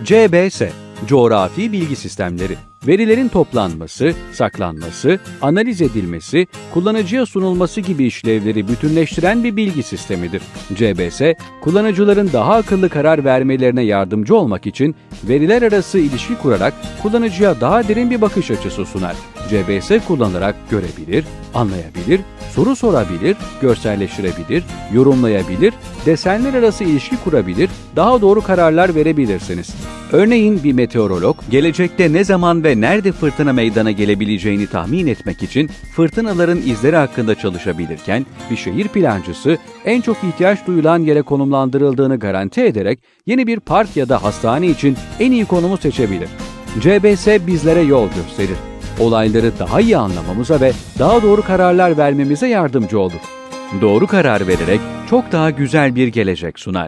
CBS, Coğrafi Bilgi Sistemleri. Verilerin toplanması, saklanması, analiz edilmesi, kullanıcıya sunulması gibi işlevleri bütünleştiren bir bilgi sistemidir. CBS, kullanıcıların daha akıllı karar vermelerine yardımcı olmak için veriler arası ilişki kurarak kullanıcıya daha derin bir bakış açısı sunar. CBS kullanarak görebilir, anlayabilir, soru sorabilir, görselleştirebilir, yorumlayabilir, desenler arası ilişki kurabilir, daha doğru kararlar verebilirsiniz. Örneğin bir meteorolog, gelecekte ne zaman ve nerede fırtına meydana gelebileceğini tahmin etmek için fırtınaların izleri hakkında çalışabilirken, bir şehir plancısı en çok ihtiyaç duyulan yere konumlandırıldığını garanti ederek yeni bir park ya da hastane için en iyi konumu seçebilir. CBS bizlere yol gösterir. Olayları daha iyi anlamamıza ve daha doğru kararlar vermemize yardımcı olur. Doğru karar vererek çok daha güzel bir gelecek sunar.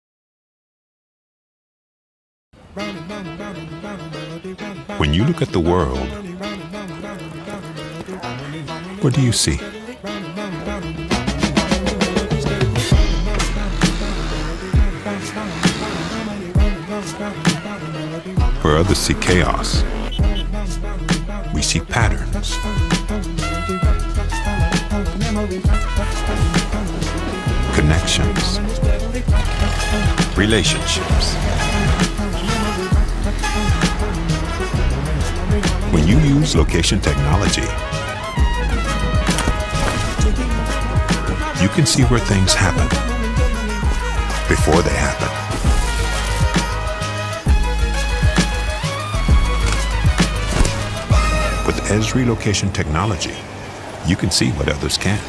When you look at the world, what do you see? Where others see chaos, we see patterns. Connections, relationships. When you use location technology, you can see where things happen before they happen. With Esri location technology, you can see what others can't.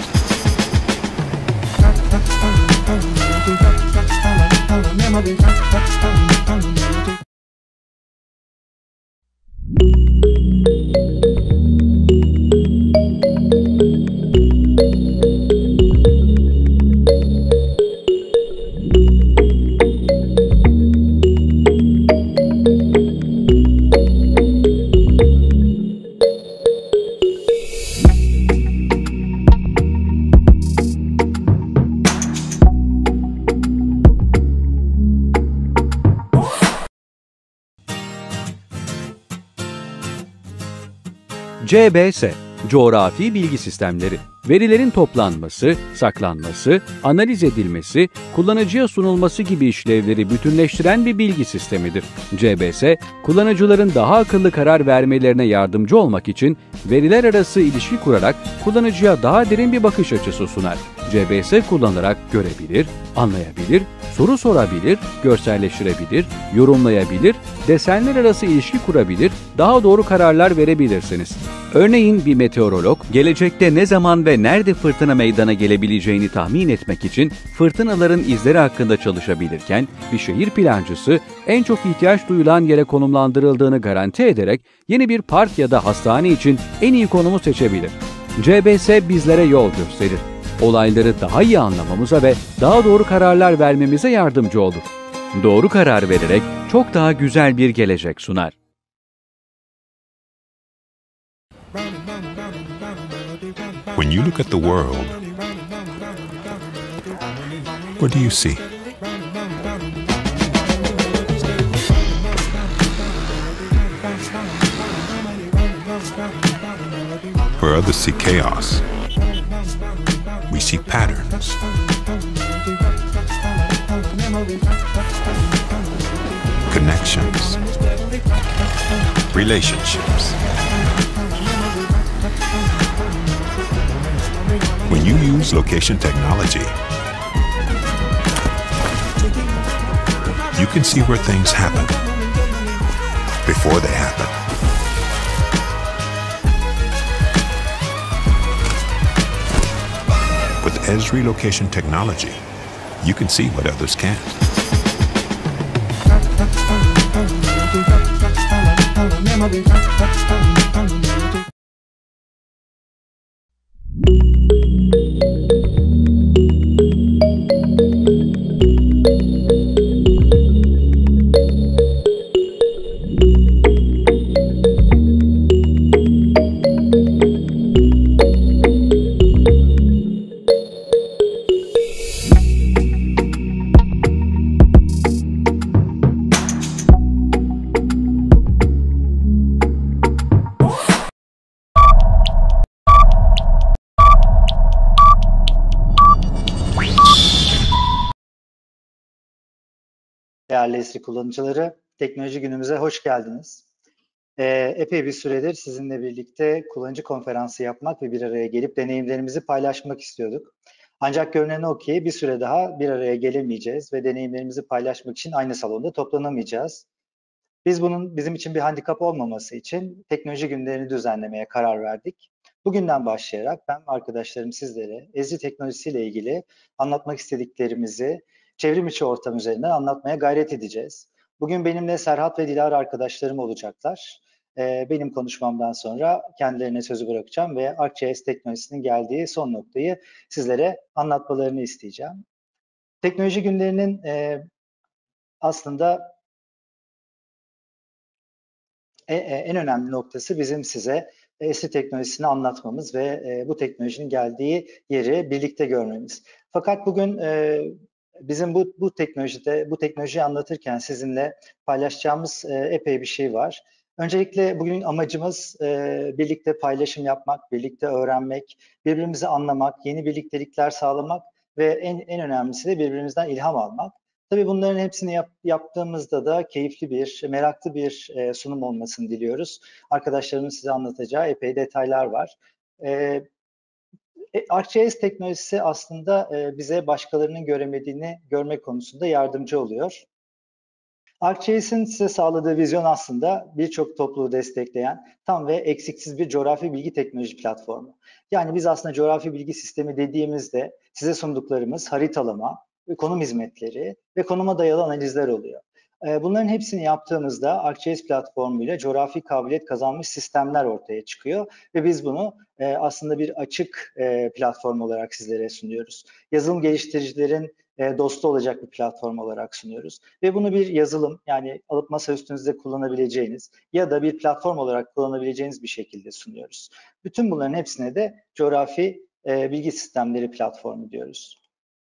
CBS, Coğrafi Bilgi Sistemleri. Verilerin toplanması, saklanması, analiz edilmesi, kullanıcıya sunulması gibi işlevleri bütünleştiren bir bilgi sistemidir. CBS, kullanıcıların daha akıllı karar vermelerine yardımcı olmak için veriler arası ilişki kurarak kullanıcıya daha derin bir bakış açısı sunar. CBS kullanarak görebilir, anlayabilir, soru sorabilir, görselleştirebilir, yorumlayabilir, desenler arası ilişki kurabilir, daha doğru kararlar verebilirsiniz. Örneğin bir meteorolog, gelecekte ne zaman ve nerede fırtına meydana gelebileceğini tahmin etmek için fırtınaların izleri hakkında çalışabilirken, bir şehir plancısı en çok ihtiyaç duyulan yere konumlandırıldığını garanti ederek yeni bir park ya da hastane için en iyi konumu seçebilir. CBS bizlere yol gösterir. Olayları daha iyi anlamamıza ve daha doğru kararlar vermemize yardımcı olur. Doğru karar vererek çok daha güzel bir gelecek sunar. When you look at the world, what do you see? Where others see chaos, we see patterns. Connections, relationships. When you use location technology, you can see where things happen before they happen. With Esri location technology, you can see what others can't. Değerli Esri kullanıcıları, teknoloji günümüze hoş geldiniz. Epey bir süredir sizinle birlikte kullanıcı konferansı yapmak ve bir araya gelip deneyimlerimizi paylaşmak istiyorduk. Ancak görünen o ki bir süre daha bir araya gelemeyeceğiz ve deneyimlerimizi paylaşmak için aynı salonda toplanamayacağız. Biz bunun bizim için bir handikap olmaması için teknoloji günlerini düzenlemeye karar verdik. Bugünden başlayarak ben ve arkadaşlarım sizlere Ezri teknolojisiyle ilgili anlatmak istediklerimizi çevrim içi ortam üzerinden anlatmaya gayret edeceğiz. Bugün benimle Serhat ve Dilara arkadaşlarım olacaklar. Benim konuşmamdan sonra kendilerine sözü bırakacağım ve ArcGIS teknolojisinin geldiği son noktayı sizlere anlatmalarını isteyeceğim. Teknoloji günlerinin aslında en önemli noktası bizim size Esri teknolojisini anlatmamız ve bu teknolojinin geldiği yeri birlikte görmemiz. Fakat bugün bizim bu teknolojiyi anlatırken sizinle paylaşacağımız epey bir şey var. Öncelikle bugün amacımız birlikte paylaşım yapmak, birlikte öğrenmek, birbirimizi anlamak, yeni birliktelikler sağlamak ve en önemlisi de birbirimizden ilham almak. Tabii bunların hepsini yaptığımızda da keyifli bir, meraklı bir sunum olmasını diliyoruz. Arkadaşlarımın size anlatacağı epey detaylar var. ArcGIS teknolojisi aslında bize başkalarının göremediğini görme konusunda yardımcı oluyor. ArcGIS'in size sağladığı vizyon aslında birçok topluluğu destekleyen tam ve eksiksiz bir coğrafi bilgi teknoloji platformu. Yani biz aslında coğrafi bilgi sistemi dediğimizde size sunduklarımız haritalama, konum hizmetleri ve konuma dayalı analizler oluyor. Bunların hepsini yaptığımızda ArcGIS platformuyla coğrafi kabiliyet kazanmış sistemler ortaya çıkıyor ve biz bunu aslında bir açık platform olarak sizlere sunuyoruz. Yazılım geliştiricilerin dostu olacak bir platform olarak sunuyoruz. Ve bunu bir yazılım, yani alıp masa üstünüzde kullanabileceğiniz ya da bir platform olarak kullanabileceğiniz bir şekilde sunuyoruz. Bütün bunların hepsine de coğrafi bilgi sistemleri platformu diyoruz.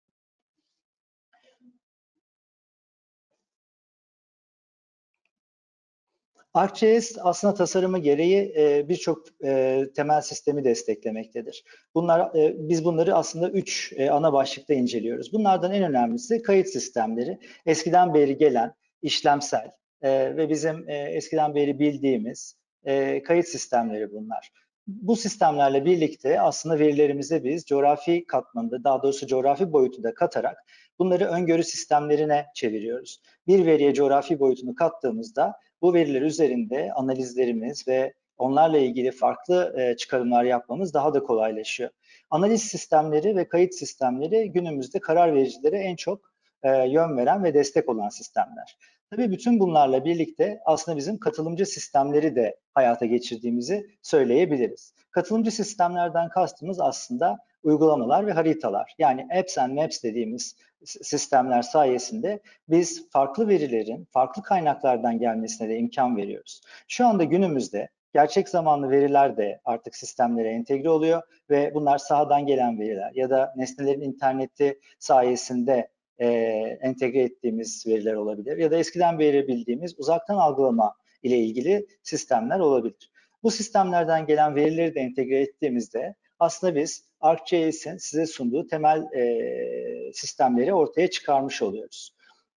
ArcGIS aslında tasarımı gereği birçok temel sistemi desteklemektedir. Biz bunları aslında 3 ana başlıkta inceliyoruz. Bunlardan en önemlisi kayıt sistemleri. Eskiden beri gelen işlemsel ve bizim eskiden beri bildiğimiz kayıt sistemleri bunlar. Bu sistemlerle birlikte aslında verilerimize biz coğrafi katmanında, daha doğrusu coğrafi boyutu da katarak bunları öngörü sistemlerine çeviriyoruz. Bir veriye coğrafi boyutunu kattığımızda bu veriler üzerinde analizlerimiz ve onlarla ilgili farklı çıkarımlar yapmamız daha da kolaylaşıyor. Analiz sistemleri ve kayıt sistemleri günümüzde karar vericilere en çok yön veren ve destek olan sistemler. Tabii bütün bunlarla birlikte aslında bizim katılımcı sistemleri de hayata geçirdiğimizi söyleyebiliriz. Katılımcı sistemlerden kastımız aslında uygulamalar ve haritalar. Yani Apps and Maps dediğimiz sistemler sayesinde biz farklı verilerin farklı kaynaklardan gelmesine de imkan veriyoruz. Şu anda günümüzde gerçek zamanlı veriler de artık sistemlere entegre oluyor ve bunlar sahadan gelen veriler ya da nesnelerin interneti sayesinde entegre ettiğimiz veriler olabilir ya da eskiden beri bildiğimiz uzaktan algılama ile ilgili sistemler olabilir. Bu sistemlerden gelen verileri de entegre ettiğimizde aslında biz ArcGIS'in size sunduğu temel sistemleri ortaya çıkarmış oluyoruz.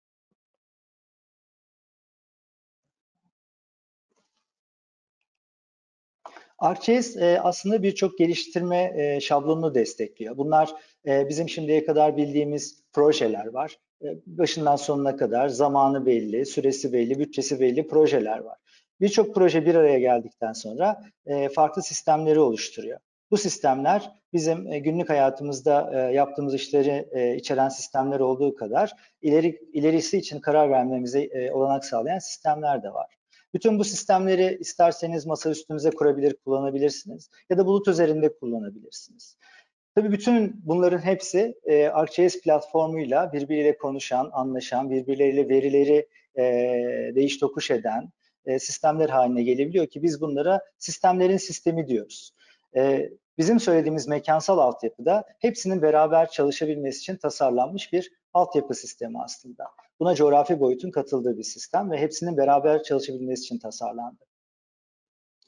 ArcGIS aslında birçok geliştirme şablonunu destekliyor. Bunlar bizim şimdiye kadar bildiğimiz projeler var. Başından sonuna kadar zamanı belli, süresi belli, bütçesi belli projeler var. Birçok proje bir araya geldikten sonra farklı sistemleri oluşturuyor. Bu sistemler bizim günlük hayatımızda yaptığımız işleri içeren sistemler olduğu kadar ilerisi için karar vermemize olanak sağlayan sistemler de var. Bütün bu sistemleri isterseniz masa üstünüze kurabilir, kullanabilirsiniz ya da bulut üzerinde kullanabilirsiniz. Tabii bütün bunların hepsi ArcGIS platformuyla birbiriyle konuşan, anlaşan, birbirleriyle verileri değiş tokuş eden sistemler haline gelebiliyor ki biz bunlara sistemlerin sistemi diyoruz. Bizim söylediğimiz mekansal altyapıda hepsinin beraber çalışabilmesi için tasarlanmış bir altyapı sistemi aslında. Buna coğrafi boyutun katıldığı bir sistem ve hepsinin beraber çalışabilmesi için tasarlandı.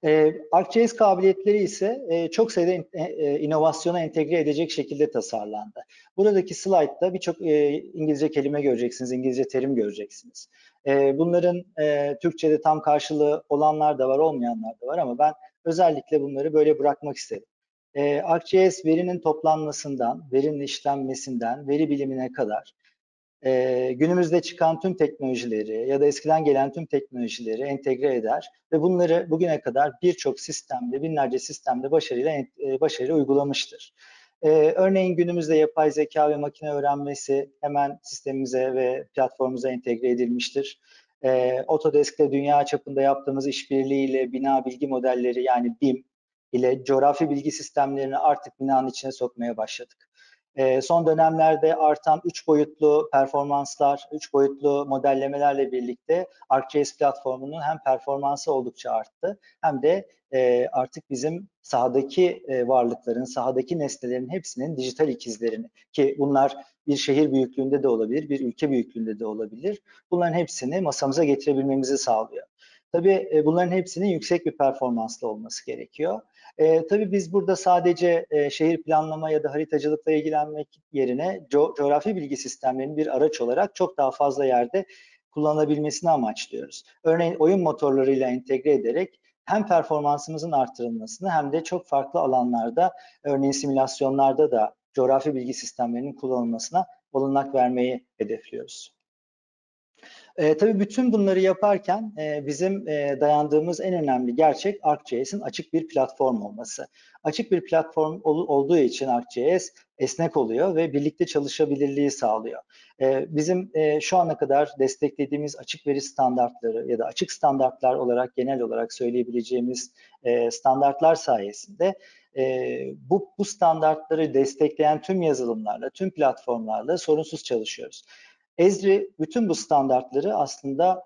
ArcGIS kabiliyetleri ise çok sayıda inovasyona entegre edecek şekilde tasarlandı. Buradaki slaytta birçok İngilizce kelime göreceksiniz, İngilizce terim göreceksiniz. Bunların Türkçe'de tam karşılığı olanlar da var, olmayanlar da var ama ben özellikle bunları böyle bırakmak istedim. ArcGIS verinin toplanmasından, verinin işlenmesinden, veri bilimine kadar günümüzde çıkan tüm teknolojileri ya da eskiden gelen tüm teknolojileri entegre eder ve bunları bugüne kadar birçok sistemde, binlerce sistemde başarıyla uygulamıştır. Örneğin günümüzde yapay zeka ve makine öğrenmesi hemen sistemimize ve platformumuza entegre edilmiştir. Autodesk'te dünya çapında yaptığımız işbirliğiyle bina bilgi modelleri yani BIM ile coğrafi bilgi sistemlerini artık binanın içine sokmaya başladık. Son dönemlerde artan 3 boyutlu performanslar, 3 boyutlu modellemelerle birlikte ArcGIS platformunun hem performansı oldukça arttı hem de artık bizim sahadaki varlıkların, sahadaki nesnelerin hepsinin dijital ikizlerini, ki bunlar bir şehir büyüklüğünde de olabilir, bir ülke büyüklüğünde de olabilir. Bunların hepsini masamıza getirebilmemizi sağlıyor. Tabii bunların hepsinin yüksek bir performanslı olması gerekiyor. Tabii biz burada sadece şehir planlama ya da haritacılıkla ilgilenmek yerine coğrafi bilgi sistemlerinin bir araç olarak çok daha fazla yerde kullanılabilmesini amaçlıyoruz. Örneğin oyun motorlarıyla entegre ederek hem performansımızın artırılmasını hem de çok farklı alanlarda, örneğin simülasyonlarda da coğrafi bilgi sistemlerinin kullanılmasına olanak vermeyi hedefliyoruz. Tabii bütün bunları yaparken bizim dayandığımız en önemli gerçek ArcGIS'in açık bir platform olması. Açık bir platform olduğu için ArcGIS esnek oluyor ve birlikte çalışabilirliği sağlıyor. Bizim şu ana kadar desteklediğimiz açık veri standartları ya da açık standartlar olarak genel olarak söyleyebileceğimiz standartlar sayesinde bu standartları destekleyen tüm yazılımlarla, tüm platformlarla sorunsuz çalışıyoruz. Esri bütün bu standartları aslında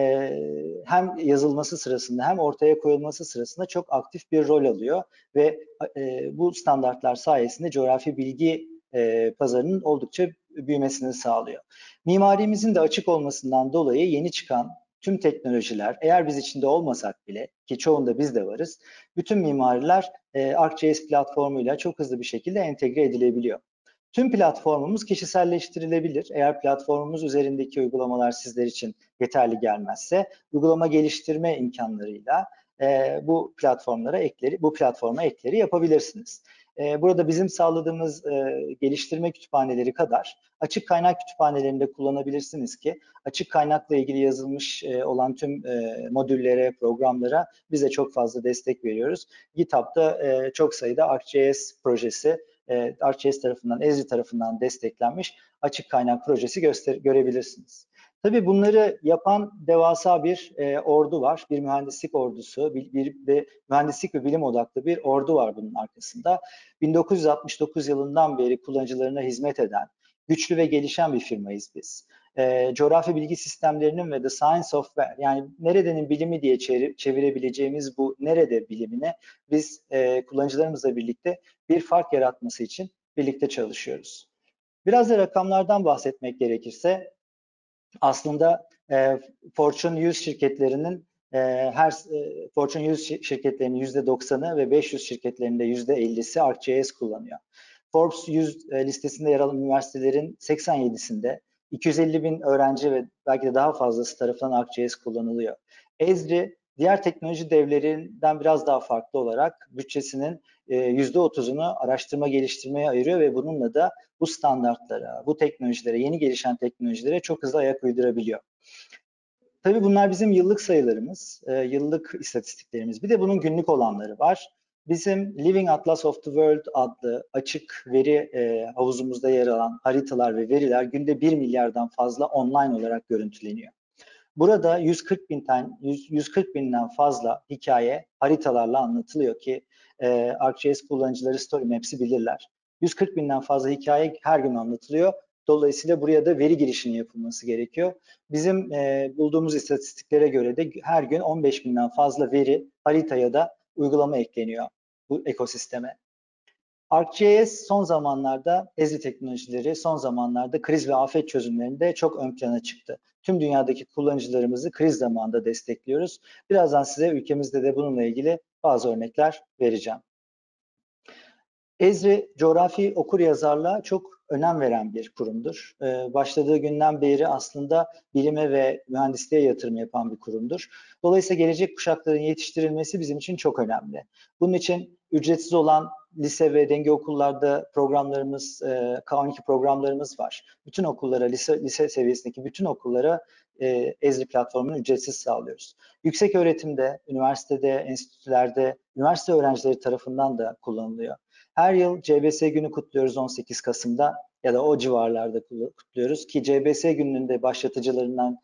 hem yazılması sırasında hem ortaya koyulması sırasında çok aktif bir rol alıyor ve bu standartlar sayesinde coğrafi bilgi pazarının oldukça büyümesini sağlıyor. Mimarimizin de açık olmasından dolayı yeni çıkan tüm teknolojiler, eğer biz içinde olmasak bile, ki çoğunda biz de varız, bütün mimariler ArcGIS platformuyla çok hızlı bir şekilde entegre edilebiliyor. Tüm platformumuz kişiselleştirilebilir. Eğer platformumuz üzerindeki uygulamalar sizler için yeterli gelmezse, uygulama geliştirme imkanlarıyla bu platforma ekleri yapabilirsiniz. Burada bizim sağladığımız geliştirme kütüphaneleri kadar açık kaynak kütüphanelerinde kullanabilirsiniz ki açık kaynakla ilgili yazılmış olan tüm modüllere, programlara biz de çok fazla destek veriyoruz. GitHub'da çok sayıda ArcGIS projesi, ArcGIS tarafından, Esri tarafından desteklenmiş açık kaynak projesi görebilirsiniz. Tabii bunları yapan devasa bir ordu var. Bir mühendislik ordusu, bir mühendislik ve bilim odaklı bir ordu var bunun arkasında. 1969 yılından beri kullanıcılarına hizmet eden, güçlü ve gelişen bir firmayız biz. Coğrafi bilgi sistemlerinin ve The Science of Where, yani neredenin bilimi diye çevirebileceğimiz bu nerede bilimine biz kullanıcılarımızla birlikte bir fark yaratması için birlikte çalışıyoruz. Biraz da rakamlardan bahsetmek gerekirse, aslında Fortune 100 şirketlerinin Fortune 100 şirketlerinin %90'ı ve 500 şirketlerinin de %50'si ArcGIS kullanıyor. Forbes 100 listesinde yer alan üniversitelerin 87'sinde 250 bin öğrenci ve belki de daha fazlası tarafından ArcGIS kullanılıyor. Esri diğer teknoloji devlerinden biraz daha farklı olarak bütçesinin %30'unu araştırma geliştirmeye ayırıyor ve bununla da bu standartlara, bu teknolojilere, yeni gelişen teknolojilere çok hızlı ayak uydurabiliyor. Tabii bunlar bizim yıllık sayılarımız, yıllık istatistiklerimiz. Bir de bunun günlük olanları var. Bizim Living Atlas of the World adlı açık veri havuzumuzda yer alan haritalar ve veriler günde 1 milyardan fazla online olarak görüntüleniyor. Burada 140 binden fazla hikaye haritalarla anlatılıyor ki ArcGIS kullanıcıları Story Maps'i bilirler. 140 binden fazla hikaye her gün anlatılıyor. Dolayısıyla buraya da veri girişinin yapılması gerekiyor. Bizim bulduğumuz istatistiklere göre de her gün 15 binden fazla veri, harita ya da uygulama ekleniyor bu ekosisteme. ArcGIS son zamanlarda, Esri teknolojileri son zamanlarda kriz ve afet çözümlerinde çok ön plana çıktı. Tüm dünyadaki kullanıcılarımızı kriz zamanında destekliyoruz. Birazdan size ülkemizde de bununla ilgili bazı örnekler vereceğim. Esri coğrafi okuryazarlığa çok önem veren bir kurumdur. Başladığı günden beri aslında bilime ve mühendisliğe yatırım yapan bir kurumdur. Dolayısıyla gelecek kuşakların yetiştirilmesi bizim için çok önemli. Bunun için ücretsiz olan lise ve denge okullarda programlarımız, K12 programlarımız var. Bütün okullara, lise seviyesindeki bütün okullara Esri platformunu ücretsiz sağlıyoruz. Yüksek öğretimde, üniversitede, enstitülerde, üniversite öğrencileri tarafından da kullanılıyor. Her yıl CBS günü kutluyoruz 18 Kasım'da ya da o civarlarda kutluyoruz ki CBS gününün başlatıcılarından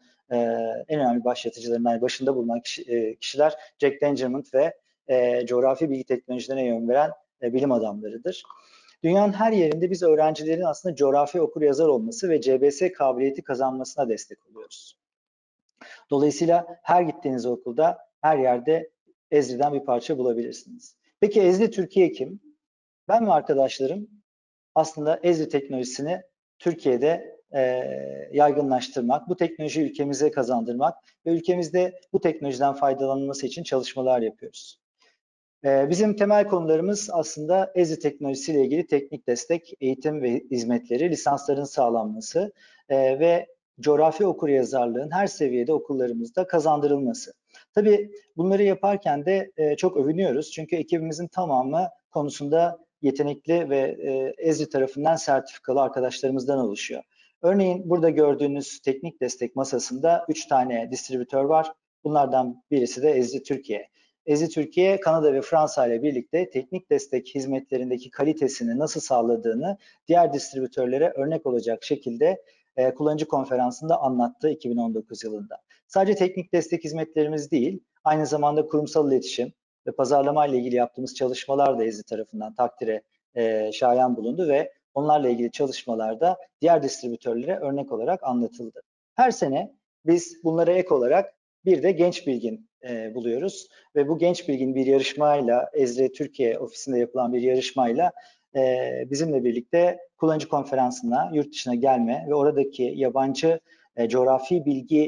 en önemli başlatıcılarından başında bulunan kişiler Jack Dangermond ve coğrafi bilgi teknolojilerine yön veren bilim adamlarıdır. Dünyanın her yerinde biz öğrencilerin aslında coğrafi okuryazar olması ve CBS kabiliyeti kazanmasına destek oluyoruz. Dolayısıyla her gittiğiniz okulda, her yerde Esri'den bir parça bulabilirsiniz. Peki Esri Türkiye kim? Ben ve arkadaşlarım aslında Esri teknolojisini Türkiye'de yaygınlaştırmak, bu teknolojiyi ülkemize kazandırmak ve ülkemizde bu teknolojiden faydalanılması için çalışmalar yapıyoruz. Bizim temel konularımız aslında Esri teknolojisiyle ilgili teknik destek, eğitim ve hizmetleri, lisansların sağlanması ve coğrafi okuryazarlığın her seviyede okullarımızda kazandırılması. Tabii bunları yaparken de çok övünüyoruz çünkü ekibimizin tamamı konusunda yetenekli ve Esri tarafından sertifikalı arkadaşlarımızdan oluşuyor. Örneğin burada gördüğünüz teknik destek masasında 3 tane distribütör var. Bunlardan birisi de Esri Türkiye. Esri Türkiye, Kanada ve Fransa ile birlikte teknik destek hizmetlerindeki kalitesini nasıl sağladığını diğer distribütörlere örnek olacak şekilde kullanıcı konferansında anlattı 2019 yılında. Sadece teknik destek hizmetlerimiz değil, aynı zamanda kurumsal iletişim ve pazarlama ile ilgili yaptığımız çalışmalar da Esri tarafından takdire şayan bulundu ve onlarla ilgili çalışmalarda diğer distribütörlere örnek olarak anlatıldı. Her sene biz bunlara ek olarak bir de Genç Bilgin buluyoruz ve bu Genç Bilgin bir yarışmayla, Esri Türkiye ofisinde yapılan bir yarışmayla bizimle birlikte kullanıcı konferansına, yurt dışına gelme ve oradaki yabancı coğrafi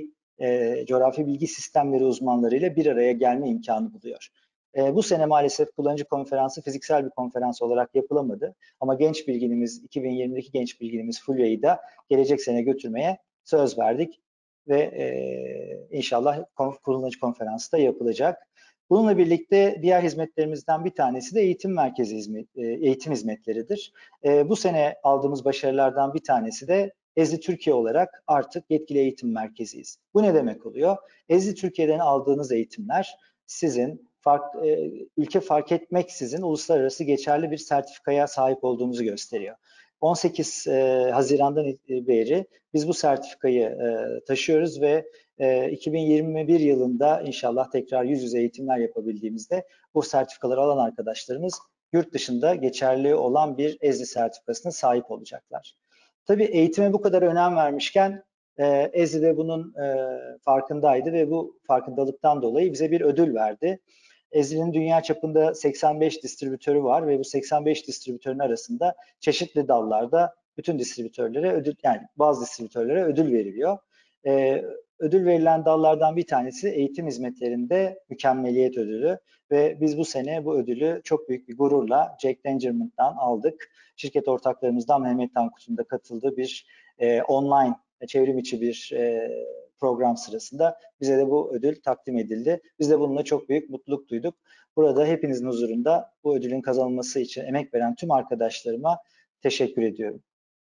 bilgi sistemleri uzmanlarıyla bir araya gelme imkanı buluyor. Bu sene maalesef kullanıcı konferansı fiziksel bir konferans olarak yapılamadı. Ama Genç Bilginimiz, 2020'deki Genç Bilginimiz Fulya'yı da gelecek sene götürmeye söz verdik. Ve inşallah kullanıcı konferansı da yapılacak. Bununla birlikte diğer hizmetlerimizden bir tanesi de eğitim merkezi eğitim hizmetleridir. Bu sene aldığımız başarılardan bir tanesi de Esri Türkiye olarak artık yetkili eğitim merkeziyiz. Bu ne demek oluyor? Esri Türkiye'den aldığınız eğitimler sizin ülke fark etmeksizin uluslararası geçerli bir sertifikaya sahip olduğunuzu gösteriyor. 18 Haziran'dan beri biz bu sertifikayı taşıyoruz ve 2021 yılında inşallah tekrar yüz yüze eğitimler yapabildiğimizde bu sertifikaları alan arkadaşlarımız yurt dışında geçerli olan bir Esri sertifikasına sahip olacaklar. Tabii eğitime bu kadar önem vermişken Esri de bunun farkındaydı ve bu farkındalıktan dolayı bize bir ödül verdi. Esri'nin dünya çapında 85 distribütörü var ve bu 85 distribütörün arasında çeşitli dallarda bütün distribütörlere ödül, yani bazı distribütörlere ödül veriliyor. Ödül verilen dallardan bir tanesi eğitim hizmetlerinde mükemmeliyet ödülü ve biz bu sene bu ödülü çok büyük bir gururla Jack Dangermond'dan aldık. Şirket ortaklarımızdan Mehmet Tankut'un da katıldığı bir online çevrim içi bir program sırasında bize de bu ödül takdim edildi. Biz de bununla çok büyük mutluluk duyduk. Burada hepinizin huzurunda bu ödülün kazanılması için emek veren tüm arkadaşlarıma teşekkür ediyorum.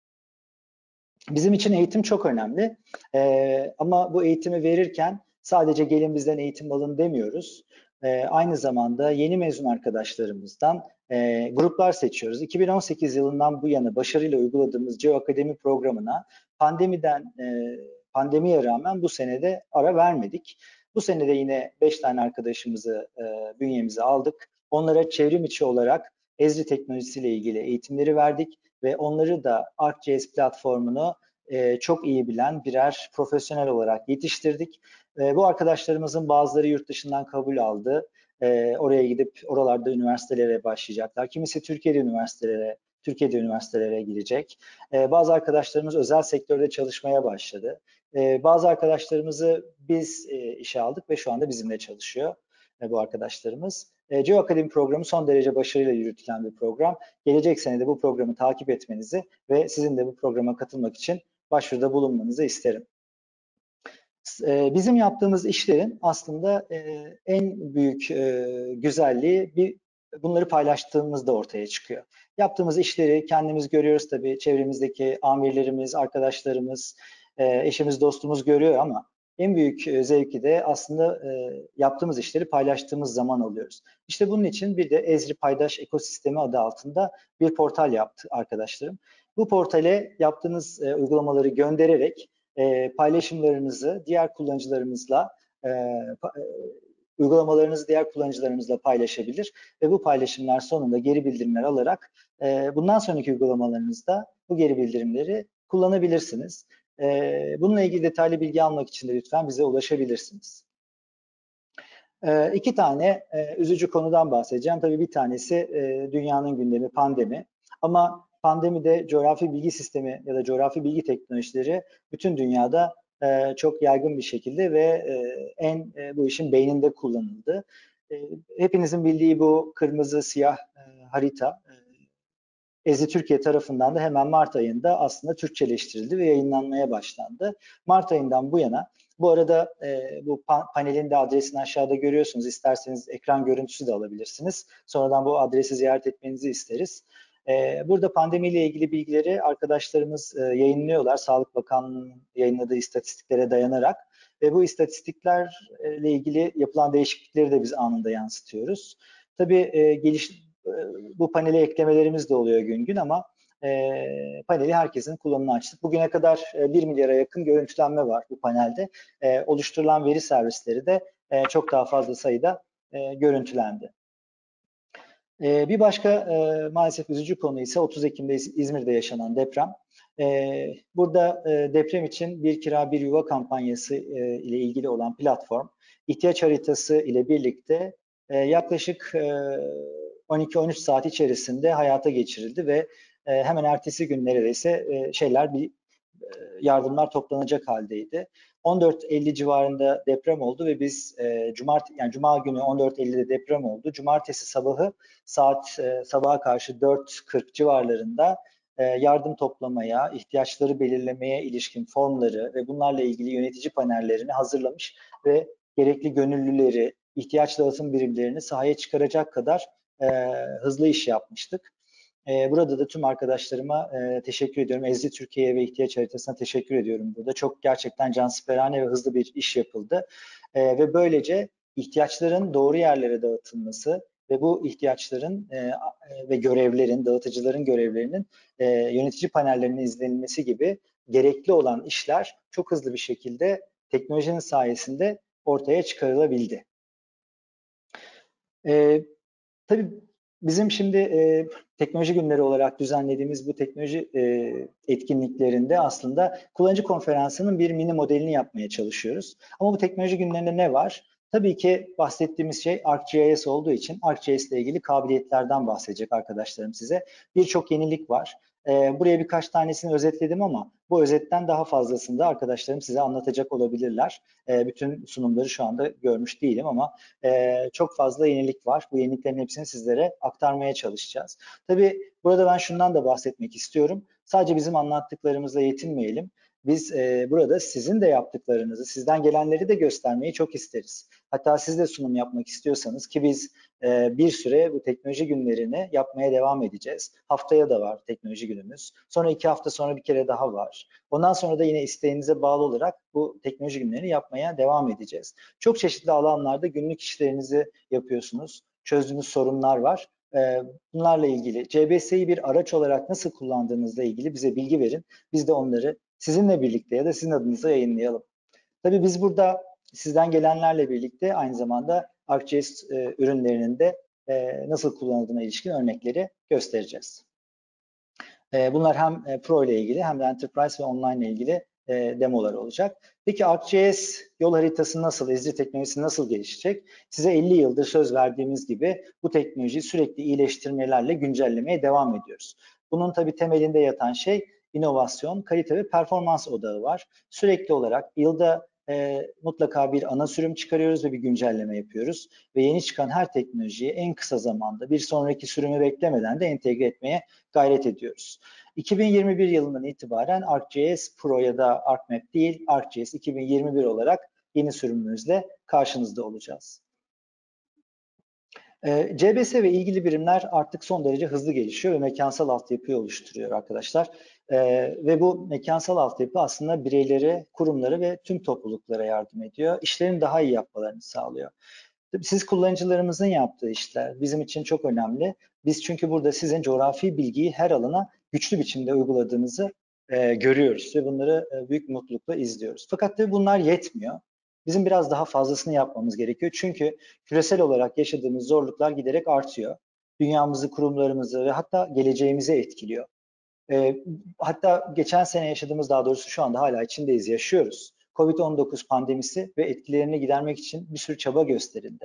Bizim için eğitim çok önemli ama bu eğitimi verirken sadece gelin bizden eğitim alın demiyoruz. Aynı zamanda yeni mezun arkadaşlarımızdan gruplar seçiyoruz. 2018 yılından bu yana başarıyla uyguladığımız GeoAkademi programına pandemiye rağmen bu senede ara vermedik. Bu senede yine 5 tane arkadaşımızı bünyemize aldık. Onlara çevrim içi olarak Esri teknolojisiyle ilgili eğitimleri verdik ve onları da ArcGIS platformunu çok iyi bilen birer profesyonel olarak yetiştirdik. Bu arkadaşlarımızın bazıları yurt dışından kabul aldı. Oraya gidip oralarda üniversitelere başlayacaklar. Kimisi Türkiye'de üniversitelere girecek. Bazı arkadaşlarımız özel sektörde çalışmaya başladı. Bazı arkadaşlarımızı biz işe aldık ve şu anda bizimle çalışıyor bu arkadaşlarımız. GeoAkademi programı son derece başarıyla yürütülen bir program. Gelecek sene de bu programı takip etmenizi ve sizin de bu programa katılmak için başvuruda bulunmanızı isterim. Bizim yaptığımız işlerin aslında en büyük güzelliği bunları paylaştığımızda ortaya çıkıyor. Yaptığımız işleri kendimiz görüyoruz tabii, çevremizdeki amirlerimiz, arkadaşlarımız, eşimiz, dostumuz görüyor ama en büyük zevki de aslında yaptığımız işleri paylaştığımız zaman alıyoruz. İşte bunun için bir de Esri Paydaş Ekosistemi adı altında bir portal yaptı arkadaşlarım. Bu portale yaptığınız uygulamaları göndererek paylaşımlarınızı diğer kullanıcılarımızla uygulamalarınızı diğer kullanıcılarımızla paylaşabilir ve bu paylaşımlar sonunda geri bildirimler alarak bundan sonraki uygulamalarınızda bu geri bildirimleri kullanabilirsiniz. Bununla ilgili detaylı bilgi almak için de lütfen bize ulaşabilirsiniz. İki tane üzücü konudan bahsedeceğim. Tabii bir tanesi dünyanın gündemi pandemi. Ama pandemide coğrafi bilgi sistemi ya da coğrafi bilgi teknolojileri bütün dünyada çok yaygın bir şekilde ve bu işin beyninde kullanıldı. Hepinizin bildiği bu kırmızı siyah harita Ezi Türkiye tarafından da hemen Mart ayında aslında Türkçeleştirildi ve yayınlanmaya başlandı. Mart ayından bu yana, bu arada bu panelin de adresini aşağıda görüyorsunuz. İsterseniz ekran görüntüsü de alabilirsiniz. Sonradan bu adresi ziyaret etmenizi isteriz. Burada pandemiyle ilgili bilgileri arkadaşlarımız yayınlıyorlar. Sağlık Bakanlığı'nın yayınladığı istatistiklere dayanarak ve bu istatistiklerle ilgili yapılan değişiklikleri de biz anında yansıtıyoruz. Tabii bu panele eklemelerimiz de oluyor gün gün ama paneli herkesin kullanımına açtık. Bugüne kadar 1 milyara yakın görüntülenme var bu panelde. Oluşturulan veri servisleri de çok daha fazla sayıda görüntülendi. Bir başka maalesef üzücü konu ise 30 Ekim'de İzmir'de yaşanan deprem. Burada deprem için bir kira bir yuva kampanyası ile ilgili olan platform ihtiyaç haritası ile birlikte yaklaşık 12-13 saat içerisinde hayata geçirildi ve hemen ertesi gün neredeyse yardımlar toplanacak haldeydi. 14.50 civarında deprem oldu ve biz Cuma günü 14.50'de deprem oldu. Cumartesi sabahı sabaha karşı 4.40 civarlarında yardım toplamaya, ihtiyaçları belirlemeye ilişkin formları ve bunlarla ilgili yönetici panellerini hazırlamış ve gerekli gönüllüleri, ihtiyaç dağıtım birimlerini sahaya çıkaracak kadar hızlı iş yapmıştık. Burada da tüm arkadaşlarıma teşekkür ediyorum. Ezdi Türkiye'ye ve ihtiyaç haritasına teşekkür ediyorum burada. Çok gerçekten cansiperane ve hızlı bir iş yapıldı. Ve böylece ihtiyaçların doğru yerlere dağıtılması ve bu ihtiyaçların ve görevlerin, dağıtıcıların görevlerinin yönetici panellerinin izlenilmesi gibi gerekli olan işler çok hızlı bir şekilde teknolojinin sayesinde ortaya çıkarılabildi. Tabii bizim şimdi teknoloji günleri olarak düzenlediğimiz bu teknoloji etkinliklerinde aslında kullanıcı konferansının bir mini modelini yapmaya çalışıyoruz. Ama bu teknoloji günlerinde ne var? Tabii ki bahsettiğimiz şey ArcGIS olduğu için ArcGIS ile ilgili kabiliyetlerden bahsedecek arkadaşlarım size. Birçok yenilik var. Buraya birkaç tanesini özetledim ama bu özetten daha fazlasını da arkadaşlarım size anlatacak olabilirler. Bütün sunumları şu anda görmüş değilim ama çok fazla yenilik var. Bu yeniliklerin hepsini sizlere aktarmaya çalışacağız. Tabii burada ben şundan da bahsetmek istiyorum. Sadece bizim anlattıklarımızla yetinmeyelim. Biz burada sizin de yaptıklarınızı, sizden gelenleri de göstermeyi çok isteriz. Hatta siz de sunum yapmak istiyorsanız ki biz bir süre bu teknoloji günlerini yapmaya devam edeceğiz. Haftaya da var teknoloji günümüz. Sonra 2 hafta sonra bir kere daha var. Ondan sonra da yine isteğinize bağlı olarak bu teknoloji günlerini yapmaya devam edeceğiz. Çok çeşitli alanlarda günlük işlerinizi yapıyorsunuz. Çözdüğünüz sorunlar var. Bunlarla ilgili CBS'yi bir araç olarak nasıl kullandığınızla ilgili bize bilgi verin. Biz de onları sizinle birlikte ya da sizin adınıza yayınlayalım. Tabii biz burada sizden gelenlerle birlikte aynı zamanda ArcGIS ürünlerinin de nasıl kullanıldığına ilişkin örnekleri göstereceğiz. Bunlar hem Pro ile ilgili hem de Enterprise ve Online ile ilgili demolar olacak. Peki ArcGIS yol haritası nasıl, Esri teknolojisi nasıl gelişecek? Size 50 yıldır söz verdiğimiz gibi bu teknolojiyi sürekli iyileştirmelerle güncellemeye devam ediyoruz. Bunun tabii temelinde yatan şey inovasyon, kalite ve performans odağı var. Sürekli olarak yılda mutlaka bir ana sürüm çıkarıyoruz ve bir güncelleme yapıyoruz. Ve yeni çıkan her teknolojiyi en kısa zamanda bir sonraki sürümü beklemeden de entegre etmeye gayret ediyoruz. 2021 yılından itibaren ArcGIS Pro ya da ArcMap değil, ArcGIS 2021 olarak yeni sürümümüzle karşınızda olacağız. CBS ve ilgili birimler artık son derece hızlı gelişiyor ve mekansal altyapıyı oluşturuyor arkadaşlar. Ve bu mekansal altyapı aslında bireylere, kurumlara ve tüm topluluklara yardım ediyor. İşlerini daha iyi yapmalarını sağlıyor. Siz kullanıcılarımızın yaptığı işler bizim için çok önemli. Biz çünkü burada sizin coğrafi bilgiyi her alana güçlü biçimde uyguladığınızı görüyoruz ve bunları büyük mutlulukla izliyoruz. Fakat tabii bunlar yetmiyor. Bizim biraz daha fazlasını yapmamız gerekiyor. Çünkü küresel olarak yaşadığımız zorluklar giderek artıyor. Dünyamızı, kurumlarımızı ve hatta geleceğimizi etkiliyor. Hatta geçen sene yaşadığımız, daha doğrusu şu anda hala içindeyiz, yaşıyoruz. Covid-19 pandemisi ve etkilerini gidermek için bir sürü çaba gösterildi.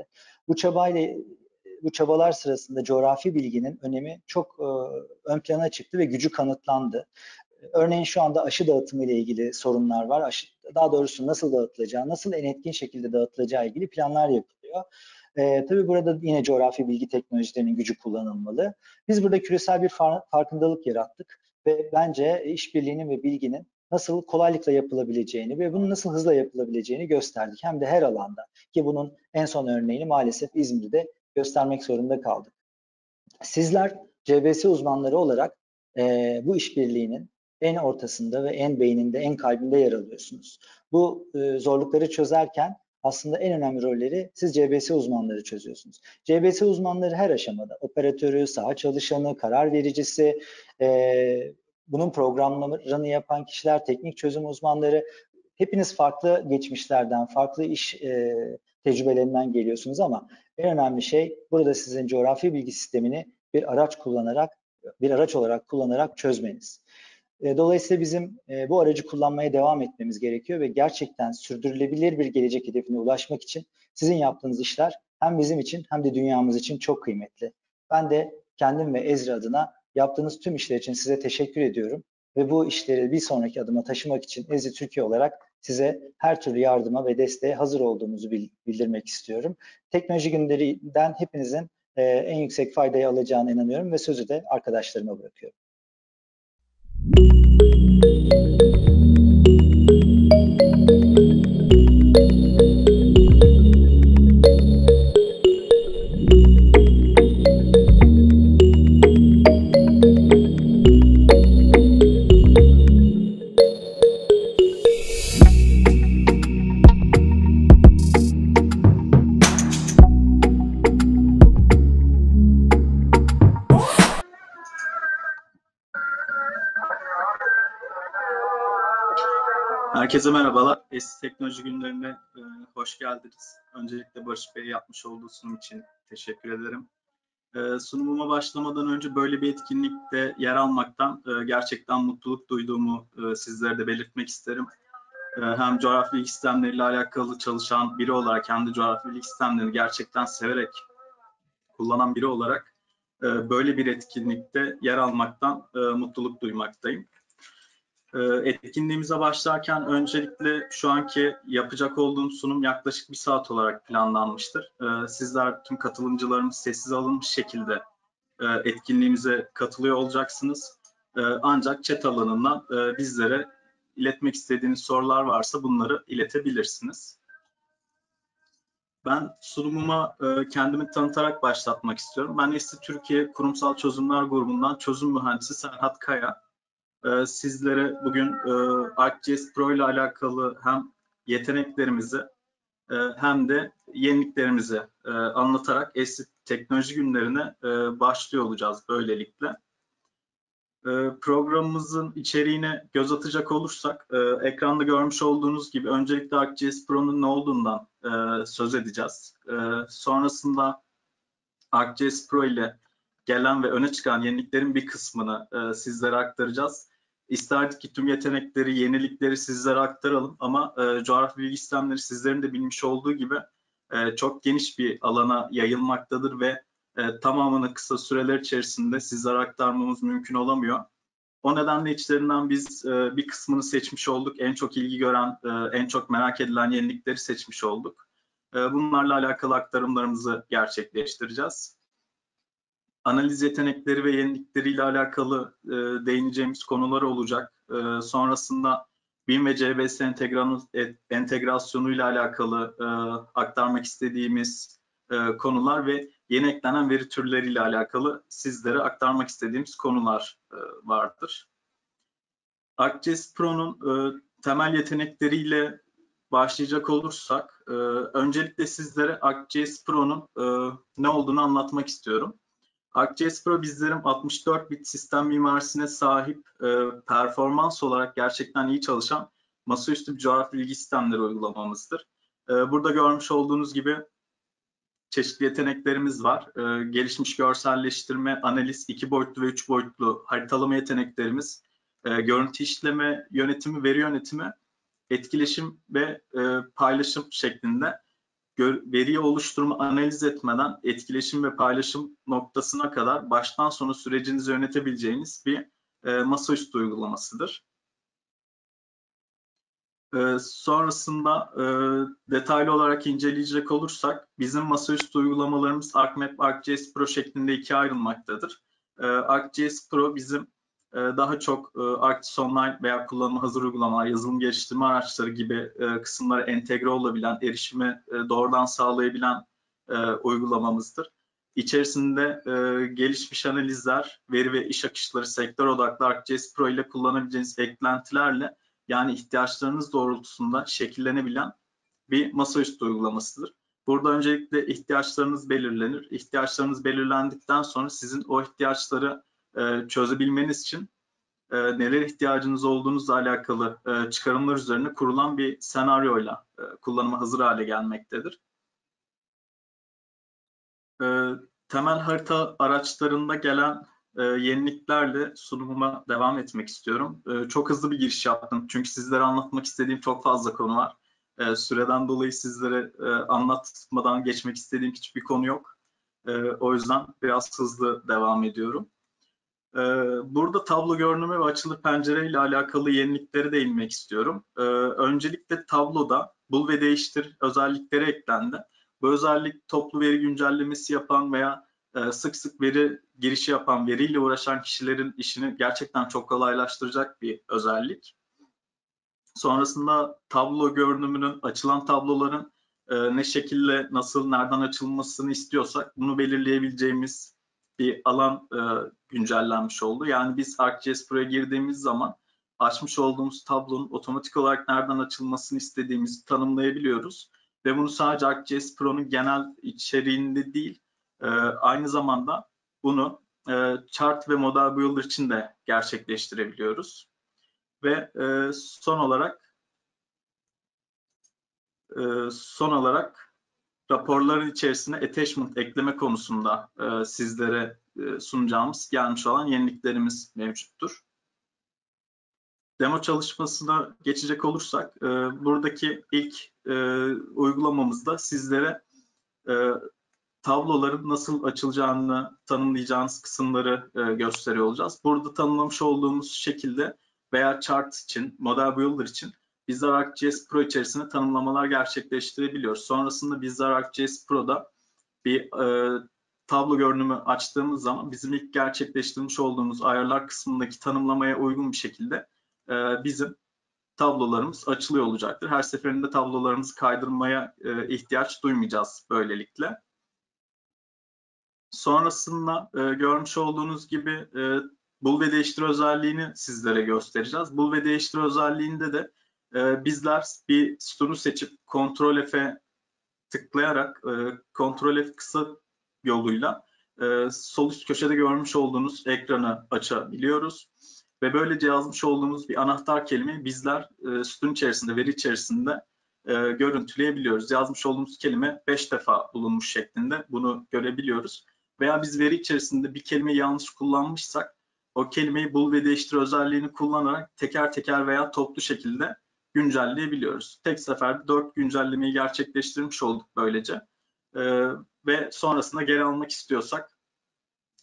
Bu çabalar sırasında coğrafi bilginin önemi çok ön plana çıktı ve gücü kanıtlandı. Örneğin şu anda aşı dağıtımı ile ilgili sorunlar var. Daha doğrusu nasıl dağıtılacağı, nasıl en etkin şekilde dağıtılacağı ilgili planlar yapılıyor. Tabii burada yine coğrafi bilgi teknolojilerinin gücü kullanılmalı. Biz burada küresel bir farkındalık yarattık ve bence işbirliğinin ve bilginin nasıl kolaylıkla yapılabileceğini ve bunun nasıl hızla yapılabileceğini gösterdik. Hem de her alanda, ki bunun en son örneğini maalesef İzmir'de göstermek zorunda kaldık. Sizler CBS uzmanları olarak bu işbirliğinin en ortasında ve en beyninde, en kalbinde yer alıyorsunuz. Bu zorlukları çözerken aslında en önemli rolleri siz CBS uzmanları çözüyorsunuz. CBS uzmanları her aşamada, operatörü, saha çalışanı, karar vericisi, bunun programlarını yapan kişiler, teknik çözüm uzmanları, hepiniz farklı geçmişlerden, farklı iş tecrübelerinden geliyorsunuz ama en önemli şey burada sizin coğrafi bilgi sistemini bir araç olarak kullanarak çözmeniz. Dolayısıyla bizim bu aracı kullanmaya devam etmemiz gerekiyor ve gerçekten sürdürülebilir bir gelecek hedefine ulaşmak için sizin yaptığınız işler hem bizim için hem de dünyamız için çok kıymetli. Ben de kendim ve Ezra adına yaptığınız tüm işler için size teşekkür ediyorum ve bu işleri bir sonraki adıma taşımak için Ezra Türkiye olarak size her türlü yardıma ve desteğe hazır olduğumuzu bildirmek istiyorum. Teknoloji günlerinden hepinizin en yüksek faydayı alacağına inanıyorum ve sözü de arkadaşlarıma bırakıyorum. Herkese merhabalar. ESİ Teknoloji Günlerine hoş geldiniz. Öncelikle Barış Bey'e yapmış olduğu sunum için teşekkür ederim. Sunumuma başlamadan önce böyle bir etkinlikte yer almaktan gerçekten mutluluk duyduğumu sizlere de belirtmek isterim. Hem coğrafi bilgi sistemleriyle alakalı çalışan biri olarak hem de coğrafi bilgi sistemlerini gerçekten severek kullanan biri olarak böyle bir etkinlikte yer almaktan mutluluk duymaktayım. Etkinliğimize başlarken öncelikle şu anki yapacak olduğum sunum yaklaşık 1 saat olarak planlanmıştır. Sizler tüm katılımcılarımız sessiz alınmış şekilde etkinliğimize katılıyor olacaksınız. Ancak chat alanından bizlere iletmek istediğiniz sorular varsa bunları iletebilirsiniz. Ben sunumuma kendimi tanıtarak başlatmak istiyorum. Ben ESİ Türkiye Kurumsal Çözümler Grubu'ndan çözüm mühendisi Serhat Kaya. Sizlere bugün ArcGIS Pro ile alakalı hem yeteneklerimizi hem de yeniliklerimizi anlatarak ESİ Teknoloji Günlerine başlıyor olacağız böylelikle. Programımızın içeriğine göz atacak olursak ekranda görmüş olduğunuz gibi öncelikle ArcGIS Pro'nun ne olduğundan söz edeceğiz. Sonrasında ArcGIS Pro ile gelen ve öne çıkan yeniliklerin bir kısmını sizlere aktaracağız. İsterdik ki tüm yetenekleri, yenilikleri sizlere aktaralım ama coğrafi bilgi sistemleri sizlerin de bilmiş olduğu gibi çok geniş bir alana yayılmaktadır ve tamamını kısa süreler içerisinde sizlere aktarmamız mümkün olamıyor. O nedenle içlerinden biz bir kısmını seçmiş olduk. En çok ilgi gören, en çok merak edilen yenilikleri seçmiş olduk. Bunlarla alakalı aktarımlarımızı gerçekleştireceğiz. Analiz yetenekleri ve yenilikleriyle alakalı değineceğimiz konular olacak. Sonrasında BIM ve CBS entegrasyonuyla alakalı aktarmak istediğimiz konular ve yeni eklenen veri türleriyle alakalı sizlere aktarmak istediğimiz konular vardır. ArcGIS Pro'nun temel yetenekleriyle başlayacak olursak, öncelikle sizlere ArcGIS Pro'nun ne olduğunu anlatmak istiyorum. ArcGIS Pro bizlerin 64 bit sistem mimarisine sahip, performans olarak gerçekten iyi çalışan masaüstü bir coğrafi bilgi sistemleri uygulamamızdır. Burada görmüş olduğunuz gibi çeşitli yeteneklerimiz var. Gelişmiş görselleştirme, analiz, 2 boyutlu ve 3 boyutlu haritalama yeteneklerimiz, görüntü işleme, yönetimi, veri yönetimi, etkileşim ve paylaşım şeklinde veriyi oluşturma, analiz etmeden etkileşim ve paylaşım noktasına kadar baştan sona sürecinizi yönetebileceğiniz bir masaüstü uygulamasıdır. Sonrasında detaylı olarak inceleyecek olursak bizim masaüstü uygulamalarımız ArcMap, ArcGIS Pro şeklinde ikiye ayrılmaktadır. ArcGIS Pro bizim daha çok ArcGIS Online veya kullanıma hazır uygulamalar, yazılım geliştirme araçları gibi kısımlara entegre olabilen, erişimi doğrudan sağlayabilen uygulamamızdır. İçerisinde gelişmiş analizler, veri ve iş akışları, sektör odaklı ArcGIS Pro ile kullanabileceğiniz eklentilerle, yani ihtiyaçlarınız doğrultusunda şekillenebilen bir masaüstü uygulamasıdır. Burada öncelikle ihtiyaçlarınız belirlenir. İhtiyaçlarınız belirlendikten sonra sizin o ihtiyaçları çözebilmeniz için neler ihtiyacınız olduğunuzla alakalı çıkarımlar üzerine kurulan bir senaryoyla kullanıma hazır hale gelmektedir. Temel harita araçlarında gelen yeniliklerle sunumuma devam etmek istiyorum. Çok hızlı bir giriş yaptım çünkü sizlere anlatmak istediğim çok fazla konu var. Süreden dolayı sizlere anlatmadan geçmek istediğim hiçbir konu yok. O yüzden biraz hızlı devam ediyorum. Burada tablo görünümü ve açılı pencere ile alakalı yeniliklere değinmek istiyorum. Öncelikle tabloda bul ve değiştir özellikleri eklendi. Bu özellik toplu veri güncellemesi yapan veya sık sık veri girişi yapan, veriyle uğraşan kişilerin işini gerçekten çok kolaylaştıracak bir özellik. Sonrasında tablo görünümünün, açılan tabloların ne şekilde, nasıl, nereden açılmasını istiyorsak bunu belirleyebileceğimiz bir alan güncellenmiş oldu. Yani biz ArcGIS Pro'ya girdiğimiz zaman açmış olduğumuz tablonun otomatik olarak nereden açılmasını istediğimizi tanımlayabiliyoruz. Ve bunu sadece ArcGIS Pro'nun genel içeriğinde değil, aynı zamanda bunu chart ve model builder için de gerçekleştirebiliyoruz. Ve son olarak raporların içerisine attachment ekleme konusunda sizlere sunacağımız, gelmiş olan yeniliklerimiz mevcuttur. Demo çalışmasına geçecek olursak, buradaki ilk uygulamamızda sizlere tabloların nasıl açılacağını tanımlayacağınız kısımları gösteriyor olacağız. Burada tanımlamış olduğumuz şekilde veya chart için, model builder için bizler ArcGIS Pro içerisinde tanımlamalar gerçekleştirebiliyoruz. Sonrasında bizler ArcGIS Pro'da bir tablo görünümü açtığımız zaman bizim ilk gerçekleştirmiş olduğumuz ayarlar kısmındaki tanımlamaya uygun bir şekilde bizim tablolarımız açılıyor olacaktır. Her seferinde tablolarımızı kaydırmaya ihtiyaç duymayacağız böylelikle. Sonrasında görmüş olduğunuz gibi bul ve değiştir özelliğini sizlere göstereceğiz. Bul ve değiştir özelliğinde de bizler bir sütunu seçip Ctrl F'e tıklayarak Ctrl F kısa yoluyla sol üst köşede görmüş olduğunuz ekranı açabiliyoruz. Ve böylece yazmış olduğumuz bir anahtar kelimeyi bizler sütun içerisinde, veri içerisinde görüntüleyebiliyoruz. Yazmış olduğumuz kelime 5 defa bulunmuş şeklinde bunu görebiliyoruz. Veya biz veri içerisinde bir kelimeyi yanlış kullanmışsak o kelimeyi bul ve değiştir özelliğini kullanarak teker teker veya toplu şekilde güncelleyebiliyoruz. Tek seferde 4 güncellemeyi gerçekleştirmiş olduk böylece. Ve sonrasında geri almak istiyorsak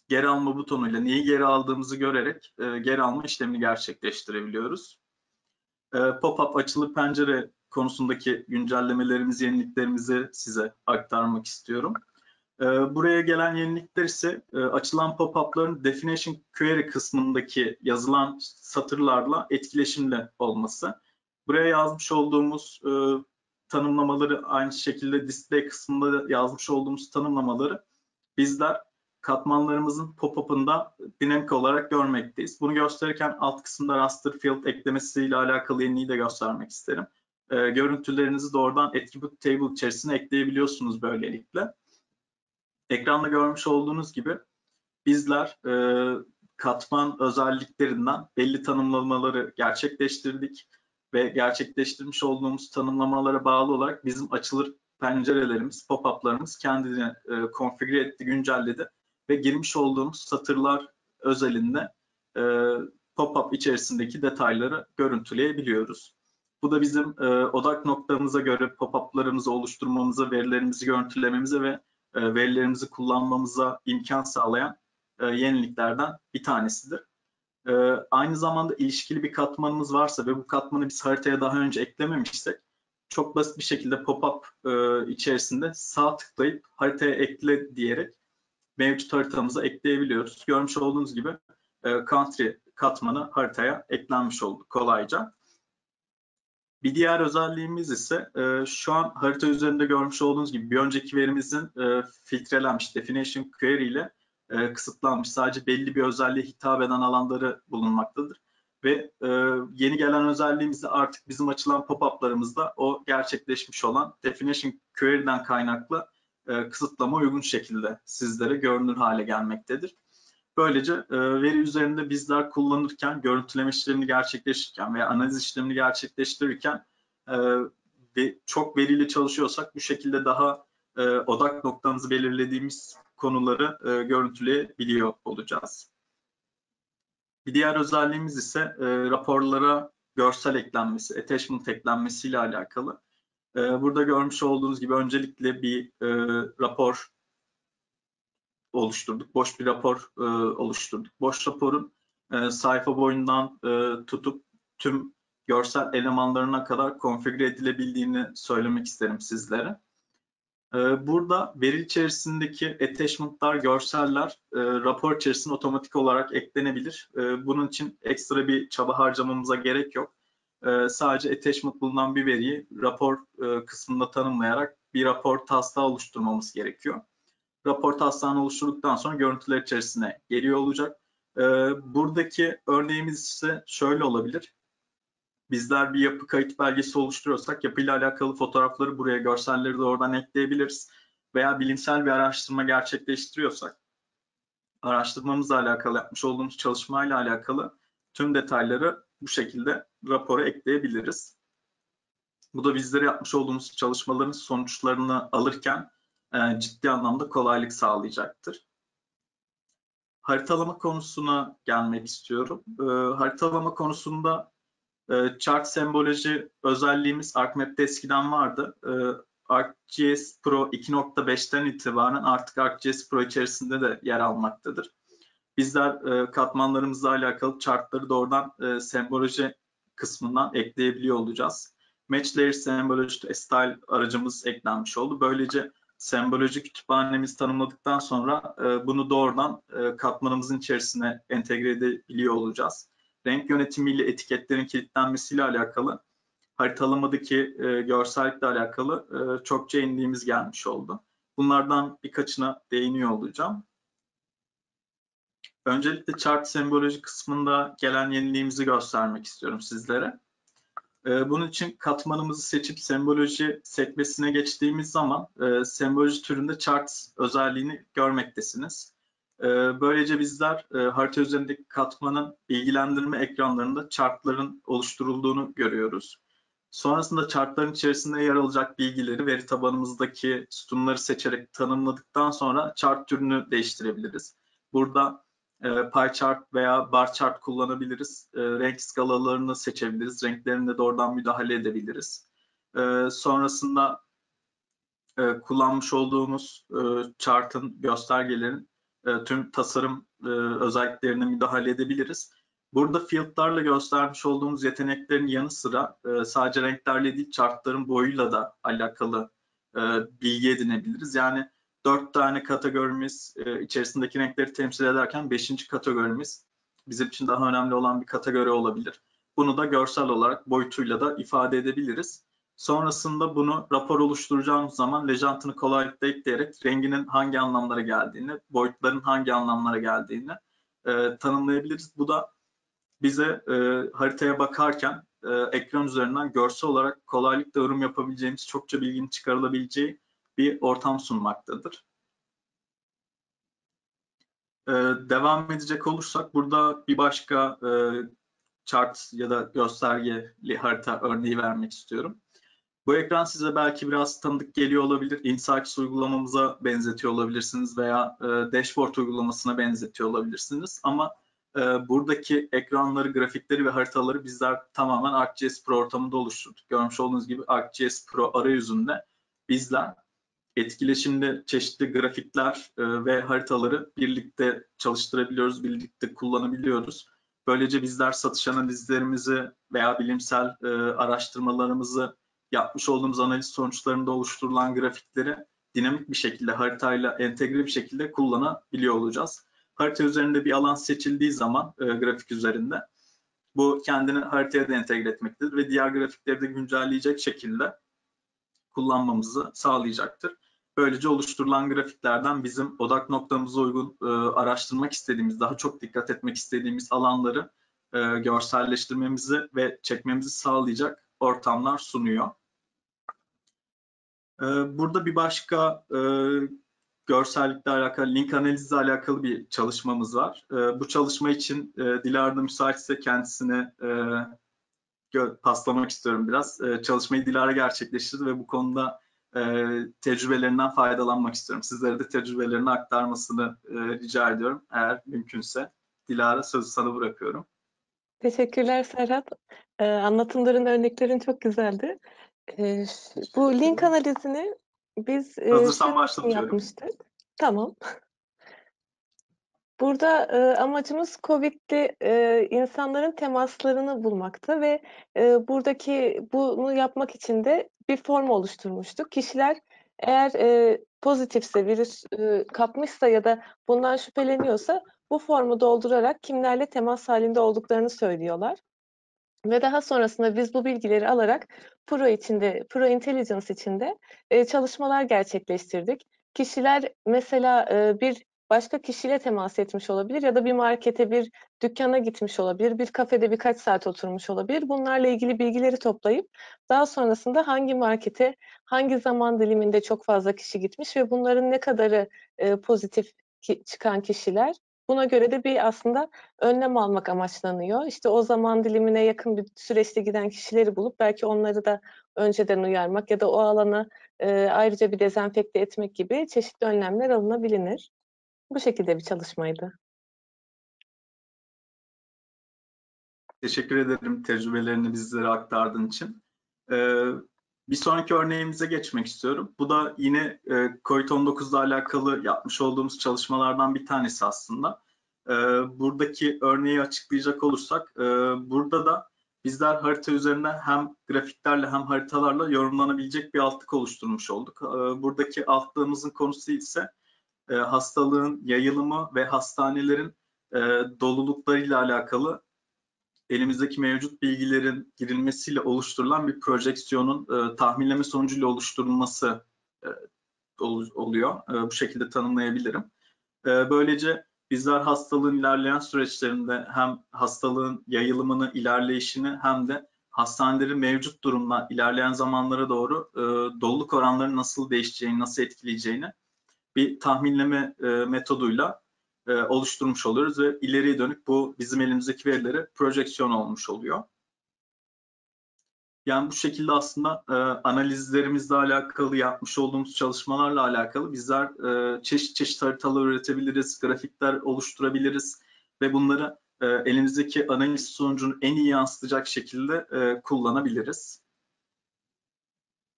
geri alma butonuyla neyi geri aldığımızı görerek geri alma işlemini gerçekleştirebiliyoruz. Pop-up açılı pencere konusundaki güncellemelerimizi, yeniliklerimizi size aktarmak istiyorum. Buraya gelen yenilikler ise açılan pop-up'ların definition query kısmındaki yazılan satırlarla etkileşimli olması. Buraya yazmış olduğumuz tanımlamaları, aynı şekilde display kısmında yazmış olduğumuz tanımlamaları bizler katmanlarımızın pop-up'ında dinamik olarak görmekteyiz. Bunu gösterirken alt kısımda raster field eklemesiyle alakalı yeniliği de göstermek isterim. Görüntülerinizi doğrudan attribute table içerisine ekleyebiliyorsunuz böylelikle. Ekranda görmüş olduğunuz gibi bizler katman özelliklerinden belli tanımlamaları gerçekleştirdik ve gerçekleştirmiş olduğumuz tanımlamalara bağlı olarak bizim açılır pencerelerimiz, pop-up'larımız kendini konfigüre etti, güncelledi ve girmiş olduğumuz satırlar özelinde pop-up içerisindeki detayları görüntüleyebiliyoruz. Bu da bizim odak noktamıza göre pop-up'larımızı oluşturmamıza, verilerimizi görüntülememize ve verilerimizi kullanmamıza imkan sağlayan yeniliklerden bir tanesidir. Aynı zamanda ilişkili bir katmanımız varsa ve bu katmanı biz haritaya daha önce eklememişsek çok basit bir şekilde pop-up içerisinde sağ tıklayıp haritaya ekle diyerek mevcut haritamıza ekleyebiliyoruz. Görmüş olduğunuz gibi country katmanı haritaya eklenmiş oldu kolayca. Bir diğer özelliğimiz ise şu an harita üzerinde görmüş olduğunuz gibi bir önceki verimizin filtrelenmiş definition query ile kısıtlanmış, sadece belli bir özelliğe hitap eden alanları bulunmaktadır. Ve yeni gelen özelliğimizde artık bizim açılan pop-up'larımızda o gerçekleşmiş olan definition query'den kaynaklı kısıtlama uygun şekilde sizlere görünür hale gelmektedir. Böylece veri üzerinde bizler kullanırken, görüntüleme işlemini gerçekleştirirken veya analiz işlemini gerçekleştirirken ve çok veriyle çalışıyorsak bu şekilde daha odak noktamızı belirlediğimiz konuları görüntüleyebiliyor olacağız. Bir diğer özelliğimiz ise raporlara görsel eklenmesi, attachment eklenmesiyle alakalı. Burada görmüş olduğunuz gibi öncelikle bir rapor oluşturduk. Boş bir rapor oluşturduk. Boş raporun sayfa boyundan tutup tüm görsel elemanlarına kadar konfigüre edilebildiğini söylemek isterim sizlere. Burada veri içerisindeki attachment'lar, görseller rapor içerisinde otomatik olarak eklenebilir. Bunun için ekstra bir çaba harcamamıza gerek yok. Sadece attachment bulunan bir veriyi rapor kısmında tanımlayarak bir rapor taslağı oluşturmamız gerekiyor. Rapor taslağını oluşturduktan sonra görüntüler içerisine geliyor olacak. Buradaki örneğimiz ise şöyle olabilir. Bizler bir yapı kayıt belgesi oluşturuyorsak yapıyla alakalı fotoğrafları buraya, görselleri de oradan ekleyebiliriz. Veya bilimsel bir araştırma gerçekleştiriyorsak araştırmamızla alakalı, yapmış olduğumuz çalışmayla alakalı tüm detayları bu şekilde rapora ekleyebiliriz. Bu da bizlere yapmış olduğumuz çalışmaların sonuçlarını alırken ciddi anlamda kolaylık sağlayacaktır. Haritalama konusuna gelmek istiyorum. Haritalama konusunda chart semboloji özelliğimiz ArcMap'te eskiden vardı. ArcGIS Pro 2.5'ten itibaren artık ArcGIS Pro içerisinde de yer almaktadır. Bizler katmanlarımızla alakalı chartları doğrudan semboloji kısmından ekleyebiliyor olacağız. Match Layer Symbology to Style aracımız eklenmiş oldu. Böylece semboloji kütüphanemizi tanımladıktan sonra bunu doğrudan katmanımızın içerisine entegre edebiliyor olacağız. Renk yönetimiyle etiketlerin kilitlenmesiyle alakalı, haritalamadaki görsellikle alakalı çokça indiğimiz gelmiş oldu. Bunlardan birkaçına değiniyor olacağım. Öncelikle chart semboloji kısmında gelen yeniliğimizi göstermek istiyorum sizlere. Bunun için katmanımızı seçip semboloji sekmesine geçtiğimiz zaman semboloji türünde chart özelliğini görmektesiniz. Böylece bizler harita üzerindeki katmanın bilgilendirme ekranlarında chartların oluşturulduğunu görüyoruz. Sonrasında chartların içerisinde yer alacak bilgileri veri tabanımızdaki sütunları seçerek tanımladıktan sonra chart türünü değiştirebiliriz. Burada pie chart veya bar chart kullanabiliriz. Renk skalalarını seçebiliriz. Renklerine doğrudan müdahale edebiliriz. Sonrasında kullanmış olduğumuz chart'ın, göstergelerin tüm tasarım özelliklerine müdahale edebiliriz. Burada field'larla göstermiş olduğumuz yeteneklerin yanı sıra sadece renklerle değil, chartların boyuyla da alakalı bilgi edinebiliriz. Yani 4 tane kategorimiz içerisindeki renkleri temsil ederken 5. kategorimiz bizim için daha önemli olan bir kategori olabilir. Bunu da görsel olarak boyutuyla da ifade edebiliriz. Sonrasında bunu rapor oluşturacağımız zaman Legend'ını kolaylıkla ekleyerek renginin hangi anlamlara geldiğini, boyutların hangi anlamlara geldiğini tanımlayabiliriz. Bu da bize haritaya bakarken ekran üzerinden görsel olarak kolaylıkla yorum yapabileceğimiz, çokça bilginin çıkarılabileceği bir ortam sunmaktadır. Devam edecek olursak burada bir başka chart ya da göstergeli harita örneği vermek istiyorum. Bu ekran size belki biraz tanıdık geliyor olabilir. Insights uygulamamıza benzetiyor olabilirsiniz veya Dashboard uygulamasına benzetiyor olabilirsiniz. Ama buradaki ekranları, grafikleri ve haritaları bizler tamamen ArcGIS Pro ortamında oluşturduk. Görmüş olduğunuz gibi ArcGIS Pro arayüzünde bizler etkileşimde çeşitli grafikler ve haritaları birlikte çalıştırabiliyoruz, birlikte kullanabiliyoruz. Böylece bizler satış analizlerimizi veya bilimsel araştırmalarımızı yapmış olduğumuz analiz sonuçlarında oluşturulan grafikleri dinamik bir şekilde haritayla entegre bir şekilde kullanabiliyor olacağız. Harita üzerinde bir alan seçildiği zaman grafik üzerinde bu kendini haritaya da entegre etmektedir ve diğer grafikleri de güncelleyecek şekilde kullanmamızı sağlayacaktır. Böylece oluşturulan grafiklerden bizim odak noktamıza uygun araştırmak istediğimiz, daha çok dikkat etmek istediğimiz alanları görselleştirmemizi ve çekmemizi sağlayacak ortamlar sunuyor. Burada bir başka görsellikle alakalı, link analizle alakalı bir çalışmamız var. Bu çalışma için Dilara da müsaitse kendisine paslamak istiyorum biraz. Çalışmayı Dilara gerçekleştirdi ve bu konuda tecrübelerinden faydalanmak istiyorum. Sizlere de tecrübelerini aktarmasını rica ediyorum. Eğer mümkünse. Dilara, sözü sana bırakıyorum. Teşekkürler Serhat. Anlatımların, örneklerin çok güzeldi. Bu link analizini biz Hazırsan şunun için başlatıyorum. yapmıştık. Tamam. Burada amacımız COVID'li insanların temaslarını bulmaktı ve bunu yapmak için de bir form oluşturmuştuk. Kişiler eğer pozitifse, virüs kapmışsa ya da bundan şüpheleniyorsa bu formu doldurarak kimlerle temas halinde olduklarını söylüyorlar. Ve daha sonrasında biz bu bilgileri alarak Pro Intelligence içinde çalışmalar gerçekleştirdik. Kişiler mesela bir başka kişiyle temas etmiş olabilir ya da bir markete, bir dükkana gitmiş olabilir, bir kafede birkaç saat oturmuş olabilir. Bunlarla ilgili bilgileri toplayıp daha sonrasında hangi markete, hangi zaman diliminde çok fazla kişi gitmiş ve bunların ne kadarı pozitif çıkan kişiler. Buna göre de bir aslında önlem almak amaçlanıyor. İşte o zaman dilimine yakın bir süreçte giden kişileri bulup belki onları da önceden uyarmak ya da o alanı ayrıca bir dezenfekte etmek gibi çeşitli önlemler alınabilir. Bu şekilde bir çalışmaydı. Teşekkür ederim tecrübelerini bizlere aktardığın için. Bir sonraki örneğimize geçmek istiyorum. Bu da yine COVID-19 ile alakalı yapmış olduğumuz çalışmalardan bir tanesi aslında. Buradaki örneği açıklayacak olursak, burada da bizler harita üzerinden hem grafiklerle hem haritalarla yorumlanabilecek bir altlık oluşturmuş olduk. Buradaki altlığımızın konusu ise hastalığın yayılımı ve hastanelerin doluluklarıyla alakalı elimizdeki mevcut bilgilerin girilmesiyle oluşturulan bir projeksiyonun tahminleme sonucuyla oluşturulması oluyor. Bu şekilde tanımlayabilirim. Böylece bizler hastalığın ilerleyen süreçlerinde hem hastalığın yayılımını, ilerleyişini hem de hastanelerin mevcut durumdan ilerleyen zamanlara doğru doluluk oranlarının nasıl değişeceğini, nasıl etkileyeceğini bir tahminleme metoduyla oluşturmuş oluyoruz ve ileriye dönük bu bizim elimizdeki verileri projeksiyon olmuş oluyor. Yani bu şekilde aslında analizlerimizle alakalı, yapmış olduğumuz çalışmalarla alakalı bizler çeşit çeşit haritalar üretebiliriz, grafikler oluşturabiliriz ve bunları elimizdeki analiz sonucunu en iyi yansıtacak şekilde kullanabiliriz.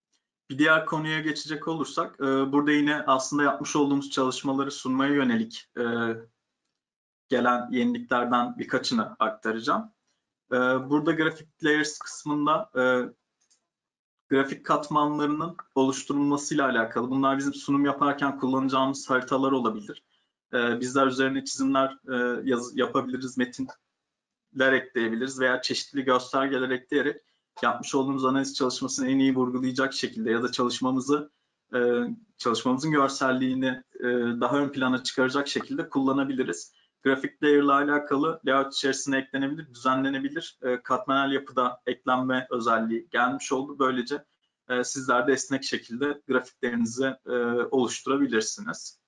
Bir diğer konuya geçecek olursak, burada yine aslında yapmış olduğumuz çalışmaları sunmaya yönelik gelen yeniliklerden birkaçını aktaracağım. Burada grafik layers kısmında grafik katmanlarının oluşturulmasıyla alakalı. Bunlar bizim sunum yaparken kullanacağımız haritalar olabilir. Bizler üzerine çizimler yapabiliriz, metinler ekleyebiliriz veya çeşitli göstergeler ekleyerek yapmış olduğumuz analiz çalışmasını en iyi vurgulayacak şekilde ya da çalışmamızın görselliğini daha ön plana çıkaracak şekilde kullanabiliriz. Grafik layer ile alakalı layout içerisine eklenebilir, düzenlenebilir. Katmanel yapıda eklenme özelliği gelmiş oldu. Böylece sizler de esnek şekilde grafiklerinizi oluşturabilirsiniz.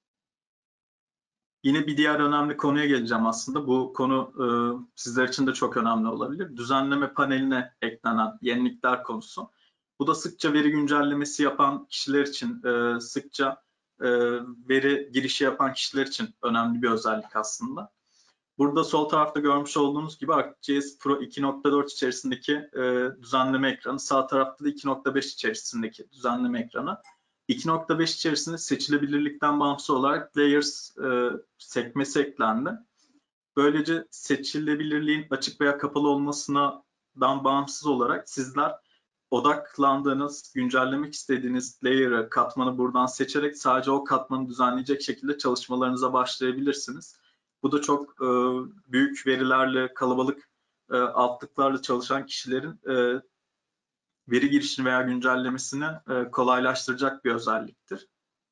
Yine bir diğer önemli konuya geleceğim aslında. Bu konu sizler için de çok önemli olabilir. Düzenleme paneline eklenen yenilikler konusu. Bu da sıkça veri güncellemesi yapan kişiler için, sıkça veri girişi yapan kişiler için önemli bir özellik aslında. Burada sol tarafta görmüş olduğunuz gibi ArcGIS Pro 2.4 içerisindeki düzenleme ekranı, sağ tarafta da 2.5 içerisindeki düzenleme ekranı. 2.5 içerisinde seçilebilirlikten bağımsız olarak Layers sekmesi eklendi. Böylece seçilebilirliğin açık veya kapalı olmasından bağımsız olarak sizler odaklandığınız, güncellemek istediğiniz layer'ı, katmanı buradan seçerek sadece o katmanı düzenleyecek şekilde çalışmalarınıza başlayabilirsiniz. Bu da çok büyük verilerle, kalabalık altlıklarla çalışan kişilerin veri girişini veya güncellemesini kolaylaştıracak bir özelliktir.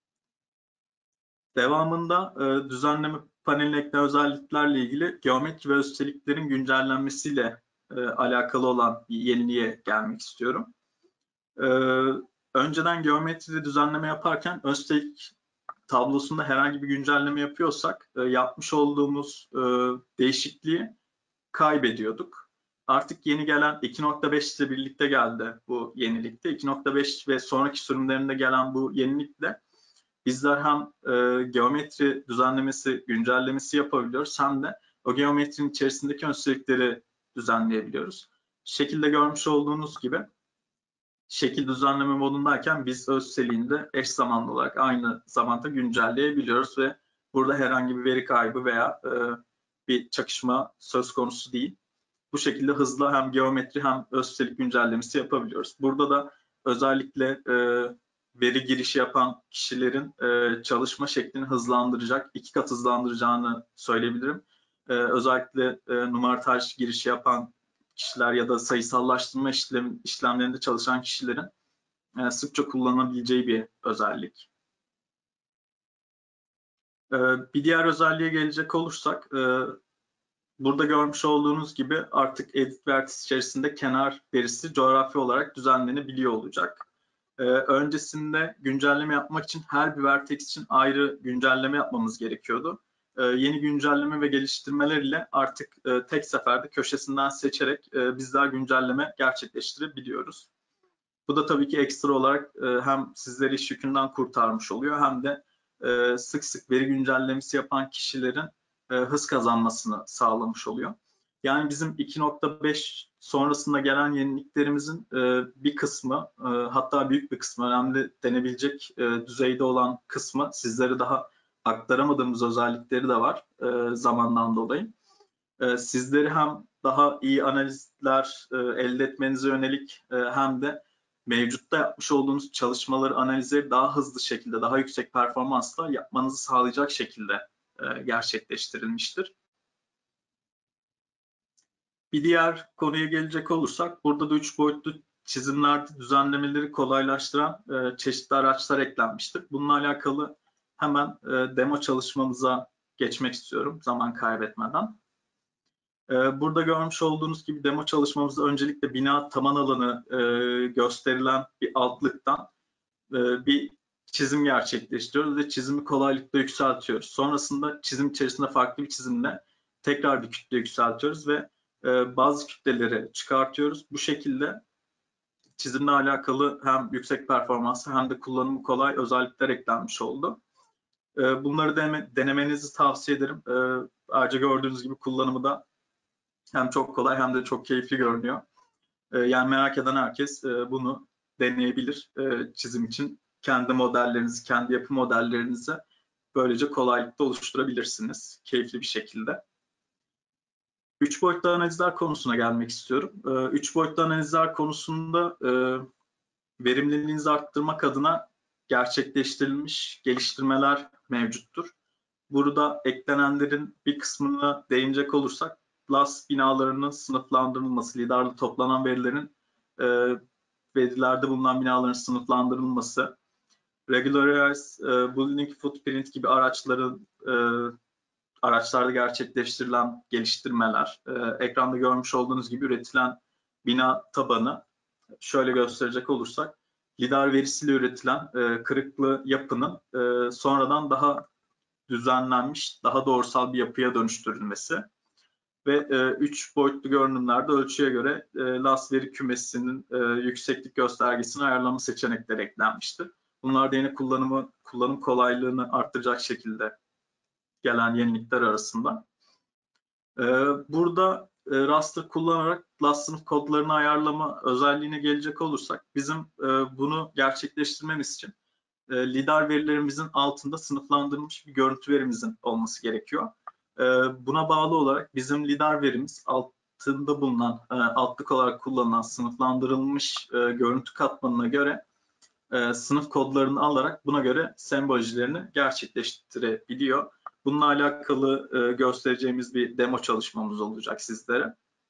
Devamında düzenleme paneline eklenen özelliklerle ilgili geometri ve özelliklerin güncellenmesiyle alakalı olan bir yeniliğe gelmek istiyorum. Önceden geometride düzenleme yaparken özellik tablosunda herhangi bir güncelleme yapıyorsak yapmış olduğumuz değişikliği kaybediyorduk. Artık yeni gelen 2.5 ile birlikte geldi bu yenilikte. 2.5 ve sonraki sürümlerinde gelen bu yenilikle bizler hem geometri düzenlemesi, güncellemesi yapabiliyoruz hem de o geometrinin içerisindeki özellikleri düzenleyebiliyoruz. Şekilde görmüş olduğunuz gibi şekil düzenleme modundayken biz özelliğini de eş zamanlı olarak aynı zamanda güncelleyebiliyoruz ve burada herhangi bir veri kaybı veya bir çakışma söz konusu değil. Bu şekilde hızlı hem geometri hem özellik güncellemesi yapabiliyoruz. Burada da özellikle veri girişi yapan kişilerin çalışma şeklini hızlandıracak, 2 kat hızlandıracağını söyleyebilirim. Özellikle numartaj girişi yapan kişiler ya da sayısallaştırma işlemlerinde çalışan kişilerin sıkça kullanabileceği bir özellik. Bir diğer özelliğe gelecek olursak, burada görmüş olduğunuz gibi artık edit vertis içerisinde kenar verisi coğrafi olarak düzenlenebiliyor olacak. Öncesinde güncelleme yapmak için her bir vertex için ayrı güncelleme yapmamız gerekiyordu. Yeni güncelleme ve geliştirmeler ile artık tek seferde köşesinden seçerek bizler güncelleme gerçekleştirebiliyoruz. Bu da tabii ki ekstra olarak hem sizleri iş yükünden kurtarmış oluyor hem de sık sık veri güncellemesi yapan kişilerin hız kazanmasını sağlamış oluyor. Yani bizim 2.5 sonrasında gelen yeniliklerimizin bir kısmı, hatta büyük bir kısmı, önemli denebilecek düzeyde olan kısmı, sizlere daha aktaramadığımız özellikleri de var zamandan dolayı. Sizleri hem daha iyi analizler elde etmenize yönelik hem de mevcutta yapmış olduğunuz çalışmaları, analizleri daha hızlı şekilde, daha yüksek performansla yapmanızı sağlayacak şekilde gerçekleştirilmiştir. Bir diğer konuya gelecek olursak, burada da 3 boyutlu çizimlerde düzenlemeleri kolaylaştıran çeşitli araçlar eklenmiştir. Bununla alakalı hemen demo çalışmamıza geçmek istiyorum zaman kaybetmeden. Burada görmüş olduğunuz gibi demo çalışmamızda öncelikle bina taban alanı gösterilen bir altlıktan bir çizim gerçekleştiriyoruz ve çizimi kolaylıkla yükseltiyoruz. Sonrasında çizim içerisinde farklı bir çizimle tekrar bir kütle yükseltiyoruz ve bazı kütleleri çıkartıyoruz. Bu şekilde çizimle alakalı hem yüksek performanslı hem de kullanımı kolay özellikler eklenmiş oldu. Bunları denemenizi tavsiye ederim. Ayrıca gördüğünüz gibi kullanımı da hem çok kolay hem de çok keyifli görünüyor. Yani merak eden herkes bunu deneyebilir çizim için. Kendi modellerinizi, kendi yapı modellerinizi böylece kolaylıkla oluşturabilirsiniz keyifli bir şekilde. 3 boyutlu analizler konusuna gelmek istiyorum. 3 boyutlu analizler konusunda verimliliğinizi arttırmak adına gerçekleştirilmiş geliştirmeler mevcuttur. Burada eklenenlerin bir kısmına değinecek olursak, LAS binalarının sınıflandırılması, LiDAR'la toplanan verilerin verilerde bulunan binaların sınıflandırılması, Regularized Building Footprint gibi araçlarda gerçekleştirilen geliştirmeler, ekranda görmüş olduğunuz gibi üretilen bina tabanı, şöyle gösterecek olursak, LiDAR verisiyle üretilen kırıklı yapının sonradan daha düzenlenmiş, daha doğrusal bir yapıya dönüştürülmesi ve 3 boyutlu görünümlerde ölçüye göre LAS veri kümesinin yükseklik göstergesini ayarlama seçenekleri eklenmiştir. Bunlar da yine kullanım kolaylığını arttıracak şekilde gelen yenilikler arasında. Burada raster kullanarak LAS sınıf kodlarını ayarlama özelliğine gelecek olursak, bizim bunu gerçekleştirmemiz için LiDAR verilerimizin altında sınıflandırılmış bir görüntü verimizin olması gerekiyor. Buna bağlı olarak bizim LiDAR verimiz altında bulunan, altlık olarak kullanılan sınıflandırılmış görüntü katmanına göre sınıf kodlarını alarak buna göre sembolojilerini gerçekleştirebiliyor. Bununla alakalı göstereceğimiz bir demo çalışmamız olacak sizlere.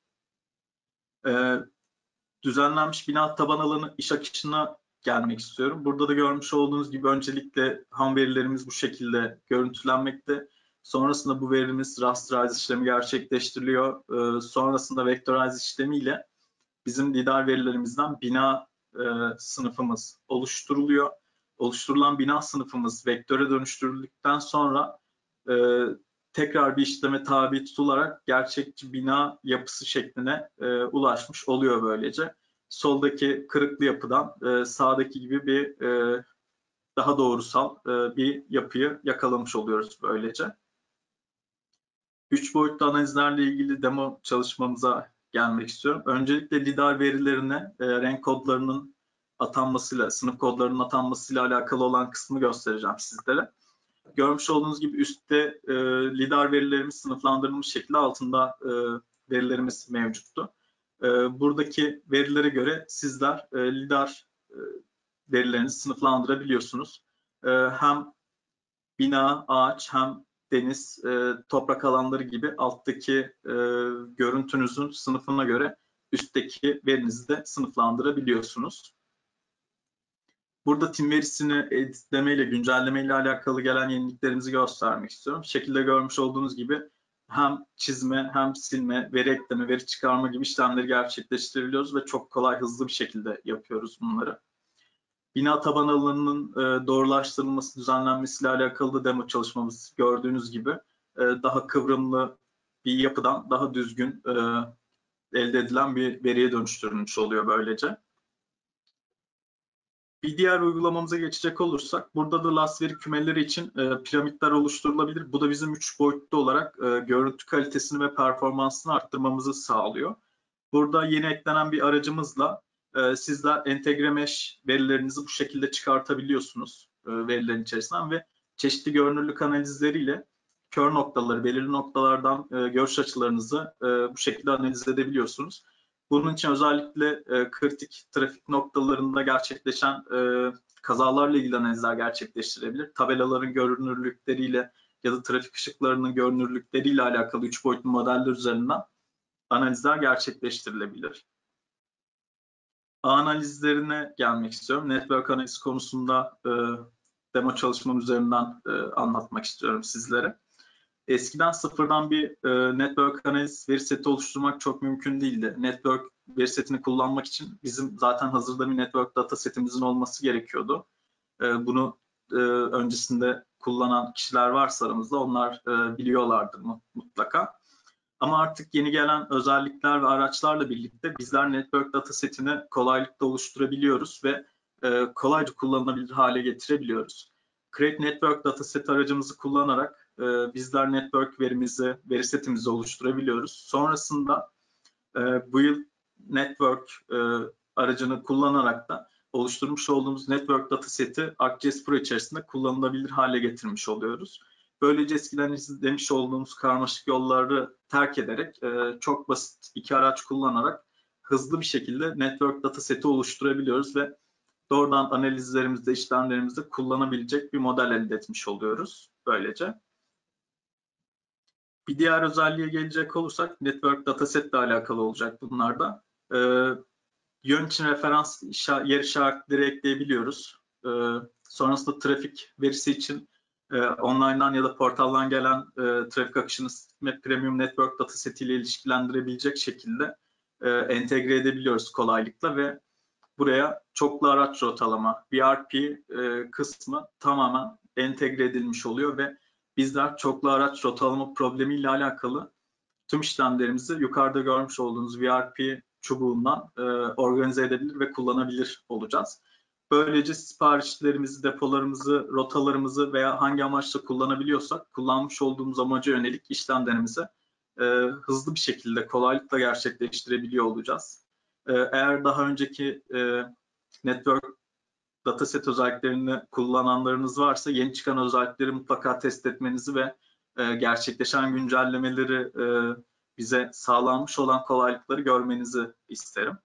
Düzenlenmiş bina taban alanı iş akışına gelmek istiyorum. Burada da görmüş olduğunuz gibi öncelikle ham verilerimiz bu şekilde görüntülenmekte. Sonrasında bu verimiz rasterize işlemi gerçekleştiriliyor. Sonrasında vektorize işlemiyle bizim LiDAR verilerimizden bina sınıfımız oluşturuluyor. Oluşturulan bina sınıfımız vektöre dönüştürüldükten sonra tekrar bir işleme tabi tutularak gerçekçi bina yapısı şekline ulaşmış oluyor böylece. Soldaki kırıklı yapıdan sağdaki gibi bir daha doğrusal bir yapıyı yakalamış oluyoruz böylece. 3 boyutlu analizlerle ilgili demo çalışmamıza gelmek istiyorum. Öncelikle LiDAR verilerine renk kodlarının atanmasıyla, sınıf kodlarının atanmasıyla alakalı olan kısmı göstereceğim sizlere. Görmüş olduğunuz gibi üstte LiDAR verilerimiz sınıflandırılmış şekilde, altında verilerimiz mevcuttu. Buradaki verilere göre sizler LiDAR verilerinizi sınıflandırabiliyorsunuz. Hem bina, ağaç, hem deniz, toprak alanları gibi alttaki görüntünüzün sınıfına göre üstteki verinizi de sınıflandırabiliyorsunuz. Burada tim verisini editleme ile güncelleme ile alakalı gelen yeniliklerimizi göstermek istiyorum. Bu şekilde görmüş olduğunuz gibi hem çizme, hem silme, veri ekleme, veri çıkarma gibi işlemleri gerçekleştirebiliyoruz ve çok kolay, hızlı bir şekilde yapıyoruz bunları. Bina taban alanının doğrulaştırılması, düzenlenmesiyle alakalı da demo çalışmamız gördüğünüz gibi daha kıvrımlı bir yapıdan daha düzgün elde edilen bir veriye dönüştürülmüş oluyor böylece. Bir diğer uygulamamıza geçecek olursak, burada da LAS veri kümeleri için piramitler oluşturulabilir. Bu da bizim 3 boyutlu olarak görüntü kalitesini ve performansını arttırmamızı sağlıyor. Burada yeni eklenen bir aracımızla sizler entegre mesh verilerinizi bu şekilde çıkartabiliyorsunuz verilerin içerisinden ve çeşitli görünürlük analizleriyle kör noktaları, belirli noktalardan görüş açılarınızı bu şekilde analiz edebiliyorsunuz. Bunun için özellikle kritik trafik noktalarında gerçekleşen kazalarla ilgili analizler gerçekleştirebilir. Tabelaların görünürlükleriyle ya da trafik ışıklarının görünürlükleriyle alakalı 3 boyutlu modeller üzerinden analizler gerçekleştirilebilir. Ağ analizlerine gelmek istiyorum. Network analiz konusunda demo çalışmam üzerinden anlatmak istiyorum sizlere. Eskiden sıfırdan bir network analiz veri seti oluşturmak çok mümkün değildi. Network veri setini kullanmak için bizim zaten hazırda bir network data setimizin olması gerekiyordu. Bunu öncesinde kullanan kişiler varsa aramızda, onlar biliyorlardır mutlaka. Ama artık yeni gelen özellikler ve araçlarla birlikte bizler network data setini kolaylıkla oluşturabiliyoruz ve kolayca kullanılabilir hale getirebiliyoruz. Create Network Dataset aracımızı kullanarak bizler network verimizi, veri setimizi oluşturabiliyoruz. Sonrasında Build Network aracını kullanarak da oluşturmuş olduğumuz network dataseti ArcGIS Pro içerisinde kullanılabilir hale getirmiş oluyoruz. Böylece eskiden izlemiş olduğumuz karmaşık yolları terk ederek çok basit 2 araç kullanarak hızlı bir şekilde network dataseti oluşturabiliyoruz ve doğrudan analizlerimizde, işlemlerimizde kullanabilecek bir model elde etmiş oluyoruz böylece. Bir diğer özelliğe gelecek olursak network dataset ile alakalı olacak bunlarda. Yön için referans yer işaretleri ekleyebiliyoruz. Sonrasında trafik verisi için online'dan ya da portaldan gelen trafik akışını Map Premium Network dataseti ile ilişkilendirebilecek şekilde entegre edebiliyoruz kolaylıkla ve buraya çoklu araç rotalama, VRP kısmı tamamen entegre edilmiş oluyor ve bizler çoklu araç rotalama problemiyle alakalı tüm işlemlerimizi yukarıda görmüş olduğunuz VRP çubuğundan organize edebilir ve kullanabilir olacağız. Böylece siparişlerimizi, depolarımızı, rotalarımızı veya hangi amaçla kullanabiliyorsak kullanmış olduğumuz amaca yönelik işlemlerimizi hızlı bir şekilde kolaylıkla gerçekleştirebiliyor olacağız. Eğer daha önceki network dataset özelliklerini kullananlarınız varsa yeni çıkan özellikleri mutlaka test etmenizi ve gerçekleşen güncellemeleri bize sağlanmış olan kolaylıkları görmenizi isterim.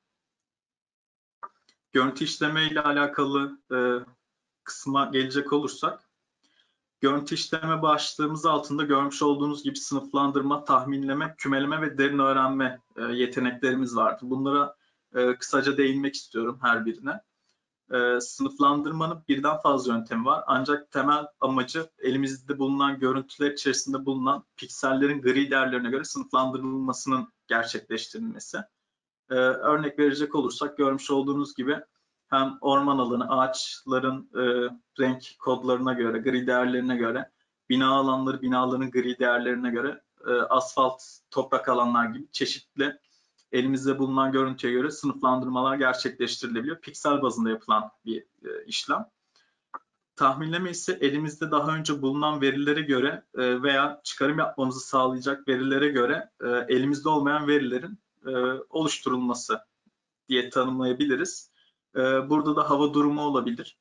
Görüntü işleme ile alakalı kısma gelecek olursak, görüntü işleme başlığımız altında görmüş olduğunuz gibi sınıflandırma, tahminleme, kümeleme ve derin öğrenme yeteneklerimiz vardı. Bunlara kısaca değinmek istiyorum her birine. Sınıflandırmanın birden fazla yöntemi var. Ancak temel amacı elimizde bulunan görüntüler içerisinde bulunan piksellerin gri değerlerine göre sınıflandırılmasının gerçekleştirilmesi. Örnek verecek olursak görmüş olduğunuz gibi hem orman alanı, ağaçların renk kodlarına göre, gri değerlerine göre, bina alanları, binaların gri değerlerine göre, asfalt, toprak alanlar gibi çeşitli elimizde bulunan görüntüye göre sınıflandırmalar gerçekleştirilebiliyor. Piksel bazında yapılan bir işlem. Tahminleme ise elimizde daha önce bulunan verilere göre veya çıkarım yapmamızı sağlayacak verilere göre elimizde olmayan verilerin oluşturulması diye tanımlayabiliriz. Burada da hava durumu olabilir.